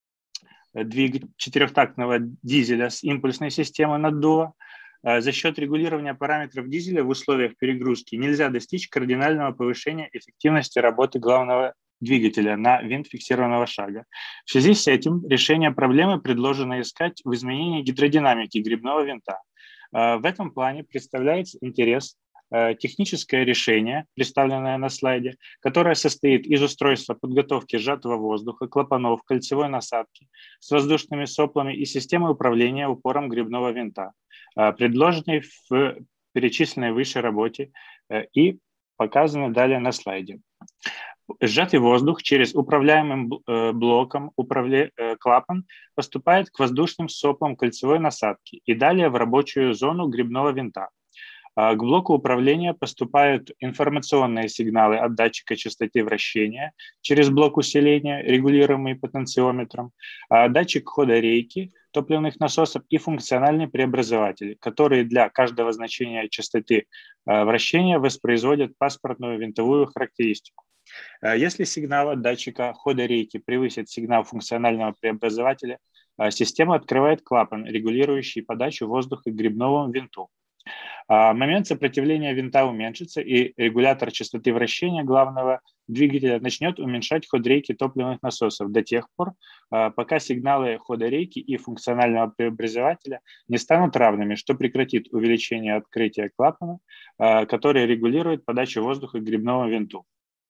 четырехтактного дизеля с импульсной системой наддува, за счет регулирования параметров дизеля в условиях перегрузки нельзя достичь кардинального повышения эффективности работы главного двигателя на винт фиксированного шага. В связи с этим решение проблемы предложено искать в изменении гидродинамики грибного винта. В этом плане представляется интерес техническое решение, представленное на слайде, которое состоит из устройства подготовки сжатого воздуха, клапанов, кольцевой насадки с воздушными соплами и системы управления упором грибного винта, предложенной в перечисленной выше работе и показаны далее на слайде. Сжатый воздух через управляемым блоком клапан поступает к воздушным соплам кольцевой насадки и далее в рабочую зону грибного винта. К блоку управления поступают информационные сигналы от датчика частоты вращения через блок усиления, регулируемый потенциометром, датчик хода рейки, топливных насосов и функциональный преобразователь, которые для каждого значения частоты вращения воспроизводят паспортную винтовую характеристику. Если сигнал от датчика хода рейки превысит сигнал функционального преобразователя, система открывает клапан, регулирующий подачу воздуха к грибному винту. Момент сопротивления винта уменьшится, и регулятор частоты вращения главного двигателя начнет уменьшать ход рейки топливных насосов до тех пор, пока сигналы хода рейки и функционального преобразователя не станут равными, что прекратит увеличение открытия клапана, который регулирует подачу воздуха к грибному винту.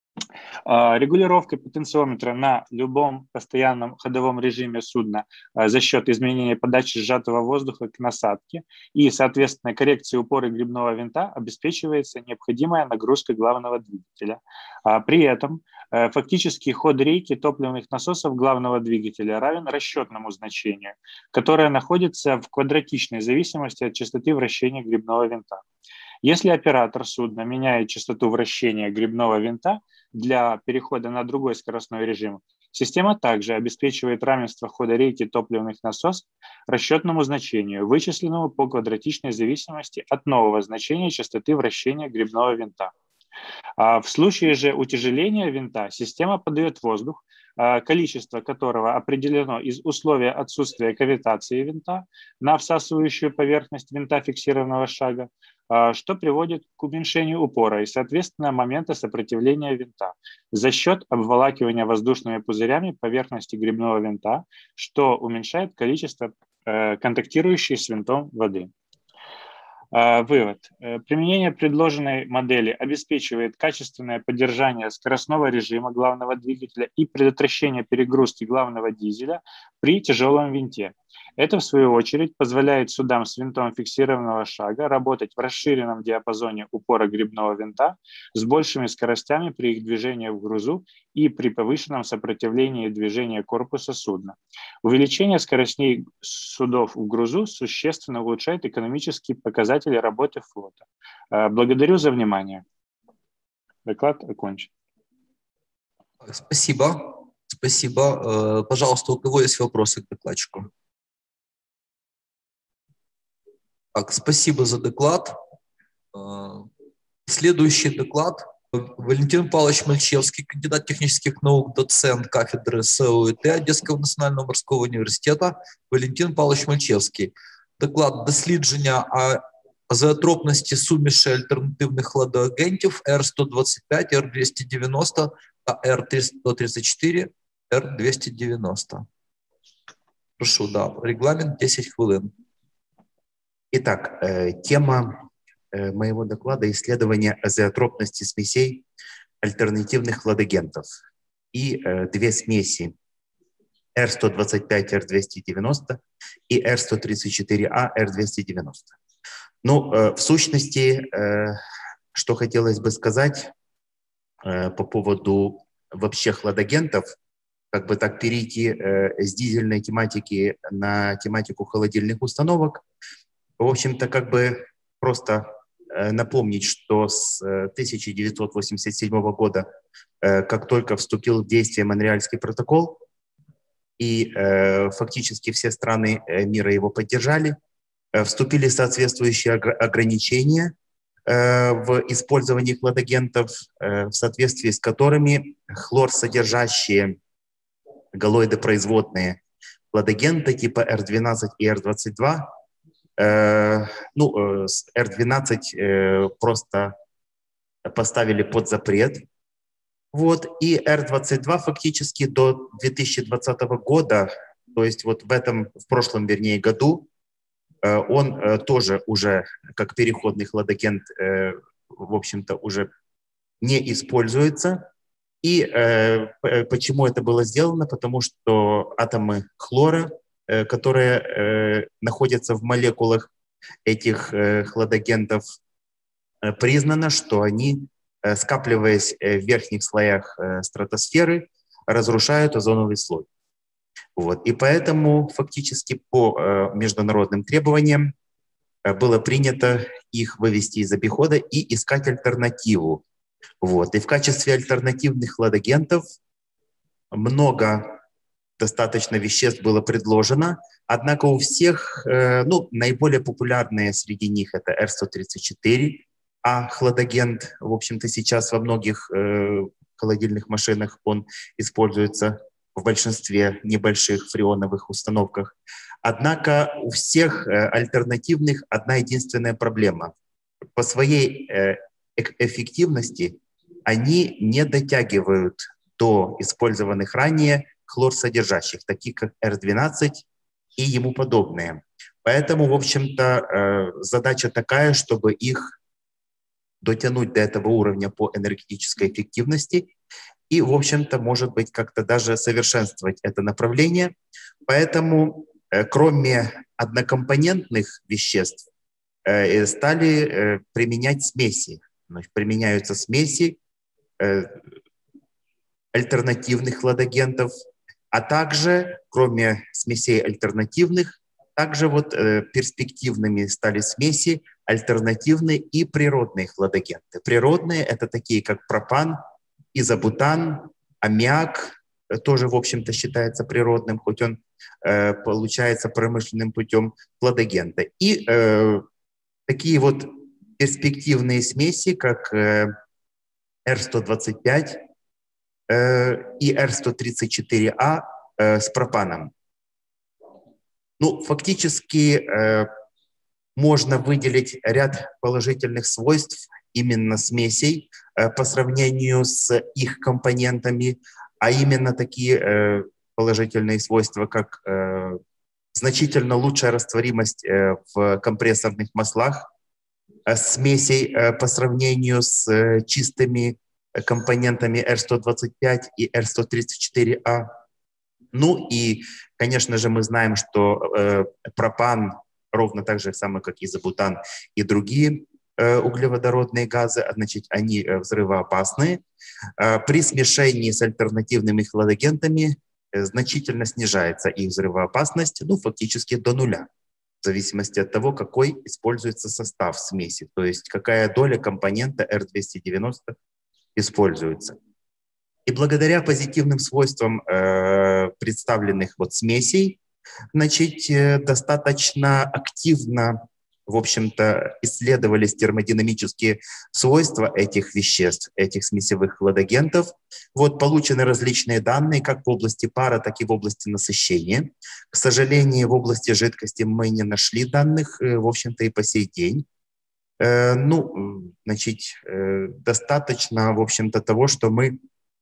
Регулировка потенциометра на любом постоянном ходовом режиме судна за счет изменения подачи сжатого воздуха к насадке и, соответственно, коррекции упора грибного винта обеспечивается необходимая нагрузка главного двигателя. При этом фактический ход рейки топливных насосов главного двигателя равен расчетному значению, которое находится в квадратичной зависимости от частоты вращения грибного винта. Если оператор судна меняет частоту вращения грибного винта для перехода на другой скоростной режим, система также обеспечивает равенство хода рейки топливных насосов расчетному значению, вычисленному по квадратичной зависимости от нового значения частоты вращения грибного винта. В случае же утяжеления винта система подает воздух, количество которого определено из условия отсутствия кавитации винта на всасывающую поверхность винта фиксированного шага, что приводит к уменьшению упора и, соответственно, момента сопротивления винта за счет обволакивания воздушными пузырями поверхности грибного винта, что уменьшает количество контактирующей с винтом воды. Вывод. Применение предложенной модели обеспечивает качественное поддержание скоростного режима главного двигателя и предотвращение перегрузки главного дизеля при тяжелом винте, Это, в свою очередь, позволяет судам с винтом фиксированного шага работать в расширенном диапазоне упора гребного винта с большими скоростями при их движении в грузу и при повышенном сопротивлении движения корпуса судна. Увеличение скоростей судов в грузу существенно улучшает экономические показатели работы флота. Благодарю за внимание. Доклад окончен. Спасибо. Спасибо. Пожалуйста, у кого есть вопросы к докладчику? Так, спасибо за доклад. Следующий доклад. Валентин Павлович Мальчевский, кандидат технических наук, доцент кафедры СОИТ Одесского национального морского университета. Валентин Павлович Мальчевский. Доклад «Дослідження азеотропності суміші альтернативних хладоагентів Р-125, Р-290 та Р-134, Р-290». Прошу, да, регламент 10 хвилин. Итак, тема моего доклада – исследование азеотропности смесей альтернативных хладагентов. И две смеси Р-125, Р-290 и Р-134А, Р-290. Ну, в сущности, что хотелось бы сказать по поводу вообще хладагентов, как бы так перейти с дизельной тематики на тематику холодильных установок. В общем-то, как бы просто напомнить, что с 1987 года, как только вступил в действие Монреальский протокол, и фактически все страны мира его поддержали, вступили соответствующие ограничения в использовании хладагентов, в соответствии с которыми хлорсодержащие галоидопроизводные хладагенты типа R12 и R22, ну, с R12 просто поставили под запрет, вот, и R22 фактически до 2020 года, то есть вот в прошлом, вернее, году, он тоже уже как переходный хладагент, в общем-то, уже не используется. И почему это было сделано? Потому что атомы хлора, которые находятся в молекулах этих хладагентов, признано, что они, скапливаясь в верхних слоях стратосферы, разрушают озоновый слой. Вот. И поэтому фактически по международным требованиям было принято их вывести из обихода и искать альтернативу. Вот. И в качестве альтернативных хладагентов много достаточно веществ было предложено, однако у всех, ну, наиболее популярные среди них это R-134, а хладагент, в общем-то, сейчас во многих холодильных машинах он используется в большинстве небольших фреоновых установках. Однако у всех альтернативных одна единственная проблема. По своей эффективности они не дотягивают до использованных ранее хлорсодержащих, таких как R12 и ему подобные. Поэтому, в общем-то, задача такая, чтобы их дотянуть до этого уровня по энергетической эффективности и, в общем-то, может быть, как-то даже совершенствовать это направление. Поэтому, кроме однокомпонентных веществ, стали применять смеси. Значит, применяются смеси альтернативных хладагентов, а также, кроме смесей альтернативных, также вот перспективными стали смеси альтернативные и природные хладагенты. Природные — это такие, как пропан, изобутан, аммиак, тоже, в общем-то, считается природным, хоть он получается промышленным путем хладагента. И такие вот перспективные смеси, как R-125 и R-134А с пропаном. Ну, фактически можно выделить ряд положительных свойств именно смесей по сравнению с их компонентами, а именно такие положительные свойства, как значительно лучшая растворимость в компрессорных маслах смесей по сравнению с чистыми компонентами R-125 и R-134A, Ну и, конечно же, мы знаем, что пропан, ровно так же самое, как изобутан и другие углеводородные газы, значит, они взрывоопасные. При смешении с альтернативными хладагентами значительно снижается их взрывоопасность, ну, фактически до нуля, в зависимости от того, какой используется состав смеси, то есть какая доля компонента R290 используется. И благодаря позитивным свойствам представленных вот смесей, значит, достаточно активно, в общем-то, исследовались термодинамические свойства этих веществ, этих смесевых хладагентов. Вот получены различные данные как в области пара, так и в области насыщения. К сожалению, в области жидкости мы не нашли данных, в общем-то, и по сей день. Ну, значит, достаточно, в общем-то, того, что мы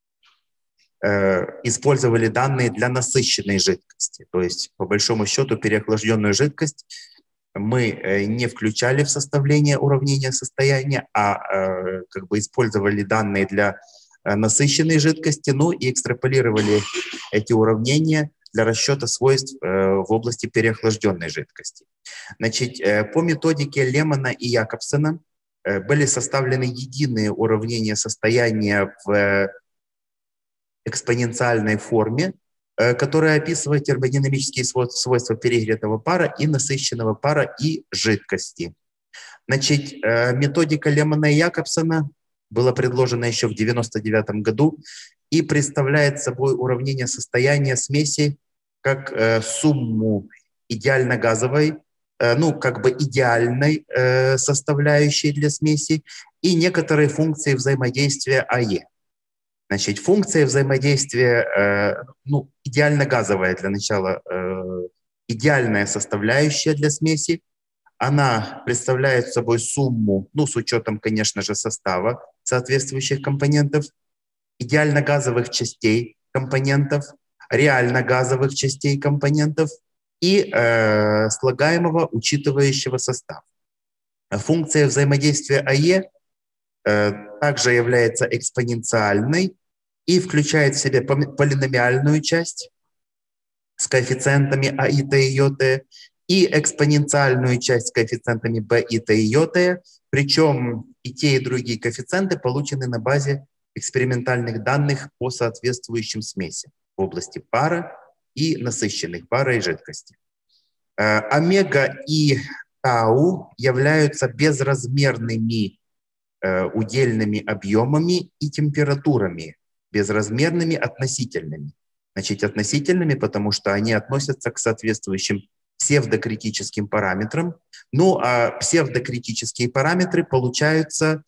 использовали данные для насыщенной жидкости. То есть, по большому счету, переохлажденную жидкость мы не включали в составление уравнения состояния, а как бы использовали данные для насыщенной жидкости, ну и экстраполировали эти уравнения для расчета свойств в области переохлажденной жидкости. Значит, по методике Лемона и Якобсена были составлены единые уравнения состояния в экспоненциальной форме, которая описывает термодинамические свойства перегретого пара и насыщенного пара и жидкости. Значит, методика Лемона и Якобсена была предложена еще в 1999 году и представляет собой уравнение состояния смеси как сумму идеально газовой, ну, как бы идеальной составляющей для смеси и некоторые функции взаимодействия АЕ. Значит, функция взаимодействия, ну, идеально газовая для начала, идеальная составляющая для смеси. Она представляет собой сумму, ну, с учетом, конечно же, состава соответствующих компонентов, идеально газовых частей компонентов, реально газовых частей компонентов и слагаемого, учитывающего состав. Функция взаимодействия АЕ также является экспоненциальной и включает в себя полиномиальную часть с коэффициентами А, И, Т и Й, и экспоненциальную часть с коэффициентами Б, И, Т и Й, причем и те, и другие коэффициенты получены на базе экспериментальных данных по соответствующим смесям в области пара и насыщенных пара и жидкости. Омега и тау являются безразмерными удельными объемами и температурами, безразмерными относительными. Значит, относительными, потому что они относятся к соответствующим псевдокритическим параметрам. Ну, а псевдокритические параметры получаются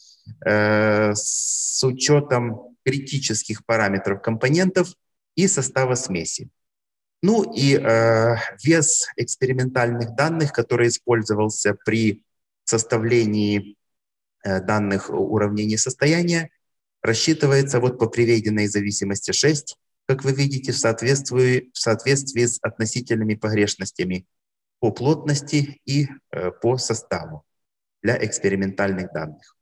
с учетом критических параметров компонентов и состава смеси. Ну и вес экспериментальных данных, который использовался при составлении данных уравнений состояния, рассчитывается вот по приведенной зависимости 6, как вы видите, в соответствии с относительными погрешностями по плотности и по составу для экспериментальных данных.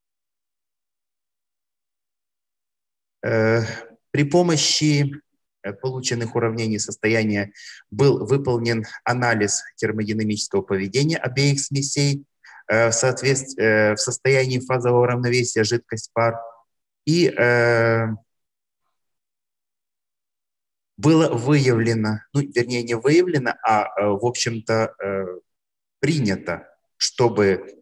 При помощи полученных уравнений состояния был выполнен анализ термодинамического поведения обеих смесей в состоянии фазового равновесия жидкость-пар. И было выявлено, ну, вернее, не выявлено, а, в общем-то, принято, чтобы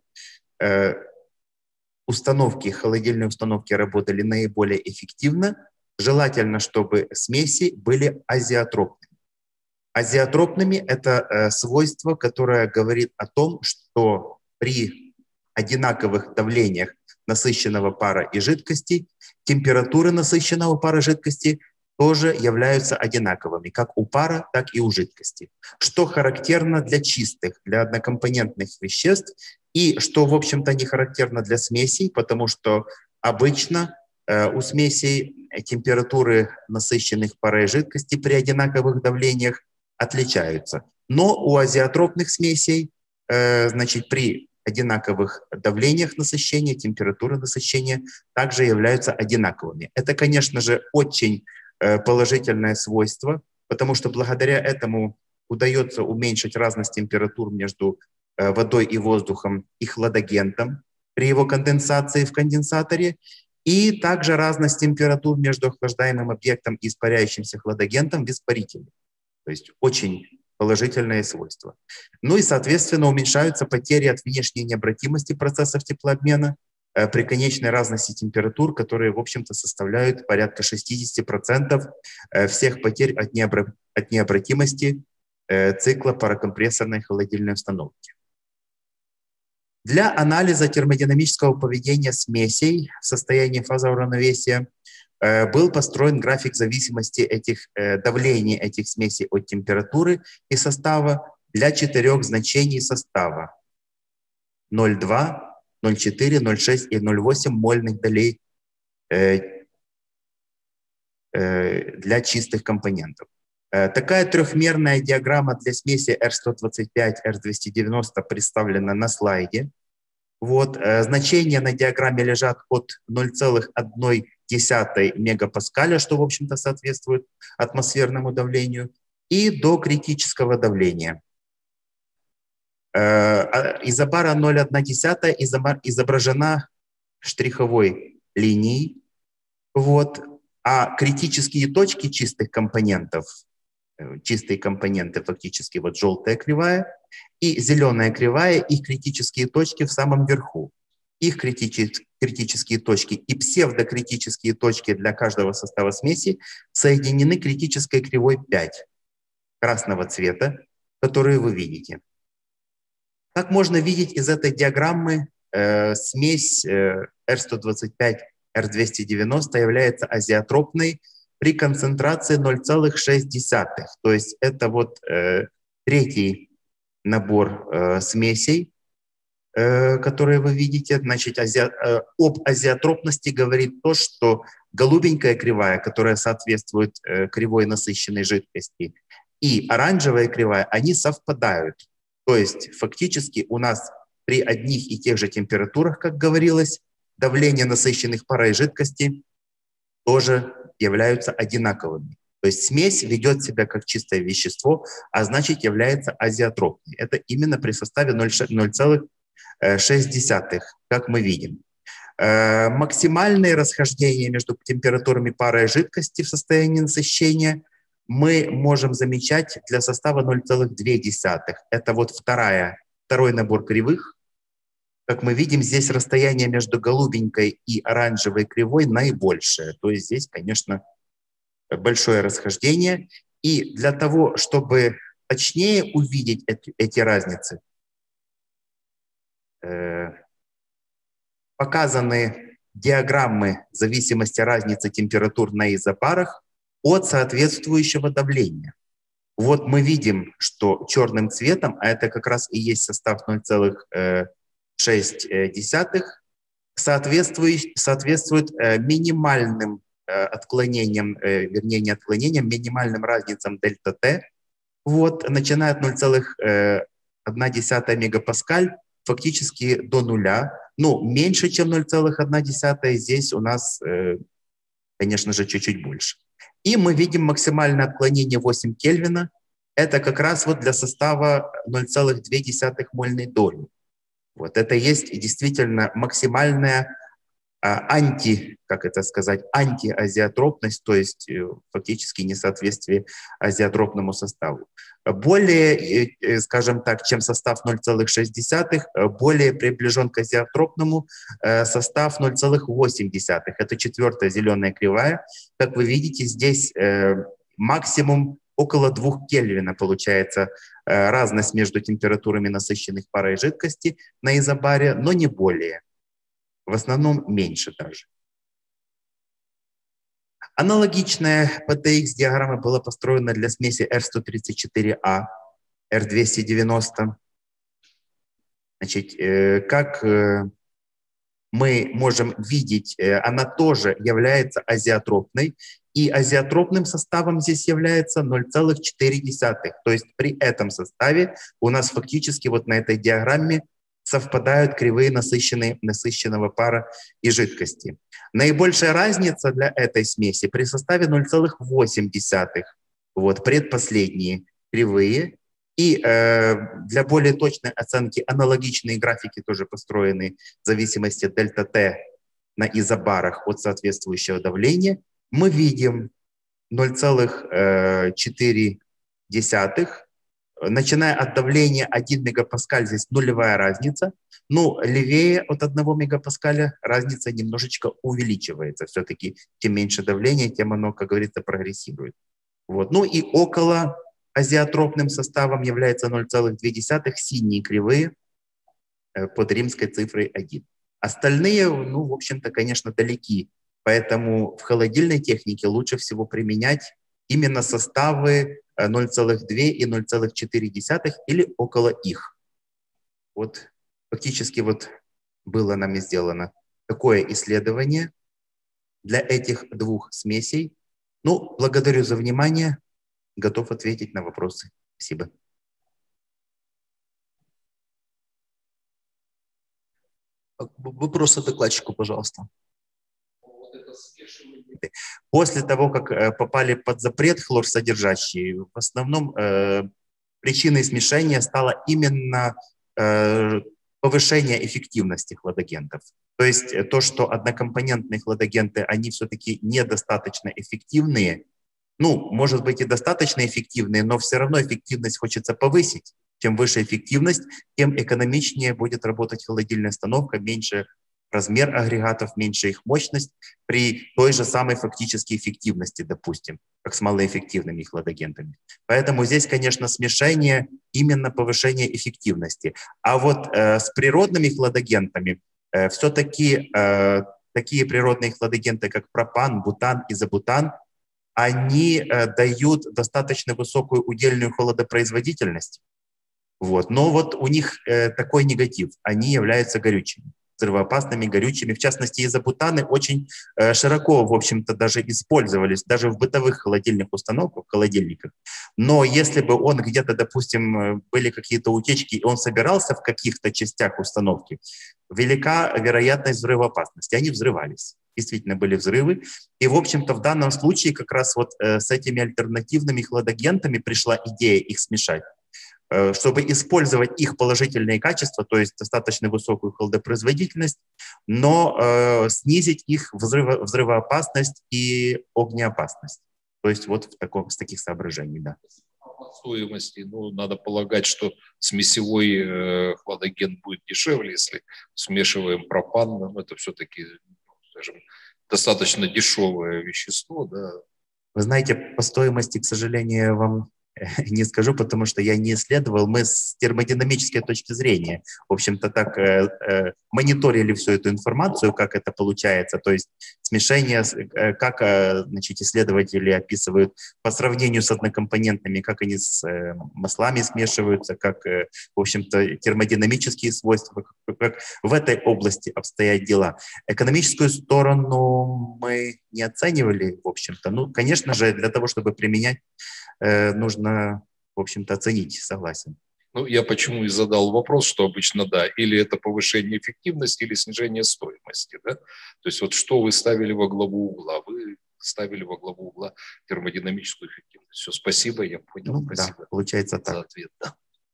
холодильные установки работали наиболее эффективно. Желательно, чтобы смеси были азиотропными. Азиотропными – это свойство, которое говорит о том, что при одинаковых давлениях насыщенного пара и жидкости температуры насыщенного пара жидкости тоже являются одинаковыми, как у пара, так и у жидкости, что характерно для чистых, для однокомпонентных веществ, и что, в общем-то, не характерно для смесей, потому что обычно у смесей температуры насыщенных парой жидкости при одинаковых давлениях отличаются. Но у азиотропных смесей, значит, при одинаковых давлениях насыщения, температуры насыщения также являются одинаковыми. Это, конечно же, очень положительное свойство, потому что благодаря этому удается уменьшить разность температур между водой и воздухом и хладагентом при его конденсации в конденсаторе, и также разность температур между охлаждаемым объектом и испаряющимся хладагентом в испарителе. То есть очень положительное свойство. Ну и, соответственно, уменьшаются потери от внешней необратимости процессов теплообмена при конечной разности температур, которые, в общем-то, составляют порядка 60% всех потерь от необратимости цикла парокомпрессорной холодильной установки. Для анализа термодинамического поведения смесей в состоянии фазового равновесия был построен график зависимости давления этих смесей от температуры и состава для 4 значений состава: 0,2, 0,4, 0,6 и 0,8 мольных долей для чистых компонентов. Такая трехмерная диаграмма для смеси R125, R290 представлена на слайде. Вот, значения на диаграмме лежат от 0,1 мегапаскаля, что, в общем-то, соответствует атмосферному давлению, и до критического давления. Изобара 0,1 изображена штриховой линией, вот, а критические точки чистых компонентов, чистые компоненты фактически вот желтая кривая и зеленая кривая, их критические точки в самом верху. Их критические точки и псевдокритические точки для каждого состава смеси соединены критической кривой 5 красного цвета, которые вы видите. Как можно видеть из этой диаграммы, смесь R125, R290 является азиотропной при концентрации 0,6. То есть это вот третий набор смесей, которые вы видите. Значит, об азиотропности говорит то, что голубенькая кривая, которая соответствует кривой насыщенной жидкости, и оранжевая кривая, они совпадают. То есть фактически у нас при одних и тех же температурах, как говорилось, давление насыщенных парой жидкости тоже являются одинаковыми. То есть смесь ведет себя как чистое вещество, а значит является азиотропной. Это именно при составе 0,6, как мы видим. Максимальные расхождения между температурами пары и жидкости в состоянии насыщения мы можем замечать для состава 0,2. Это вот второй набор кривых. Как мы видим, здесь расстояние между голубенькой и оранжевой кривой наибольшее. То есть здесь, конечно, большое расхождение. И для того, чтобы точнее увидеть эти разницы, показаны диаграммы зависимости разницы температур на изопарах от соответствующего давления. Вот мы видим, что черным цветом, а это как раз и есть состав 0,6, соответствует минимальным отклонениям, вернее, не отклонениям, минимальным разницам дельта Т, вот, начиная от 0,1 мегапаскаль фактически до нуля. Ну, меньше, чем 0,1, здесь у нас, конечно же, чуть-чуть больше. И мы видим максимальное отклонение 8 Кельвина. Это как раз вот для состава 0,2 мольной доли. Вот это есть действительно максимальная антиазиотропность, то есть фактически несоответствие азиотропному составу. Более, скажем так, чем состав 0,6, более приближен к азиотропному состав 0,8. Это 4-я зеленая кривая. Как вы видите, здесь максимум около 2 Кельвина получается разность между температурами насыщенных парой жидкости на изобаре, но не более. В основном меньше даже. Аналогичная PTX-диаграмма была построена для смеси R134A, R290. Значит, как мы можем видеть, она тоже является азиотропной, и азиотропным составом здесь является 0,4. То есть при этом составе у нас фактически вот на этой диаграмме совпадают кривые насыщенного пара и жидкости. Наибольшая разница для этой смеси при составе 0,8. Вот, предпоследние кривые. И для более точной оценки аналогичные графики тоже построены в зависимости от дельта Т на изобарах от соответствующего давления. Мы видим 0,4, начиная от давления 1 мегапаскаль, здесь нулевая разница. Ну, левее от 1 мегапаскаля разница немножечко увеличивается. Все-таки чем меньше давления, тем оно, как говорится, прогрессирует. Вот. Ну и около азиотропным составом является 0,2, синие кривые под римской цифрой 1. Остальные, ну, в общем-то, конечно, далеки. Поэтому в холодильной технике лучше всего применять именно составы 0,2 и 0,4 или около их. Вот фактически вот было нами сделано такое исследование для этих двух смесей. Ну, благодарю за внимание. Готов ответить на вопросы. Спасибо. Вопросы докладчику, пожалуйста. После того, как попали под запрет хлорсодержащие, в основном причиной смешения стало именно повышение эффективности хладагентов. То есть то, что однокомпонентные хладагенты, они все-таки недостаточно эффективные, ну, может быть и достаточно эффективные, но все равно эффективность хочется повысить. Чем выше эффективность, тем экономичнее будет работать холодильная установка, меньше размер агрегатов, меньше их мощность при той же самой фактической эффективности, допустим, как с малоэффективными хладагентами. Поэтому здесь, конечно, смешение именно повышение эффективности. А вот с природными хладагентами все-таки такие природные хладагенты, как пропан, бутан, изобутан, они дают достаточно высокую удельную холодопроизводительность. Вот. Но вот у них такой негатив. Они являются горючими, взрывоопасными, горючими. В частности, изобутаны очень широко, в общем-то, даже использовались, даже в бытовых холодильных установках, холодильниках. Но если бы он где-то, допустим, были какие-то утечки, и он собирался в каких-то частях установки, велика вероятность взрывоопасности. Они взрывались. Действительно были взрывы. И, в общем-то, в данном случае как раз вот с этими альтернативными хладагентами пришла идея их смешать, чтобы использовать их положительные качества, то есть достаточно высокую холодопроизводительность, но снизить их взрывоопасность и огнеопасность. То есть вот с таких соображений, да. Стоимости, ну, надо полагать, что смесевой хладагент будет дешевле, если смешиваем пропан, но это все-таки, скажем, достаточно дешевое вещество, да. Вы знаете, по стоимости, к сожалению, я вам не скажу, потому что я не исследовал. Мы с термодинамической точки зрения, в общем-то, так мониторили всю эту информацию, как это получается, то есть смешение, как, значит, исследователи описывают по сравнению с однокомпонентными, как они с маслами смешиваются, как, в общем-то, термодинамические свойства, как в этой области обстоят дела. Экономическую сторону мы не оценивали, в общем-то. Ну, конечно же, для того, чтобы применять, нужно, в общем-то, оценить, согласен. Ну, я почему и задал вопрос, что обычно да, или это повышение эффективности, или снижение стоимости, да? То есть вот что вы ставили во главу угла? Вы ставили во главу угла термодинамическую эффективность. Все, спасибо, я понял. Ну, спасибо, да, получается так. за ответ. Да.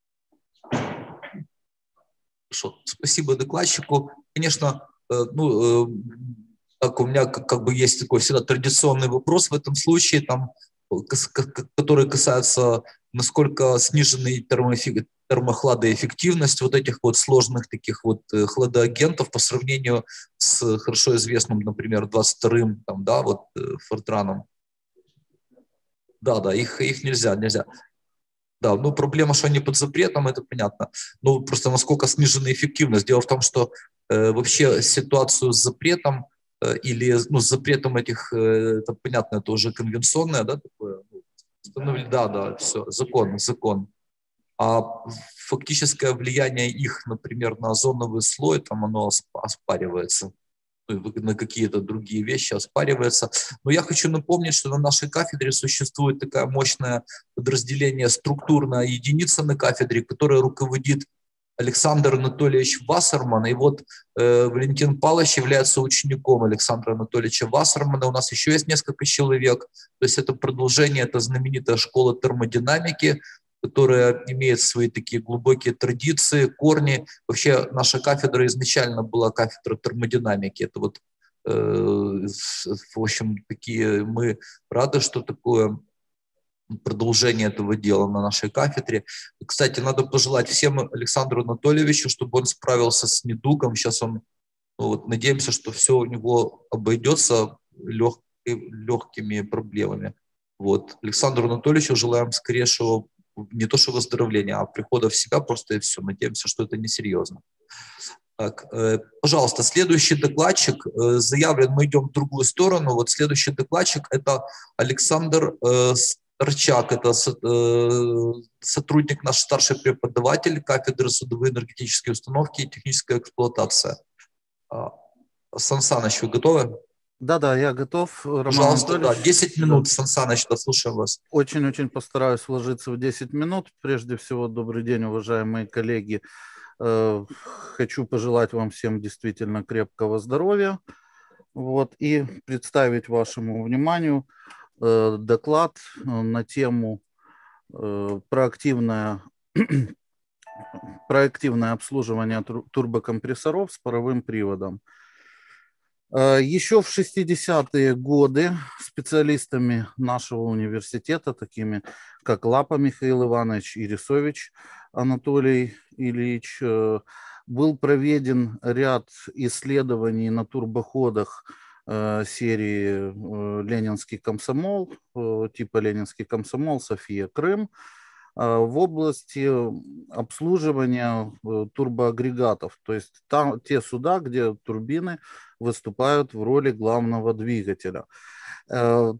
Хорошо, спасибо докладчику. Конечно, так у меня как бы есть такой всегда традиционный вопрос в этом случае, там, который касается, насколько сниженной термохладоэффективность вот этих вот сложных таких вот хладоагентов по сравнению с хорошо известным, например, 22-м, там, да, вот Фортраном. Да, их нельзя. Да, ну проблема, что они под запретом, это понятно. Ну просто насколько снижена эффективность. Дело в том, что вообще ситуацию с запретом или с запретом этих, это понятно, это уже конвенционное, да, такое? Да, все, закон. А фактическое влияние их, например, на озоновый слой, там оно оспаривается, на какие-то другие вещи оспаривается. Но я хочу напомнить, что на нашей кафедре существует такое мощное подразделение, структурная единица на кафедре, которая руководит Александр Анатольевич Вассерман. И вот Валентин Павлович является учеником Александра Анатольевича Вассермана. У нас еще есть несколько человек. То есть это продолжение, это знаменитая школа термодинамики, которая имеет свои такие глубокие традиции, корни. Вообще наша кафедра изначально была кафедра термодинамики. Это вот, в общем, такие мы рады, что такое продолжение этого дела на нашей кафедре. Кстати, надо пожелать всем Александру Анатольевичу, чтобы он справился с недугом. Сейчас он, ну, вот, надеемся, что все у него обойдется легкими проблемами. Вот. Александру Анатольевичу желаем скорейшего, не то что выздоровления, а прихода в себя, просто и все. Надеемся, что это несерьезно. Так, пожалуйста, следующий докладчик заявлен, мы идем в другую сторону. Вот следующий докладчик – это Александр Старчак, это сотрудник, наш старший преподаватель кафедры судовые энергетические установки и техническая эксплуатация. Сан Саныч, вы готовы? Да, я готов. Пожалуйста, да, 10 минут, Сан Саныч, да, слушаем вас. Очень постараюсь вложиться в 10 минут. Прежде всего, добрый день, уважаемые коллеги. Хочу пожелать вам всем действительно крепкого здоровья. Вот, и представить вашему вниманию доклад на тему проактивное обслуживание турбокомпрессоров с паровым приводом. Еще в 60-е годы специалистами нашего университета, такими как Лапа Михаил Иванович и Рисович Анатолий Ильич, был проведен ряд исследований на турбоходах серии «Ленинский комсомол», типа «Ленинский комсомол», «София», «Крым», в области обслуживания турбоагрегатов, то есть там те суда, где турбины выступают в роли главного двигателя. В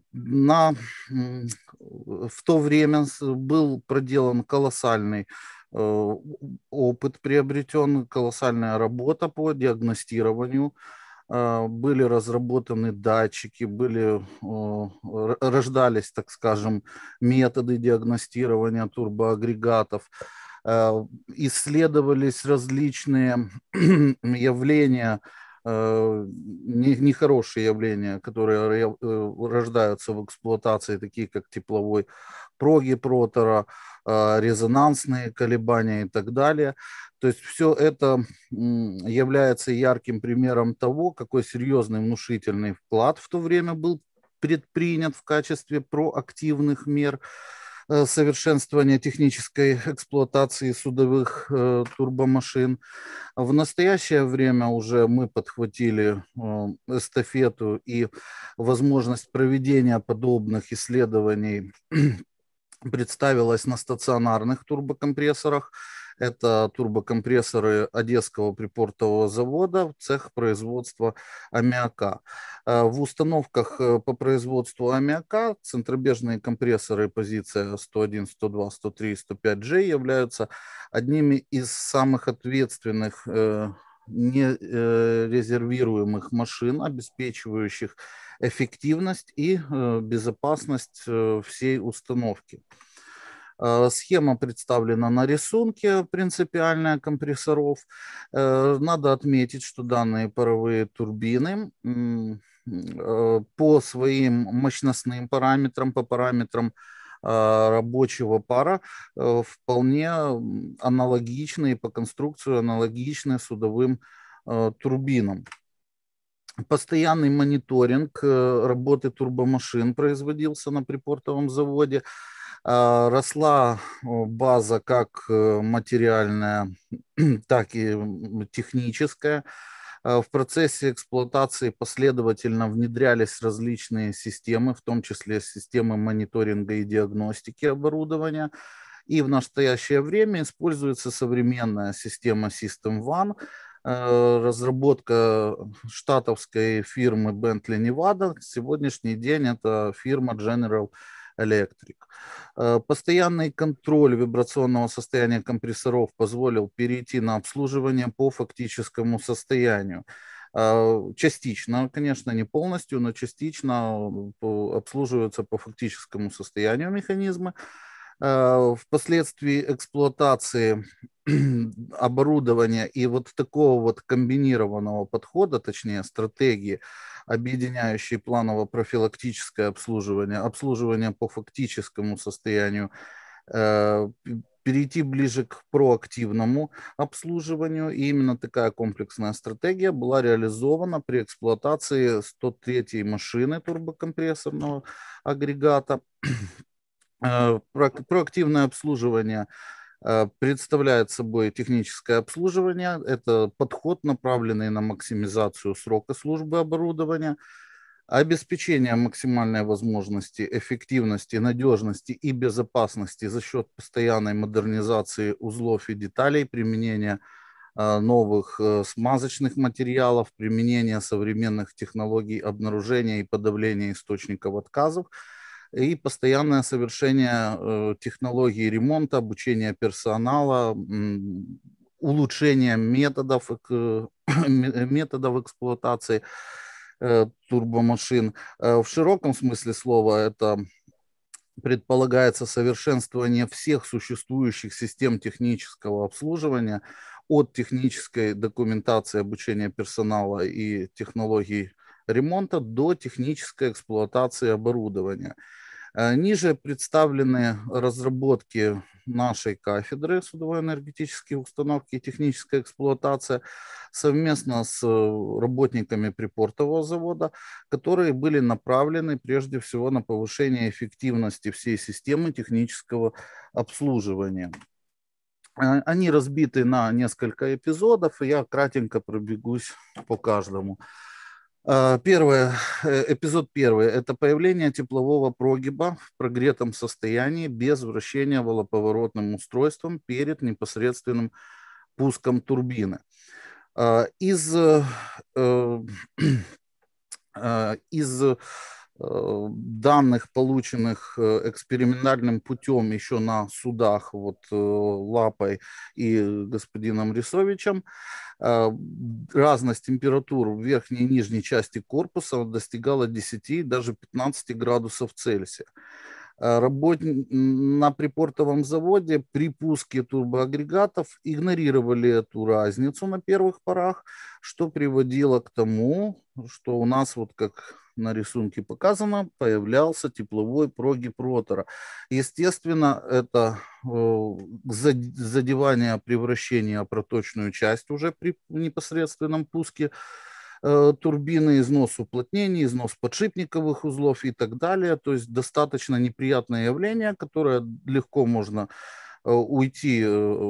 то время был проделан колоссальный опыт, приобретен колоссальная работа по диагностированию. Были разработаны датчики, рождались, так скажем, методы диагностирования турбоагрегатов, исследовались различные явления, нехорошие явления, которые рождаются в эксплуатации, такие как тепловой прогиб ротора, резонансные колебания и так далее. То есть все это является ярким примером того, какой серьезный внушительный вклад в то время был предпринят в качестве проактивных мер совершенствования технической эксплуатации судовых турбомашин. В настоящее время уже мы подхватили эстафету, и возможность проведения подобных исследований представилась на стационарных турбокомпрессорах. Это турбокомпрессоры Одесского припортового завода, цех производства аммиака. В установках по производству аммиака центробежные компрессоры позиция 101, 102, 103, 105G являются одними из самых ответственных нерезервируемых машин, обеспечивающих эффективность и безопасность всей установки. Схема представлена на рисунке принципиальная компрессоров. Надо отметить, что данные паровые турбины по своим мощностным параметрам, по параметрам рабочего пара вполне аналогичны и по конструкции аналогичны судовым турбинам. Постоянный мониторинг работы турбомашин производился на припортовом заводе. Росла база как материальная, так и техническая. В процессе эксплуатации последовательно внедрялись различные системы, в том числе системы мониторинга и диагностики оборудования. И в настоящее время используется современная система System One, разработка штатовской фирмы Bentley Nevada. На сегодняшний день это фирма General Electric. Постоянный контроль вибрационного состояния компрессоров позволил перейти на обслуживание по фактическому состоянию. Частично, конечно, не полностью, но частично обслуживаются по фактическому состоянию механизмы. Впоследствии эксплуатации оборудования и вот такого вот комбинированного подхода, точнее стратегии, объединяющей планово-профилактическое обслуживание, обслуживание по фактическому состоянию, перейти ближе к проактивному обслуживанию. И именно такая комплексная стратегия была реализована при эксплуатации 103-й машины турбокомпрессорного агрегата. Проактивное обслуживание представляет собой техническое обслуживание. Это подход, направленный на максимизацию срока службы оборудования, обеспечение максимальной возможности, эффективности, надежности и безопасности за счет постоянной модернизации узлов и деталей, применения новых смазочных материалов, применения современных технологий обнаружения и подавления источников отказов, и постоянное совершение технологий ремонта, обучения персонала, улучшение методов эксплуатации турбомашин. В широком смысле слова это предполагается совершенствование всех существующих систем технического обслуживания, от технической документации обучения персонала и технологий ремонта до технической эксплуатации оборудования. Ниже представлены разработки нашей кафедры судово-энергетические установки и техническая эксплуатация совместно с работниками припортового завода, которые были направлены прежде всего на повышение эффективности всей системы технического обслуживания. Они разбиты на несколько эпизодов, и я кратенько пробегусь по каждому. Эпизод первый – это появление теплового прогиба в прогретом состоянии без вращения валоповоротным устройством перед непосредственным пуском турбины. Из данных, полученных экспериментальным путем еще на судах вот Лапой и господином Рисовичем, разность температур в верхней и нижней части корпуса достигала 10, даже 15 градусов Цельсия. На припортовом заводе при пуске турбоагрегатов игнорировали эту разницу на первых порах, что приводило к тому, что у нас, вот как на рисунке показано, появлялся тепловой прогиб ротора. Естественно, это задевание, превращение в проточную часть уже при непосредственном пуске турбины, износ уплотнений, износ подшипниковых узлов и так далее. То есть достаточно неприятное явление, которое легко можно уйти,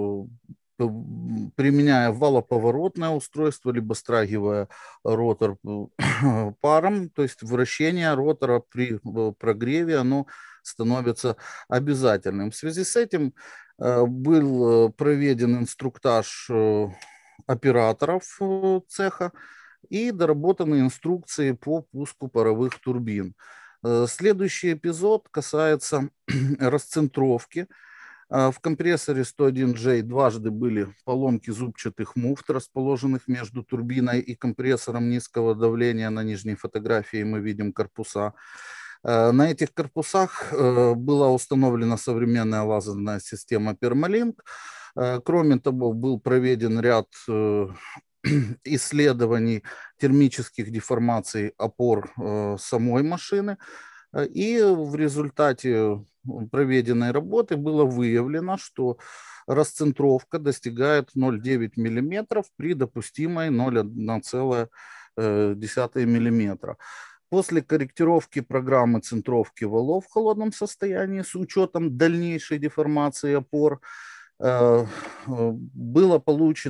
применяя валоповоротное устройство, либо страгивая ротор паром. То есть вращение ротора при прогреве, оно становится обязательным. В связи с этим был проведен инструктаж операторов цеха и доработаны инструкции по пуску паровых турбин. Следующий эпизод касается расцентровки. В компрессоре 101J дважды были поломки зубчатых муфт, расположенных между турбиной и компрессором низкого давления. На нижней фотографии мы видим корпуса. На этих корпусах была установлена современная лазерная система Permalink. Кроме того, был проведен ряд исследований термических деформаций опор самой машины. И в результате проведенной работы было выявлено, что расцентровка достигает 0,9 мм при допустимой 0,1 мм. После корректировки программы центровки валов в холодном состоянии с учетом дальнейшей деформации опор был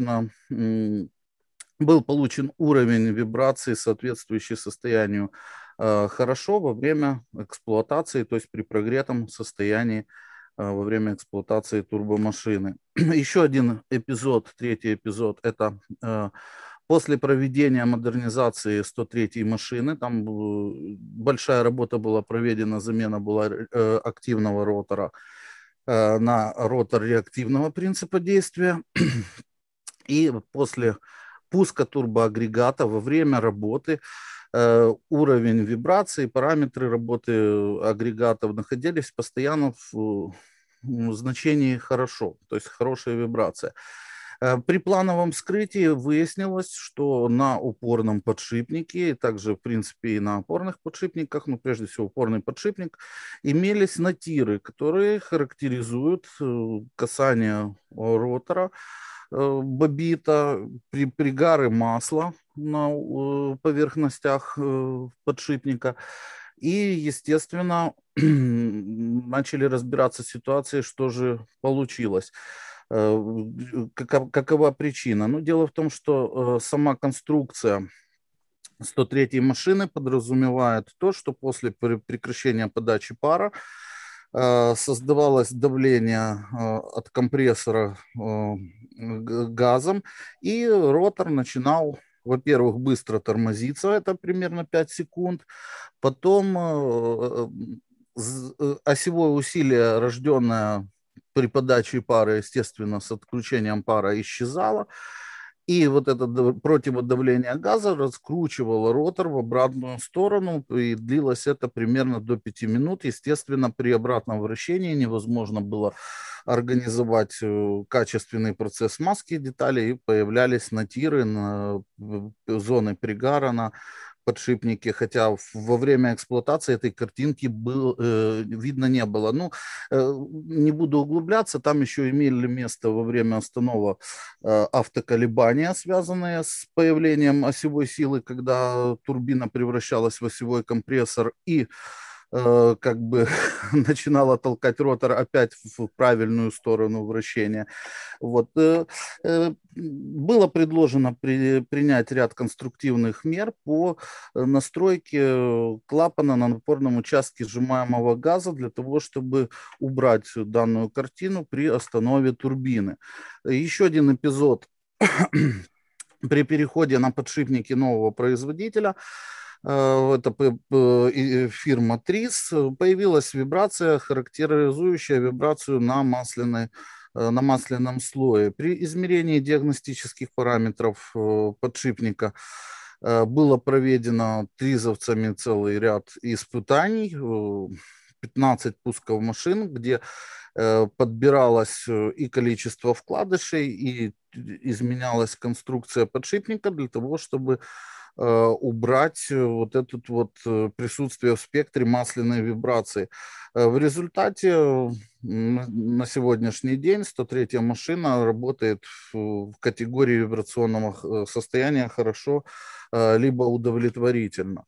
получен уровень вибрации, соответствующий состоянию хорошо во время эксплуатации, то есть при прогретом состоянии во время эксплуатации турбомашины. Еще один эпизод, третий эпизод, это после проведения модернизации 103-й машины. Там большая работа была проведена, замена была активного ротора на ротор реактивного принципа действия. И после пуска турбоагрегата во время работы уровень вибрации, параметры работы агрегатов находились постоянно в значении хорошо, то есть хорошая вибрация. При плановом вскрытии выяснилось, что на упорном подшипнике, и также, в принципе, и на опорных подшипниках, но прежде всего упорный подшипник, имелись натиры, которые характеризуют касание ротора, бобита, пригары масла на поверхностях подшипника. И, естественно, начали разбираться с ситуацией, что же получилось. Какова причина? Ну, дело в том, что сама конструкция 103-й машины подразумевает то, что после прекращения подачи пара создавалось давление от компрессора газом, и ротор начинал, во-первых, быстро тормозиться, это примерно 5 секунд, потом осевое усилие, рожденное при подаче пары, естественно, с отключением пара, исчезало, и вот это противодавление газа раскручивало ротор в обратную сторону, и длилось это примерно до 5 минут. Естественно, при обратном вращении невозможно было организовать качественный процесс смазки деталей, и появлялись натиры на зоны пригара на подшипнике, хотя во время эксплуатации этой картинки видно не было. Ну, не буду углубляться, там еще имели место во время остановок автоколебания, связанные с появлением осевой силы, когда турбина превращалась в осевой компрессор и как бы начинала толкать ротор опять в правильную сторону вращения. Вот. Было предложено принять ряд конструктивных мер по настройке клапана на напорном участке сжимаемого газа для того, чтобы убрать данную картину при останове турбины. Еще один эпизод при переходе на подшипники нового производителя. Это фирма Трис, появилась вибрация, характеризующая вибрацию на масляном слое. При измерении диагностических параметров подшипника было проведено тризовцами целый ряд испытаний, 15 пусков машин, где подбиралось и количество вкладышей, и изменялась конструкция подшипника для того, чтобы убрать вот это вот присутствие в спектре масляной вибрации. В результате на сегодняшний день 103-я машина работает в категории вибрационного состояния хорошо, либо удовлетворительно.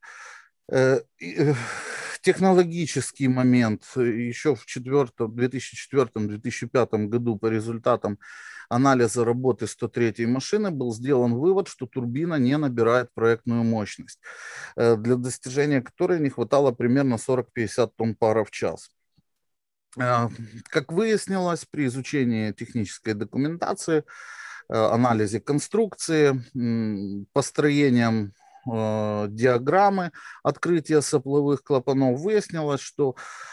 Технологический момент. Еще в 2004-2005 году по результатам анализа работы 103-й машины был сделан вывод, что турбина не набирает проектную мощность, для достижения которой не хватало примерно 40-50 тонн пара в час. Как выяснилось, при изучении технической документации, анализе конструкции, построением диаграммы открытия сопловых клапанов, выяснилось, что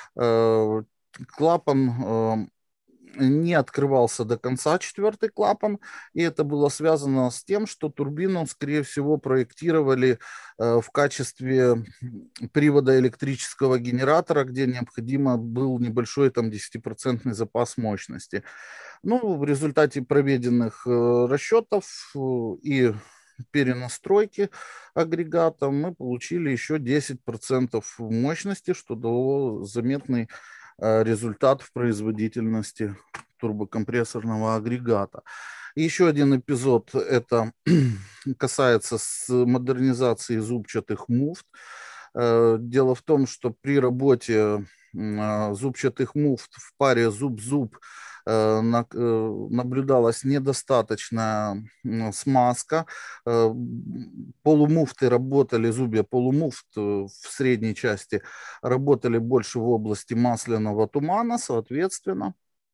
клапан не открывался до конца, 4-й клапан, и это было связано с тем, что турбину, скорее всего, проектировали в качестве привода электрического генератора, где необходимо был небольшой там 10% запас мощности. Ну, в результате проведенных расчетов и перенастройки агрегата мы получили еще 10% мощности, что дало заметный результат в производительности турбокомпрессорного агрегата. И еще один эпизод, это касается модернизации зубчатых муфт. Дело в том, что при работе зубчатых муфт в паре зуб-зуб наблюдалась недостаточная смазка. Полумуфты работали, зубья полумуфт в средней части работали больше в области масляного тумана, соответственно,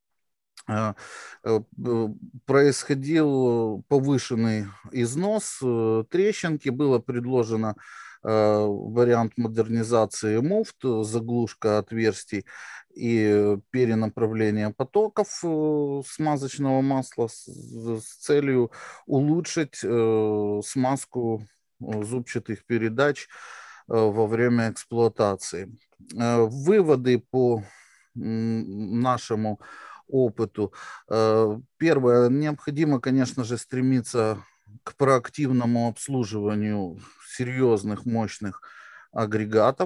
происходил повышенный износ, трещинки, было предложено вариант модернизации муфт, заглушка отверстий и перенаправление потоков смазочного масла с целью улучшить смазку зубчатых передач во время эксплуатации. Выводы по нашему опыту. Первое, необходимо, конечно же, стремиться к проактивному обслуживанию серьезных, мощных агрегатов.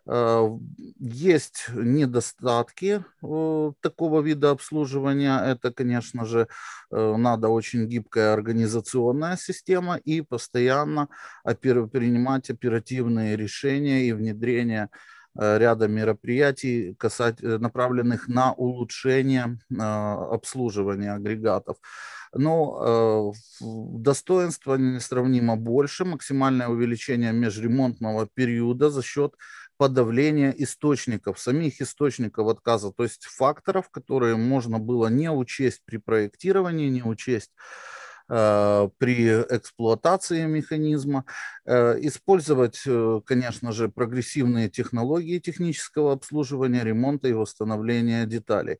Есть недостатки такого вида обслуживания. Это, конечно же, надо очень гибкая организационная система и постоянно принимать оперативные решения и внедрение ряда мероприятий, направленных на улучшение обслуживания агрегатов. Но достоинства несравнимо больше. Максимальное увеличение межремонтного периода за счет подавления источников, самих источников отказа, то есть факторов, которые можно было не учесть при проектировании, не учесть при эксплуатации механизма, использовать, конечно же, прогрессивные технологии технического обслуживания, ремонта и восстановления деталей.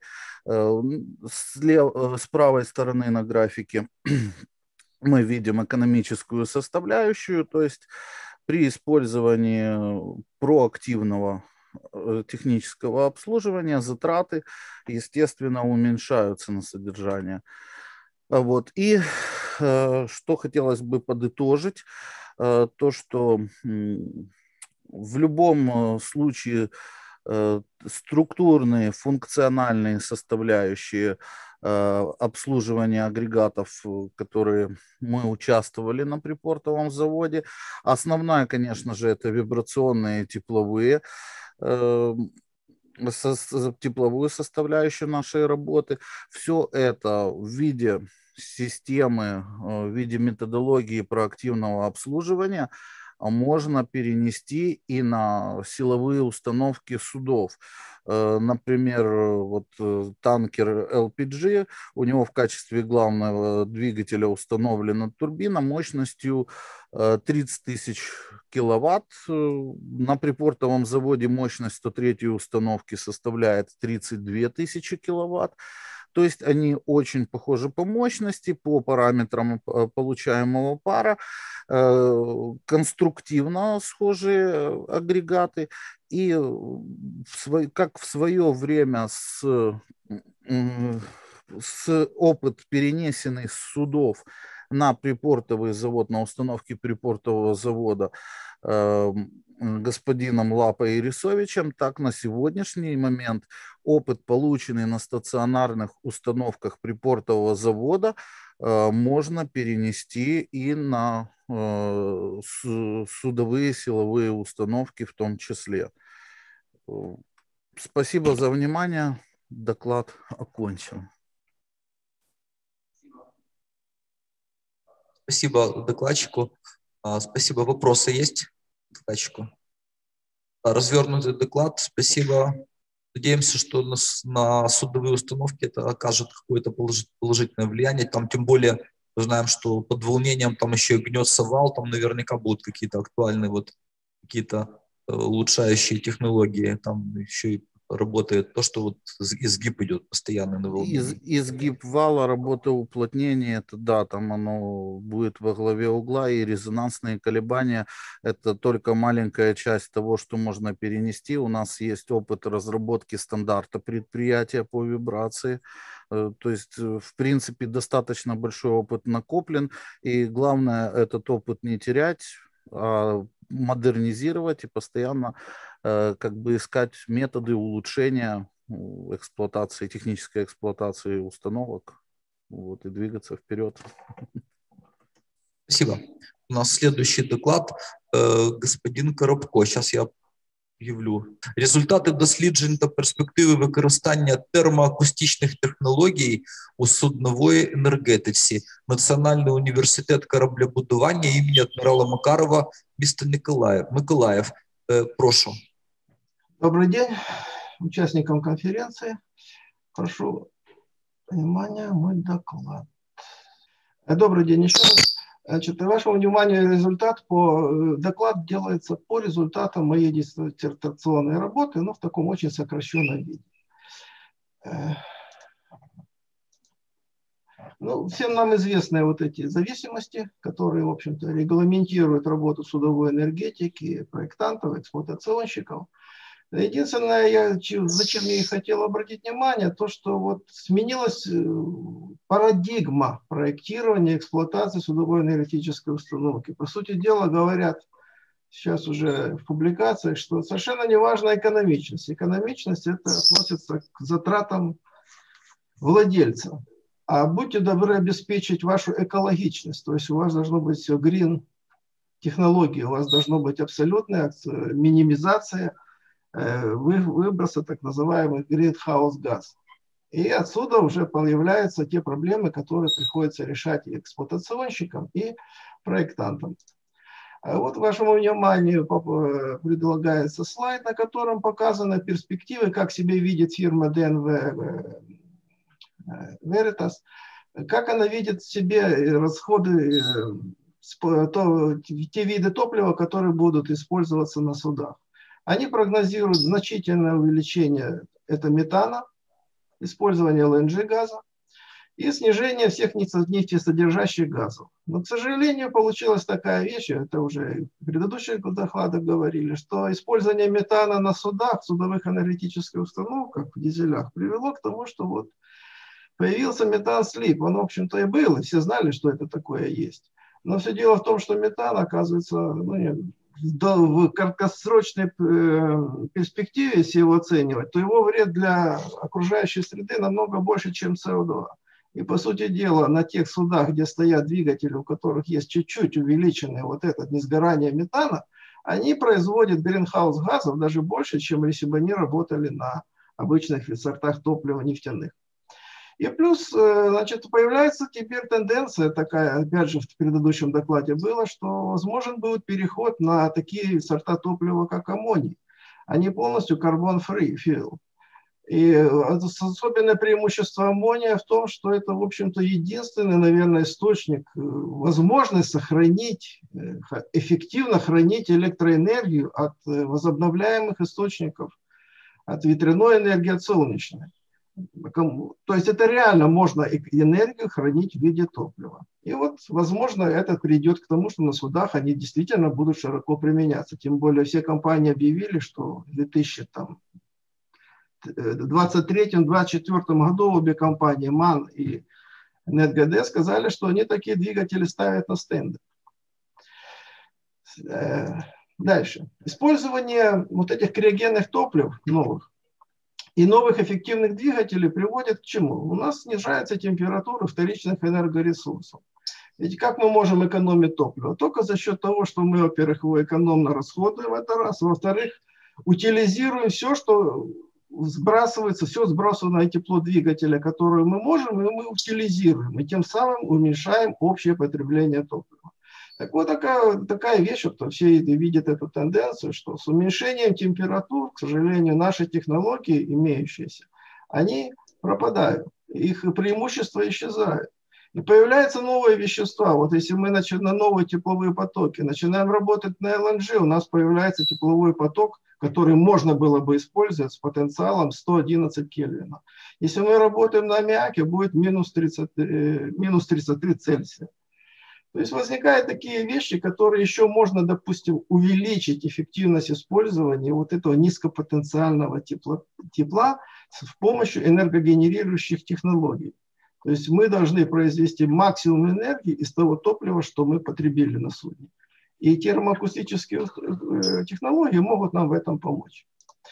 С правой стороны на графике мы видим экономическую составляющую, то есть при использовании проактивного технического обслуживания затраты, естественно, уменьшаются на содержание. Вот. И что хотелось бы подытожить, то, что в любом случае структурные, функциональные составляющие обслуживания агрегатов, которые мы участвовали на припортовом заводе, основная, конечно же, это вибрационные, тепловые, тепловую составляющую нашей работы. Все это в виде системы, в виде методологии проактивного обслуживания можно перенести и на силовые установки судов. Например, вот танкер LPG, у него в качестве главного двигателя установлена турбина мощностью 30 тысяч киловатт. На припортовом заводе мощность 103 установки составляет 32 тысячи киловатт. То есть они очень похожи по мощности, по параметрам получаемого пара, конструктивно схожие агрегаты. И как в свое время опыт, перенесенный с судов на припортовый завод, на установке припортового завода господином Лапой и Рисовичем, так на сегодняшний момент опыт, полученный на стационарных установках припортового завода, можно перенести и на судовые силовые установки в том числе. Спасибо за внимание. Доклад окончен. Спасибо докладчику. Спасибо. Вопросы есть докладчику? Развернутый доклад. Спасибо. Надеемся, что на судовые установки это окажет какое-то положительное влияние. Там тем более мы знаем, что под волнением там еще и гнется вал, там наверняка будут какие-то актуальные вот какие-то улучшающие технологии. Там еще и работает то, что вот изгиб идет постоянно на волне. Изгиб вала, работа уплотнения, это да, там оно будет во главе угла, и резонансные колебания – это только маленькая часть того, что можно перенести. У нас есть опыт разработки стандарта предприятия по вибрации. То есть, в принципе, достаточно большой опыт накоплен, и главное этот опыт не терять, а модернизировать и постоянно как бы искать методы улучшения эксплуатации, технической эксплуатации установок, вот, и двигаться вперед. Спасибо. У нас следующий доклад. Господин Коробко, сейчас я об'явлю. Результати досліджень та перспективи використання термоакустичних технологій у судновій енергетиці. Національний університет кораблебудування імені адмірала Макарова, місто Миколаїв. Прошу. Добрый день участникам конференции. Прошу внимания, мой доклад. Добрый день еще раз. Значит, вашему вниманию доклад делается по результатам моей диссертационной работы, но в таком очень сокращенном виде. Ну, всем нам известны вот эти зависимости, которые, в общем-то, регламентируют работу судовой энергетики, проектантов, эксплуатационщиков. Единственное, зачем я и хотел обратить внимание, то, что вот сменилась парадигма проектирования и эксплуатации судовой энергетической установки. По сути дела, говорят сейчас уже в публикациях, что совершенно не важна экономичность. Экономичность это относится к затратам владельца. А будьте добры обеспечить вашу экологичность, то есть у вас должно быть все green технологии, у вас должно быть абсолютная минимизация выброса так называемый greenhouse газ. И отсюда уже появляются те проблемы, которые приходится решать и эксплуатационщикам, и проектантам. А вот вашему вниманию предлагается слайд, на котором показаны перспективы, как себе видит фирма DNV Veritas, как она видит себе расходы, те виды топлива, которые будут использоваться на судах. Они прогнозируют значительное увеличение метана, использование ЛНГ-газа и снижение всех нефтесодержащих газов. Но, к сожалению, получилась такая вещь, это уже в предыдущих докладах говорили, что использование метана на судах, в судовых энергетических установках, в дизелях, привело к тому, что вот появился метан-слип. Он, в общем-то, и был, и все знали, что это такое есть. Но все дело в том, что метан, оказывается, в краткосрочной перспективе, если его оценивать, то его вред для окружающей среды намного больше, чем СО2. И, по сути дела, на тех судах, где стоят двигатели, у которых есть чуть-чуть увеличенное вот это несгорание метана, они производят гринхаус газов даже больше, чем если бы они работали на обычных сортах топлива нефтяных. И плюс, значит, появляется теперь тенденция такая, опять же, в предыдущем докладе было, что возможен будет переход на такие сорта топлива, как аммоний. Они полностью carbon-free fuel. И особенное преимущество аммония в том, что это, в общем-то, единственный, наверное, источник, возможность сохранить, эффективно хранить электроэнергию от возобновляемых источников, от ветряной энергии, от солнечной. То есть это реально можно энергию хранить в виде топлива. И вот, возможно, это придет к тому, что на судах они действительно будут широко применяться. Тем более все компании объявили, что в 2023-2024 году обе компании МАН и NetGD сказали, что они такие двигатели ставят на стенды. Дальше. Использование вот этих криогенных топлив новых и новых эффективных двигателей приводит к чему? У нас снижается температура вторичных энергоресурсов. Ведь как мы можем экономить топливо? Только за счет того, что мы, во-первых, его экономно расходуем, это раз. Во-вторых, утилизируем все, что сбрасывается, все сбрасываемое тепло двигателя, которое мы можем, и мы утилизируем. И тем самым уменьшаем общее потребление топлива. Так вот, такая вещь, что все видят эту тенденцию, что с уменьшением температур, к сожалению, наши технологии, имеющиеся, они пропадают, их преимущества исчезают. И появляются новые вещества. Вот если мы начинаем новые тепловые потоки, начинаем работать на ЛНГ, у нас появляется тепловой поток, который можно было бы использовать с потенциалом 111 Кельвина. Если мы работаем на аммиаке, будет минус 33 Цельсия. То есть возникают такие вещи, которые еще можно, допустим, увеличить эффективность использования вот этого низкопотенциального тепла с помощью энергогенерирующих технологий. То есть мы должны произвести максимум энергии из того топлива, что мы потребили на судне. И термоакустические технологии могут нам в этом помочь.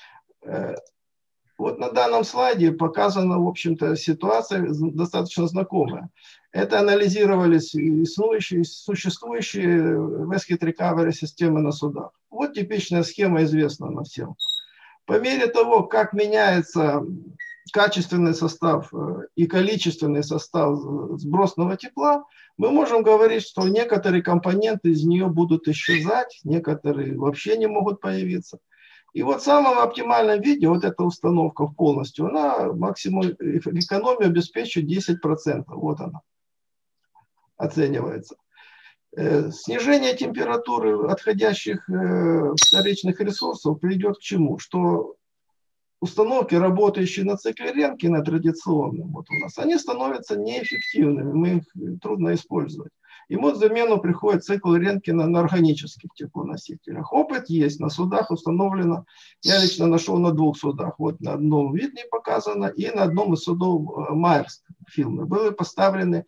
Вот на данном слайде показана, в общем-то, ситуация достаточно знакомая. Это анализировались существующие Waste Recovery системы на судах. Вот типичная схема, известна нам всем. По мере того, как меняется качественный состав и количественный состав сбросного тепла, мы можем говорить, что некоторые компоненты из нее будут исчезать, некоторые вообще не могут появиться. И вот в самом оптимальном виде вот эта установка полностью, она максимум экономию обеспечивает 10%. Вот она оценивается. Снижение температуры отходящих вторичных ресурсов приведет к чему? Что установки, работающие на цикле Ренкина, традиционным, вот у нас, они становятся неэффективными, мы их трудно использовать. Ему в замену приходит цикл Ренкина на органических теплоносителях. Опыт есть, на судах установлено, я лично нашел на 2 судах, вот на одном Витни показано, и на одном из судов Майерс фирмы были поставлены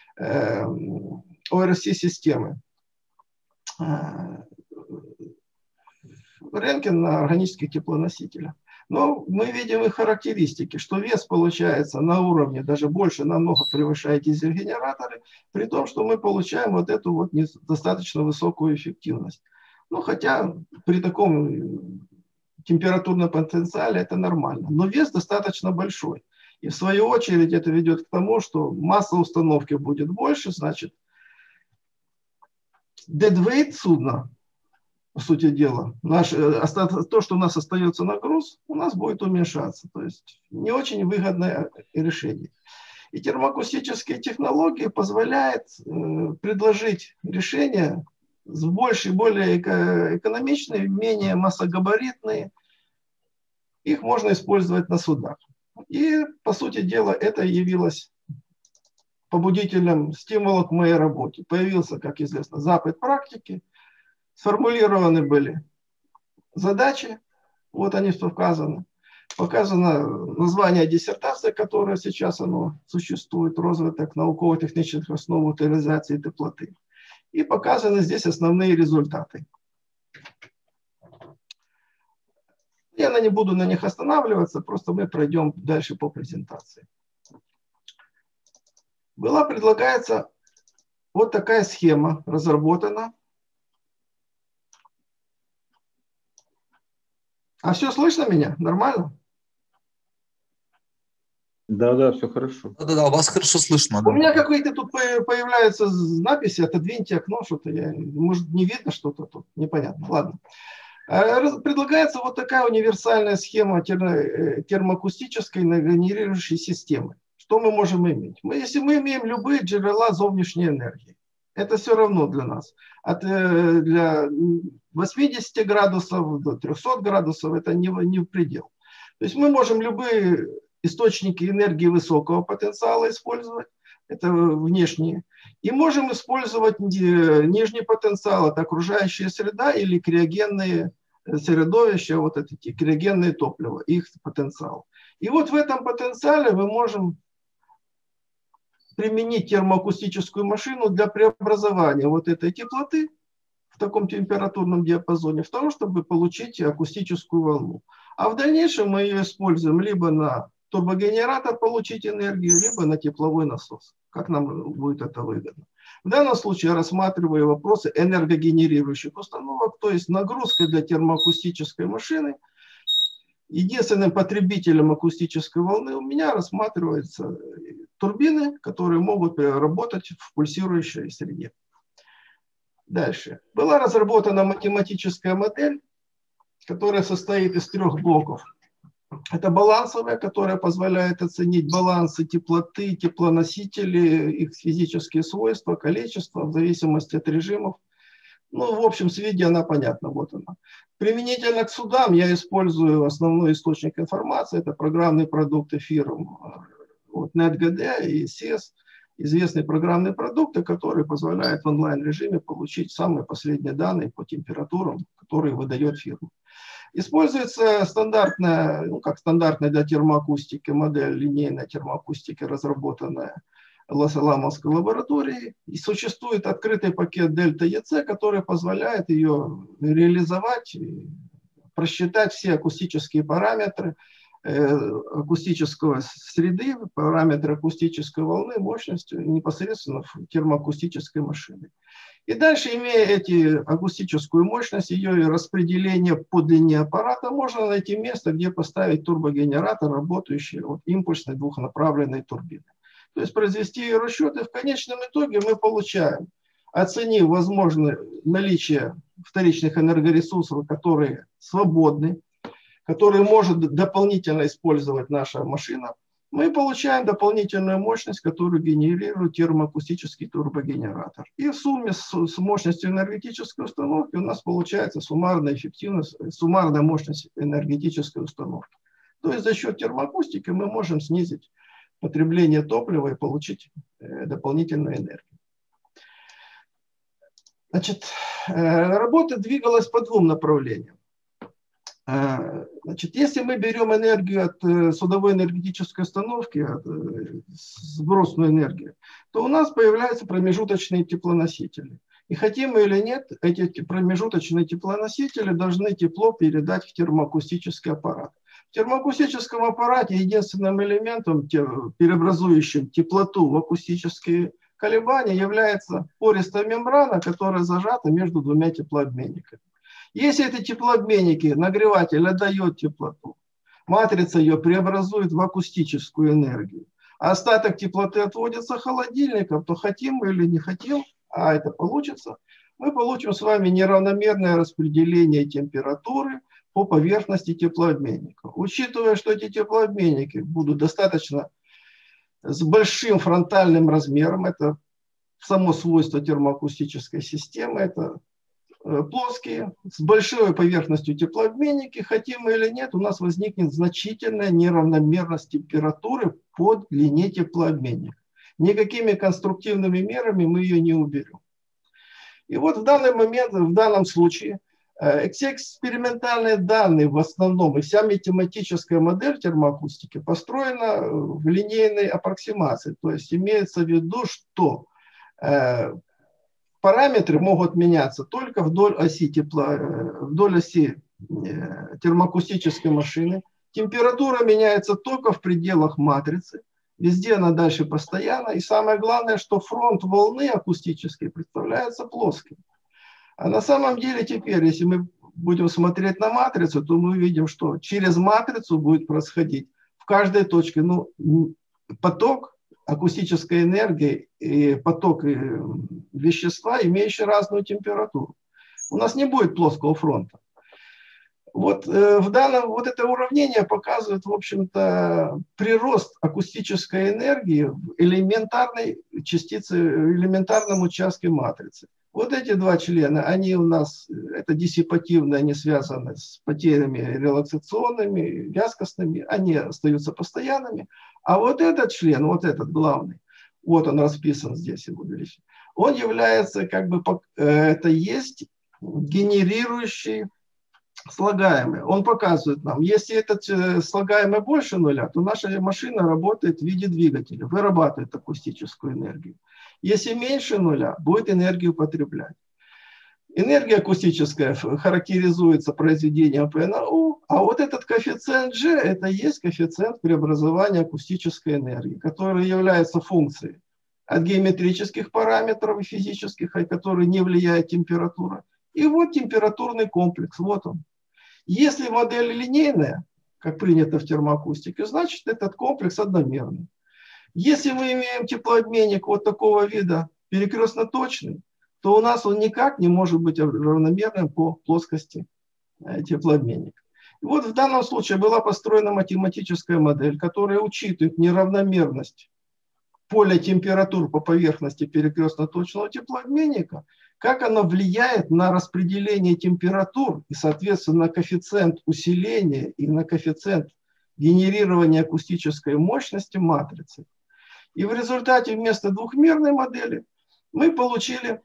ОРС-системы. Ренкин на органических теплоносителях. Но мы видим их характеристики, что вес получается на уровне, даже больше, намного превышает дизель-генераторы, при том, что мы получаем вот эту вот достаточно высокую эффективность. Ну, хотя при таком температурном потенциале это нормально. Но вес достаточно большой. И в свою очередь это ведет к тому, что масса установки будет больше, значит, deadweight судна, по сути дела, то, что у нас остается на груз, у нас будет уменьшаться. То есть не очень выгодное решение. И термоакустические технологии позволяют предложить решения с большей, более экономичные, менее массогабаритные. Их можно использовать на судах. И, по сути дела, это явилось побудительным стимулом к моей работе. Появился, как известно, запад практики. Сформулированы были задачи, вот они показаны. Показано название диссертации, которое сейчас оно существует, розвиток науково-технических основ утилизации теплоты. И показаны здесь основные результаты. Я не буду на них останавливаться, просто мы пройдем дальше по презентации. Предлагается вот такая схема, разработана. А все слышно меня? Нормально? Да, все хорошо. Да, вас хорошо слышно. У меня какие-то тут появляются надписи, отодвиньте окно, что-то может не видно что-то тут, непонятно. Ладно. Предлагается вот такая универсальная схема термоакустической генерирующей системы. Что мы можем иметь? Если мы имеем любые джерела внешней энергии, это все равно для нас. Для 80 градусов до 300 градусов это не в предел. То есть мы можем любые источники энергии высокого потенциала использовать, это внешние, и можем использовать нижний потенциал, это окружающая среда или криогенные средовища, вот эти криогенные топлива, их потенциал. И вот в этом потенциале мы можем применить термоакустическую машину для преобразования вот этой теплоты в таком температурном диапазоне, в том, чтобы получить акустическую волну. А в дальнейшем мы ее используем либо на турбогенератор получить энергию, либо на тепловой насос, как нам будет это выгодно. В данном случае я рассматриваю вопросы энергогенерирующих установок, то есть нагрузка для термоакустической машины. Единственным потребителем акустической волны у меня рассматриваются турбины, которые могут работать в пульсирующей среде. Дальше. Была разработана математическая модель, которая состоит из 3 блоков. Это балансовая, которая позволяет оценить балансы теплоты, теплоносителей, их физические свойства, количество, в зависимости от режимов. Ну, в общем свете она понятна, вот она. Применительно к судам я использую основной источник информации, это программные продукты фирм вот, NetGD и SES, известные программные продукты, которые позволяют в онлайн-режиме получить самые последние данные по температурам, которые выдает фирма. Используется стандартная, как стандартная для термоакустики модель линейной термоакустики, разработанная Лос-Аламосской лабораторией. И существует открытый пакет Delta EC, который позволяет ее реализовать, просчитать все акустические параметры акустической среды, параметры акустической волны, мощности непосредственно в термоакустической машине. И дальше, имея эти акустическую мощность, ее распределение по длине аппарата, можно найти место, где поставить турбогенератор, работающий от импульсной двухнаправленной турбины. То есть произвести расчеты, в конечном итоге мы получаем, оценив возможное наличие вторичных энергоресурсов, которые свободны, которые может дополнительно использовать наша машина, мы получаем дополнительную мощность, которую генерирует термоакустический турбогенератор. И в сумме с мощностью энергетической установки у нас получается суммарная эффективность, суммарная мощность энергетической установки. То есть за счет термоакустики мы можем снизить потребление топлива и получить дополнительную энергию. Значит, работа двигалась по двум направлениям. Значит, если мы берем энергию от судовой энергетической установки, сбросную энергию, то у нас появляются промежуточные теплоносители. И хотим мы или нет, эти промежуточные теплоносители должны тепло передать в термоакустический аппарат. В термоакустическом аппарате единственным элементом, преобразующим теплоту в акустические колебания, является пористая мембрана, которая зажата между двумя теплообменниками. Если эти теплообменники, нагреватель отдает теплоту, матрица ее преобразует в акустическую энергию, а остаток теплоты отводится холодильником, то хотим мы или не хотим, а это получится, мы получим с вами неравномерное распределение температуры по поверхности теплообменника. Учитывая, что эти теплообменники будут достаточно с большим фронтальным размером, это само свойство термоакустической системы, это плоские, с большой поверхностью теплообменники, хотим мы или нет, у нас возникнет значительная неравномерность температуры по длине теплообменника. Никакими конструктивными мерами мы ее не уберем. И вот в данный момент, в данном случае, все экспериментальные данные в основном и вся математическая модель термоакустики построена в линейной аппроксимации. То есть имеется в виду, что параметры могут меняться только вдоль оси термоакустической машины. Температура меняется только в пределах матрицы. Везде она дальше постоянна. И самое главное, что фронт волны акустической представляется плоским. А на самом деле теперь, если мы будем смотреть на матрицу, то мы увидим, что через матрицу будет происходить в каждой точке поток акустической энергии и поток вещества, имеющий разную температуру. У нас не будет плоского фронта. Вот это уравнение показывает, в общем-то, прирост акустической энергии в элементарной частице, элементарном участке матрицы. Вот эти два члена, они у нас, это диссипативные, они связаны с потерями релаксационными, вязкостными, они остаются постоянными. А вот этот член, вот этот главный, вот он расписан здесь, он является это есть генерирующий слагаемый. Он показывает нам, если этот слагаемый больше нуля, то наша машина работает в виде двигателя, вырабатывает акустическую энергию. Если меньше нуля, будет энергию потреблять. Энергия акустическая характеризуется произведением P на U, а вот этот коэффициент G, это есть коэффициент преобразования акустической энергии, который является функцией от геометрических параметров и физических, которые не влияет температура. И вот температурный комплекс, вот он. Если модель линейная, как принято в термоакустике, значит этот комплекс одномерный. Если мы имеем теплообменник вот такого вида, перекрестно точный, то у нас он никак не может быть равномерным по плоскости теплообменника. И вот в данном случае была построена математическая модель, которая учитывает неравномерность поля температур по поверхности перекрестно точного теплообменника, как оно влияет на распределение температур и, соответственно, на коэффициент усиления и на коэффициент генерирования акустической мощности матрицы. И в результате вместо двухмерной модели мы получили,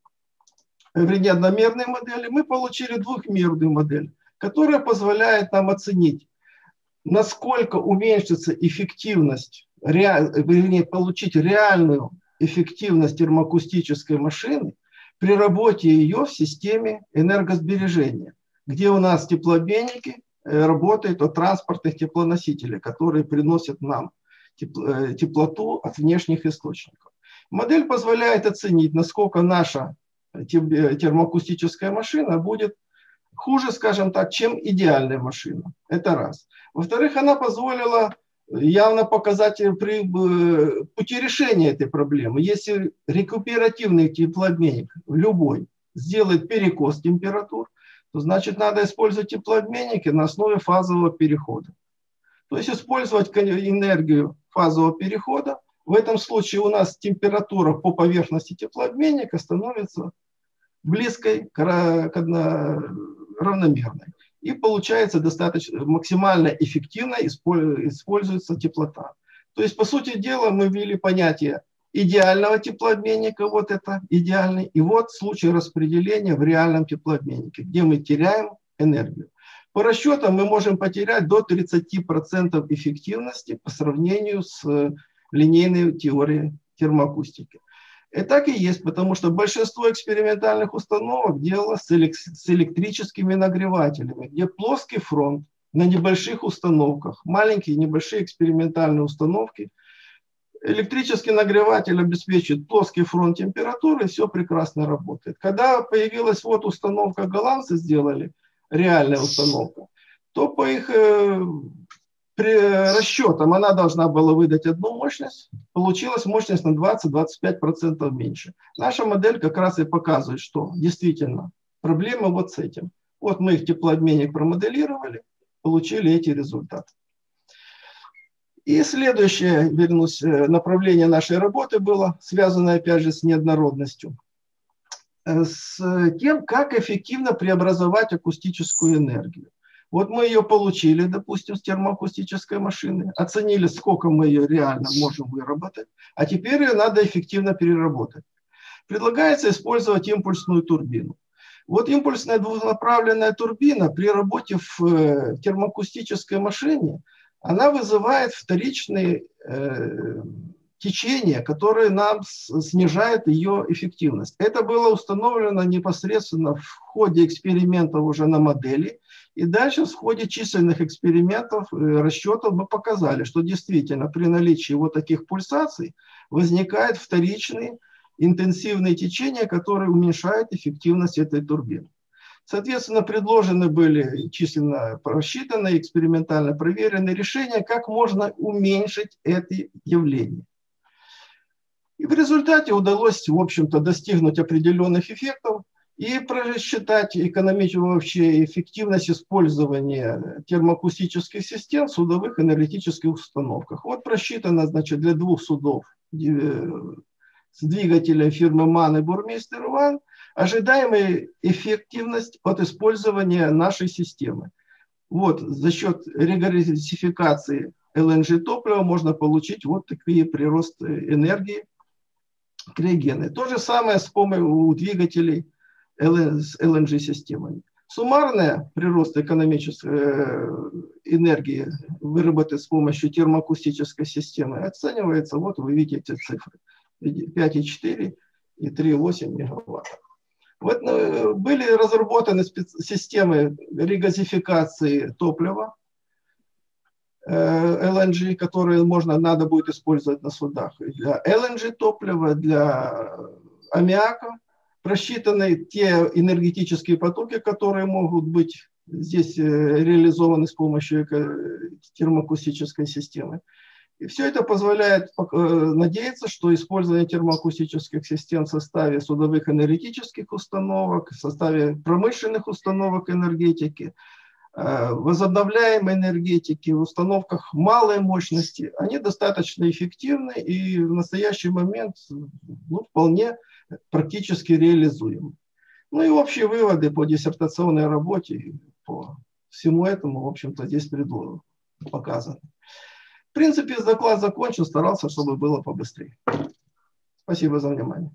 вернее, одномерной модели, мы получили двухмерную модель, которая позволяет нам оценить, насколько уменьшится эффективность, вернее, получить реальную эффективность термоакустической машины при работе ее в системе энергосбережения, где у нас теплообменники работают от транспортных теплоносителей, которые приносят нам теплоту от внешних источников. Модель позволяет оценить, насколько наша термоакустическая машина будет хуже, скажем так, чем идеальная машина. Это раз. Во-вторых, она позволила явно показать пути решения этой проблемы. Если рекуперативный теплообменник, любой, сделает перекос температур, то значит надо использовать теплообменники на основе фазового перехода. То есть использовать энергию фазового перехода. В этом случае у нас температура по поверхности теплообменника становится близкой к равномерной. и получается достаточно максимально эффективно используется теплота. То есть, по сути дела, мы ввели понятие идеального теплообменника, вот это идеальный, и вот случай распределения в реальном теплообменнике, где мы теряем энергию. По расчетам мы можем потерять до 30% эффективности по сравнению с линейной теорией термоакустики. И так и есть, потому что большинство экспериментальных установок делало с электрическими нагревателями, где плоский фронт на небольших установках, маленькие небольшие экспериментальные установки. Электрический нагреватель обеспечивает плоский фронт температуры, и все прекрасно работает. Когда появилась вот установка, голландцы сделали, реальная установка, то по их расчетам она должна была выдать одну мощность, получилась мощность на 20-25% меньше. Наша модель как раз и показывает, что действительно проблема вот с этим. Вот мы их теплообменник промоделировали, получили эти результаты. И следующее, вернусь, направление нашей работы было связано опять же с неоднородностью. С тем, как эффективно преобразовать акустическую энергию. Вот мы ее получили, допустим, с термоакустической машины, оценили, сколько мы ее реально можем выработать, а теперь ее надо эффективно переработать. Предлагается использовать импульсную турбину. Вот импульсная двунаправленная турбина при работе в термоакустической машине, она вызывает вторичные течения, которые нам снижают ее эффективность. Это было установлено непосредственно в ходе экспериментов уже на модели. И дальше в ходе численных экспериментов, расчетов мы показали, что действительно при наличии вот таких пульсаций возникают вторичные интенсивные течения, которые уменьшают эффективность этой турбины. Соответственно, предложены были численно просчитанные, экспериментально проверенные решения, как можно уменьшить это явление. И в результате удалось, в общем-то, достигнуть определенных эффектов и просчитать экономическую вообще эффективность использования термоакустических систем в судовых энергетических установках. Вот просчитано, значит, для двух судов с двигателем фирмы MAN и Burmeister One ожидаемая эффективность от использования нашей системы. Вот за счет регазификации LNG топлива можно получить вот такие приросты энергии криогены. То же самое с помощью двигателей с LNG-системами. Суммарная прирост экономической энергии, выработанной с помощью термоакустической системы, оценивается, вот вы видите цифры, 5,4 и 3,8 мегаватт. Вот были разработаны системы регазификации топлива, LNG, которые надо будет использовать на судах. Для LNG топлива, для аммиака просчитаны те энергетические потоки, которые могут быть здесь реализованы с помощью термоакустической системы. И все это позволяет надеяться, что использование термоакустических систем в составе судовых энергетических установок, в составе промышленных установок энергетики, возобновляемой энергетики, в установках малой мощности, они достаточно эффективны и в настоящий момент вполне практически реализуемы. Ну и общие выводы по диссертационной работе, по всему этому, в общем-то, здесь показаны. В принципе, доклад закончил, старался, чтобы было побыстрее. Спасибо за внимание.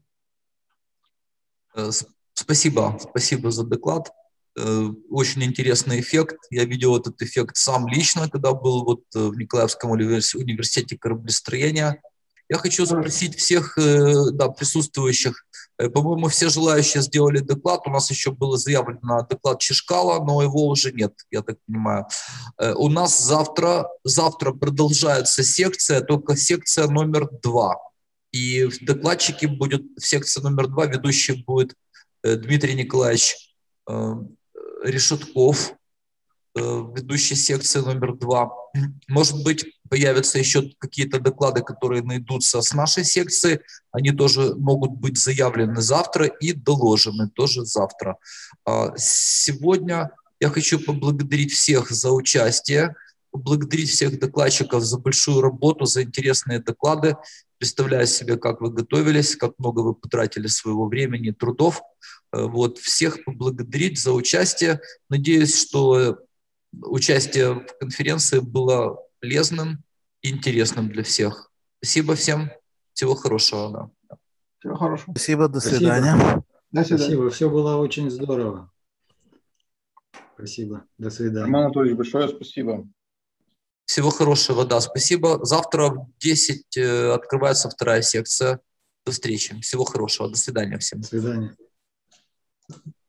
Спасибо за доклад. Очень интересный эффект. Я видел этот эффект сам лично, когда был вот в Николаевском университете кораблестроения. Я хочу спросить всех присутствующих. По-моему, все желающие сделали доклад. У нас еще было заявлено доклад Чешкала, но его уже нет, я так понимаю. У нас завтра продолжается секция, только секция номер 2. И в докладчике будет секция номер 2, ведущий будет Дмитрий Николаевич Решетков, ведущий секции номер 2. Может быть, появятся еще какие-то доклады, которые найдутся с нашей секции. Они тоже могут быть заявлены завтра и доложены тоже завтра. Сегодня я хочу поблагодарить всех за участие, поблагодарить всех докладчиков за большую работу, за интересные доклады. Представляю себе, как вы готовились, как много вы потратили своего времени, трудов. Вот, всех поблагодарить за участие. Надеюсь, что участие в конференции было полезным и интересным для всех. Спасибо всем. Всего хорошего. Да. Всего хорошего. Спасибо, до свидания. До свидания. Спасибо, все было очень здорово. Спасибо, до свидания. Роман Анатольевич, большое спасибо. Всего хорошего, да, спасибо. Завтра в 10 открывается вторая секция. До встречи. Всего хорошего. До свидания всем. До свидания.